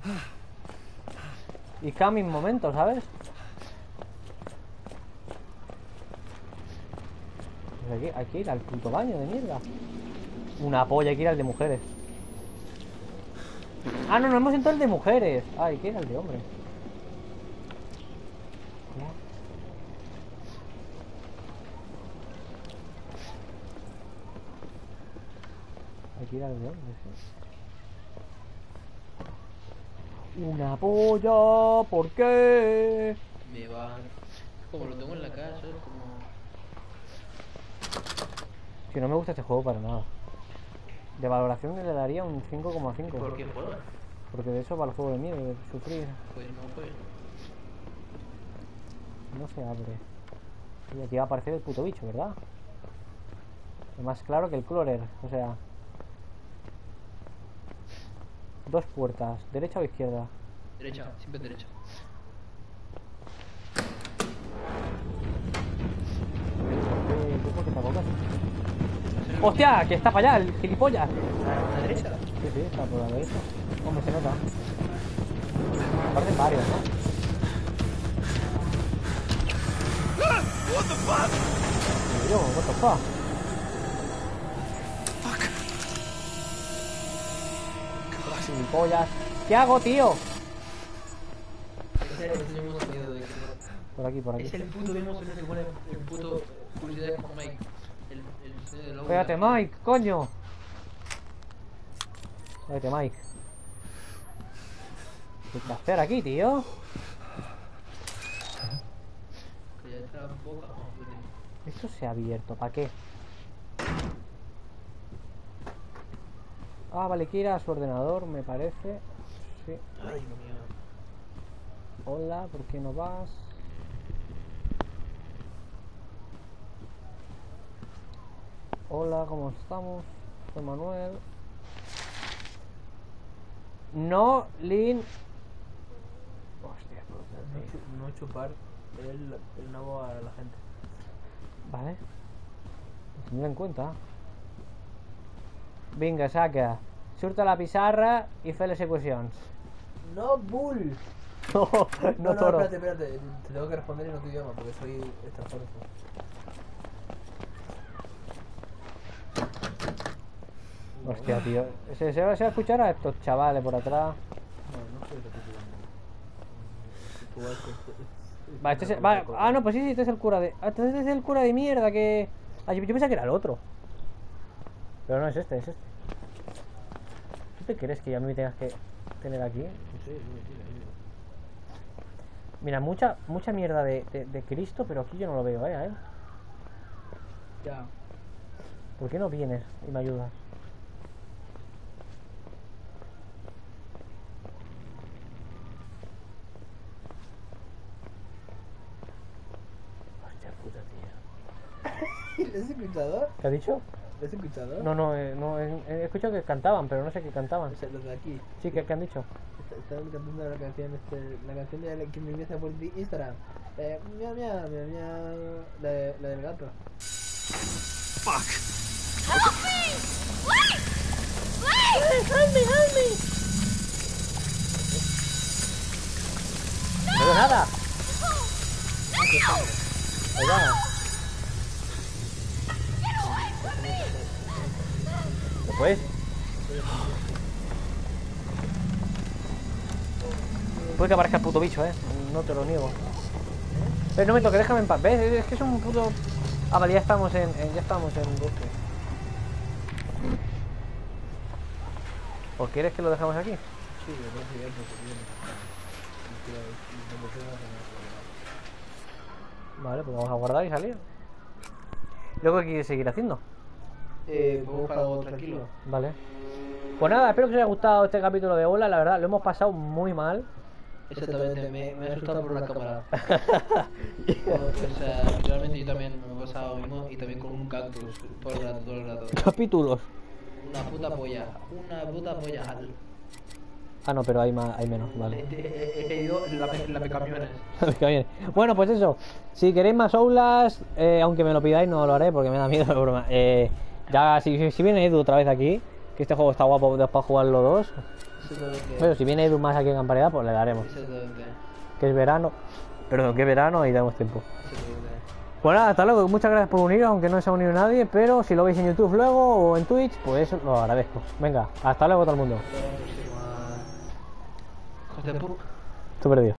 Y coming momento, ¿sabes? Pues hay que ir al puto baño de mierda. Una polla, hay que ir al de mujeres. Ah, no, no hemos entrado el de mujeres. Ah, hay que ir al de hombres. Hay que ir al de hombres, sí. Una polla, ¿por qué? Me va. Como lo tengo en la casa, es como. Que no me gusta este juego para nada. De valoración le daría un 5,5. ¿Por qué juegas? Porque de eso va el juego de miedo, de sufrir. Pues no juegues. No se abre. Y aquí va a aparecer el puto bicho, ¿verdad? Es más claro que el Clorer, o sea. Dos puertas, ¿derecha o izquierda? Derecha, siempre derecha. ¿Por qué te abocas? ¡Hostia! Que está para allá, el gilipollas. ¿A la derecha? Sí, sí, está por la derecha. Hombre, se nota. Parecen varios, ¿no? Yo, what the fuck? Gilipollas. ¿Qué hago, tío? Ese es el mismo sonido de que Por aquí, por aquí. es el puto mismo sonido que pone el puto publicidad con Mike. El sonido del logo. Espérate, Mike, coño. Espérate, Mike. ¿Qué hay que hacer aquí, tío? Que ya está en boca. Esto se ha abierto, ¿para qué? Ah, vale, que ir a su ordenador, me parece. Sí. Ay, Dios mío. Hola, ¿por qué no vas? Hola, ¿cómo estamos? Soy Manuel. No, Lin. Hostia, No chupar el nabo a la gente. vale. Tendré en cuenta. Vinga, saca. Surta la pizarra y fe les ecuacions. No, bull. No, no, toro. Espérate. Te tengo que responder en otro idioma porque soy extranjero. Hostia, tío. Se va a escuchar a estos chavales por atrás. No soy de Va, este es va, ah, no, pues sí, este es el cura de. Ah, este es el cura de mierda que. Ah, yo pensaba que era el otro. Pero no es este, es este. ¿Tú te crees que ya me tengas que tener aquí? Mira, mucha mierda de Cristo, pero aquí yo no lo veo, a él. Ya. ¿Por qué no vienes y me ayudas? Hostia puta, tío. ¿Es escuchador? ¿Qué ha dicho? ¿Es escuchador? No, he escuchado que cantaban, pero no sé qué cantaban. O sea, los de aquí. Sí, ¿qué han dicho? Estaban cantando la canción, la canción de la que me empieza por Instagram. Miau, miau, miau, miau. La del gato. Fuck. Help me! Wait! Wait! Help me! Help me! No veo nada. No! Ahí va. Get away from me! Después. Puede que aparezca el puto bicho, no te lo niego. No me toque, déjame en paz. ¿Ves? Es que es un puto... Ah, vale, ya estamos en bosque. ¿O quieres que lo dejamos aquí? Sí, me parece bien porque viene. Vale, pues vamos a guardar y salir. Luego, ¿qué quieres seguir haciendo? Puedo buscar algo tranquilo. Vale. Pues nada, espero que os haya gustado este capítulo de Ola. La verdad, lo hemos pasado muy mal. Exactamente, me he asustado por una cámara. O sea, realmente yo también me he pasado lo mismo y también con un cactus todo el rato, todo el rato. Capítulos. Una puta polla, Ah, no, pero hay menos, vale. He ido la camiones. Está bien. Bueno, pues eso. Si queréis más Oulas, aunque me lo pidáis, no lo haré porque me da miedo, de broma. Ya, si viene Edu otra vez aquí, que este juego está guapo para jugarlo dos. Bueno, si viene Edu más aquí en Campanidad, pues le daremos. Que es verano. Perdón, que es verano y tenemos tiempo. Pues nada, hasta luego. Muchas gracias por uniros, aunque no se ha unido nadie. Pero si lo veis en YouTube luego o en Twitch, pues lo agradezco. Venga, hasta luego todo el mundo. Hijos de puta. Estoy perdido.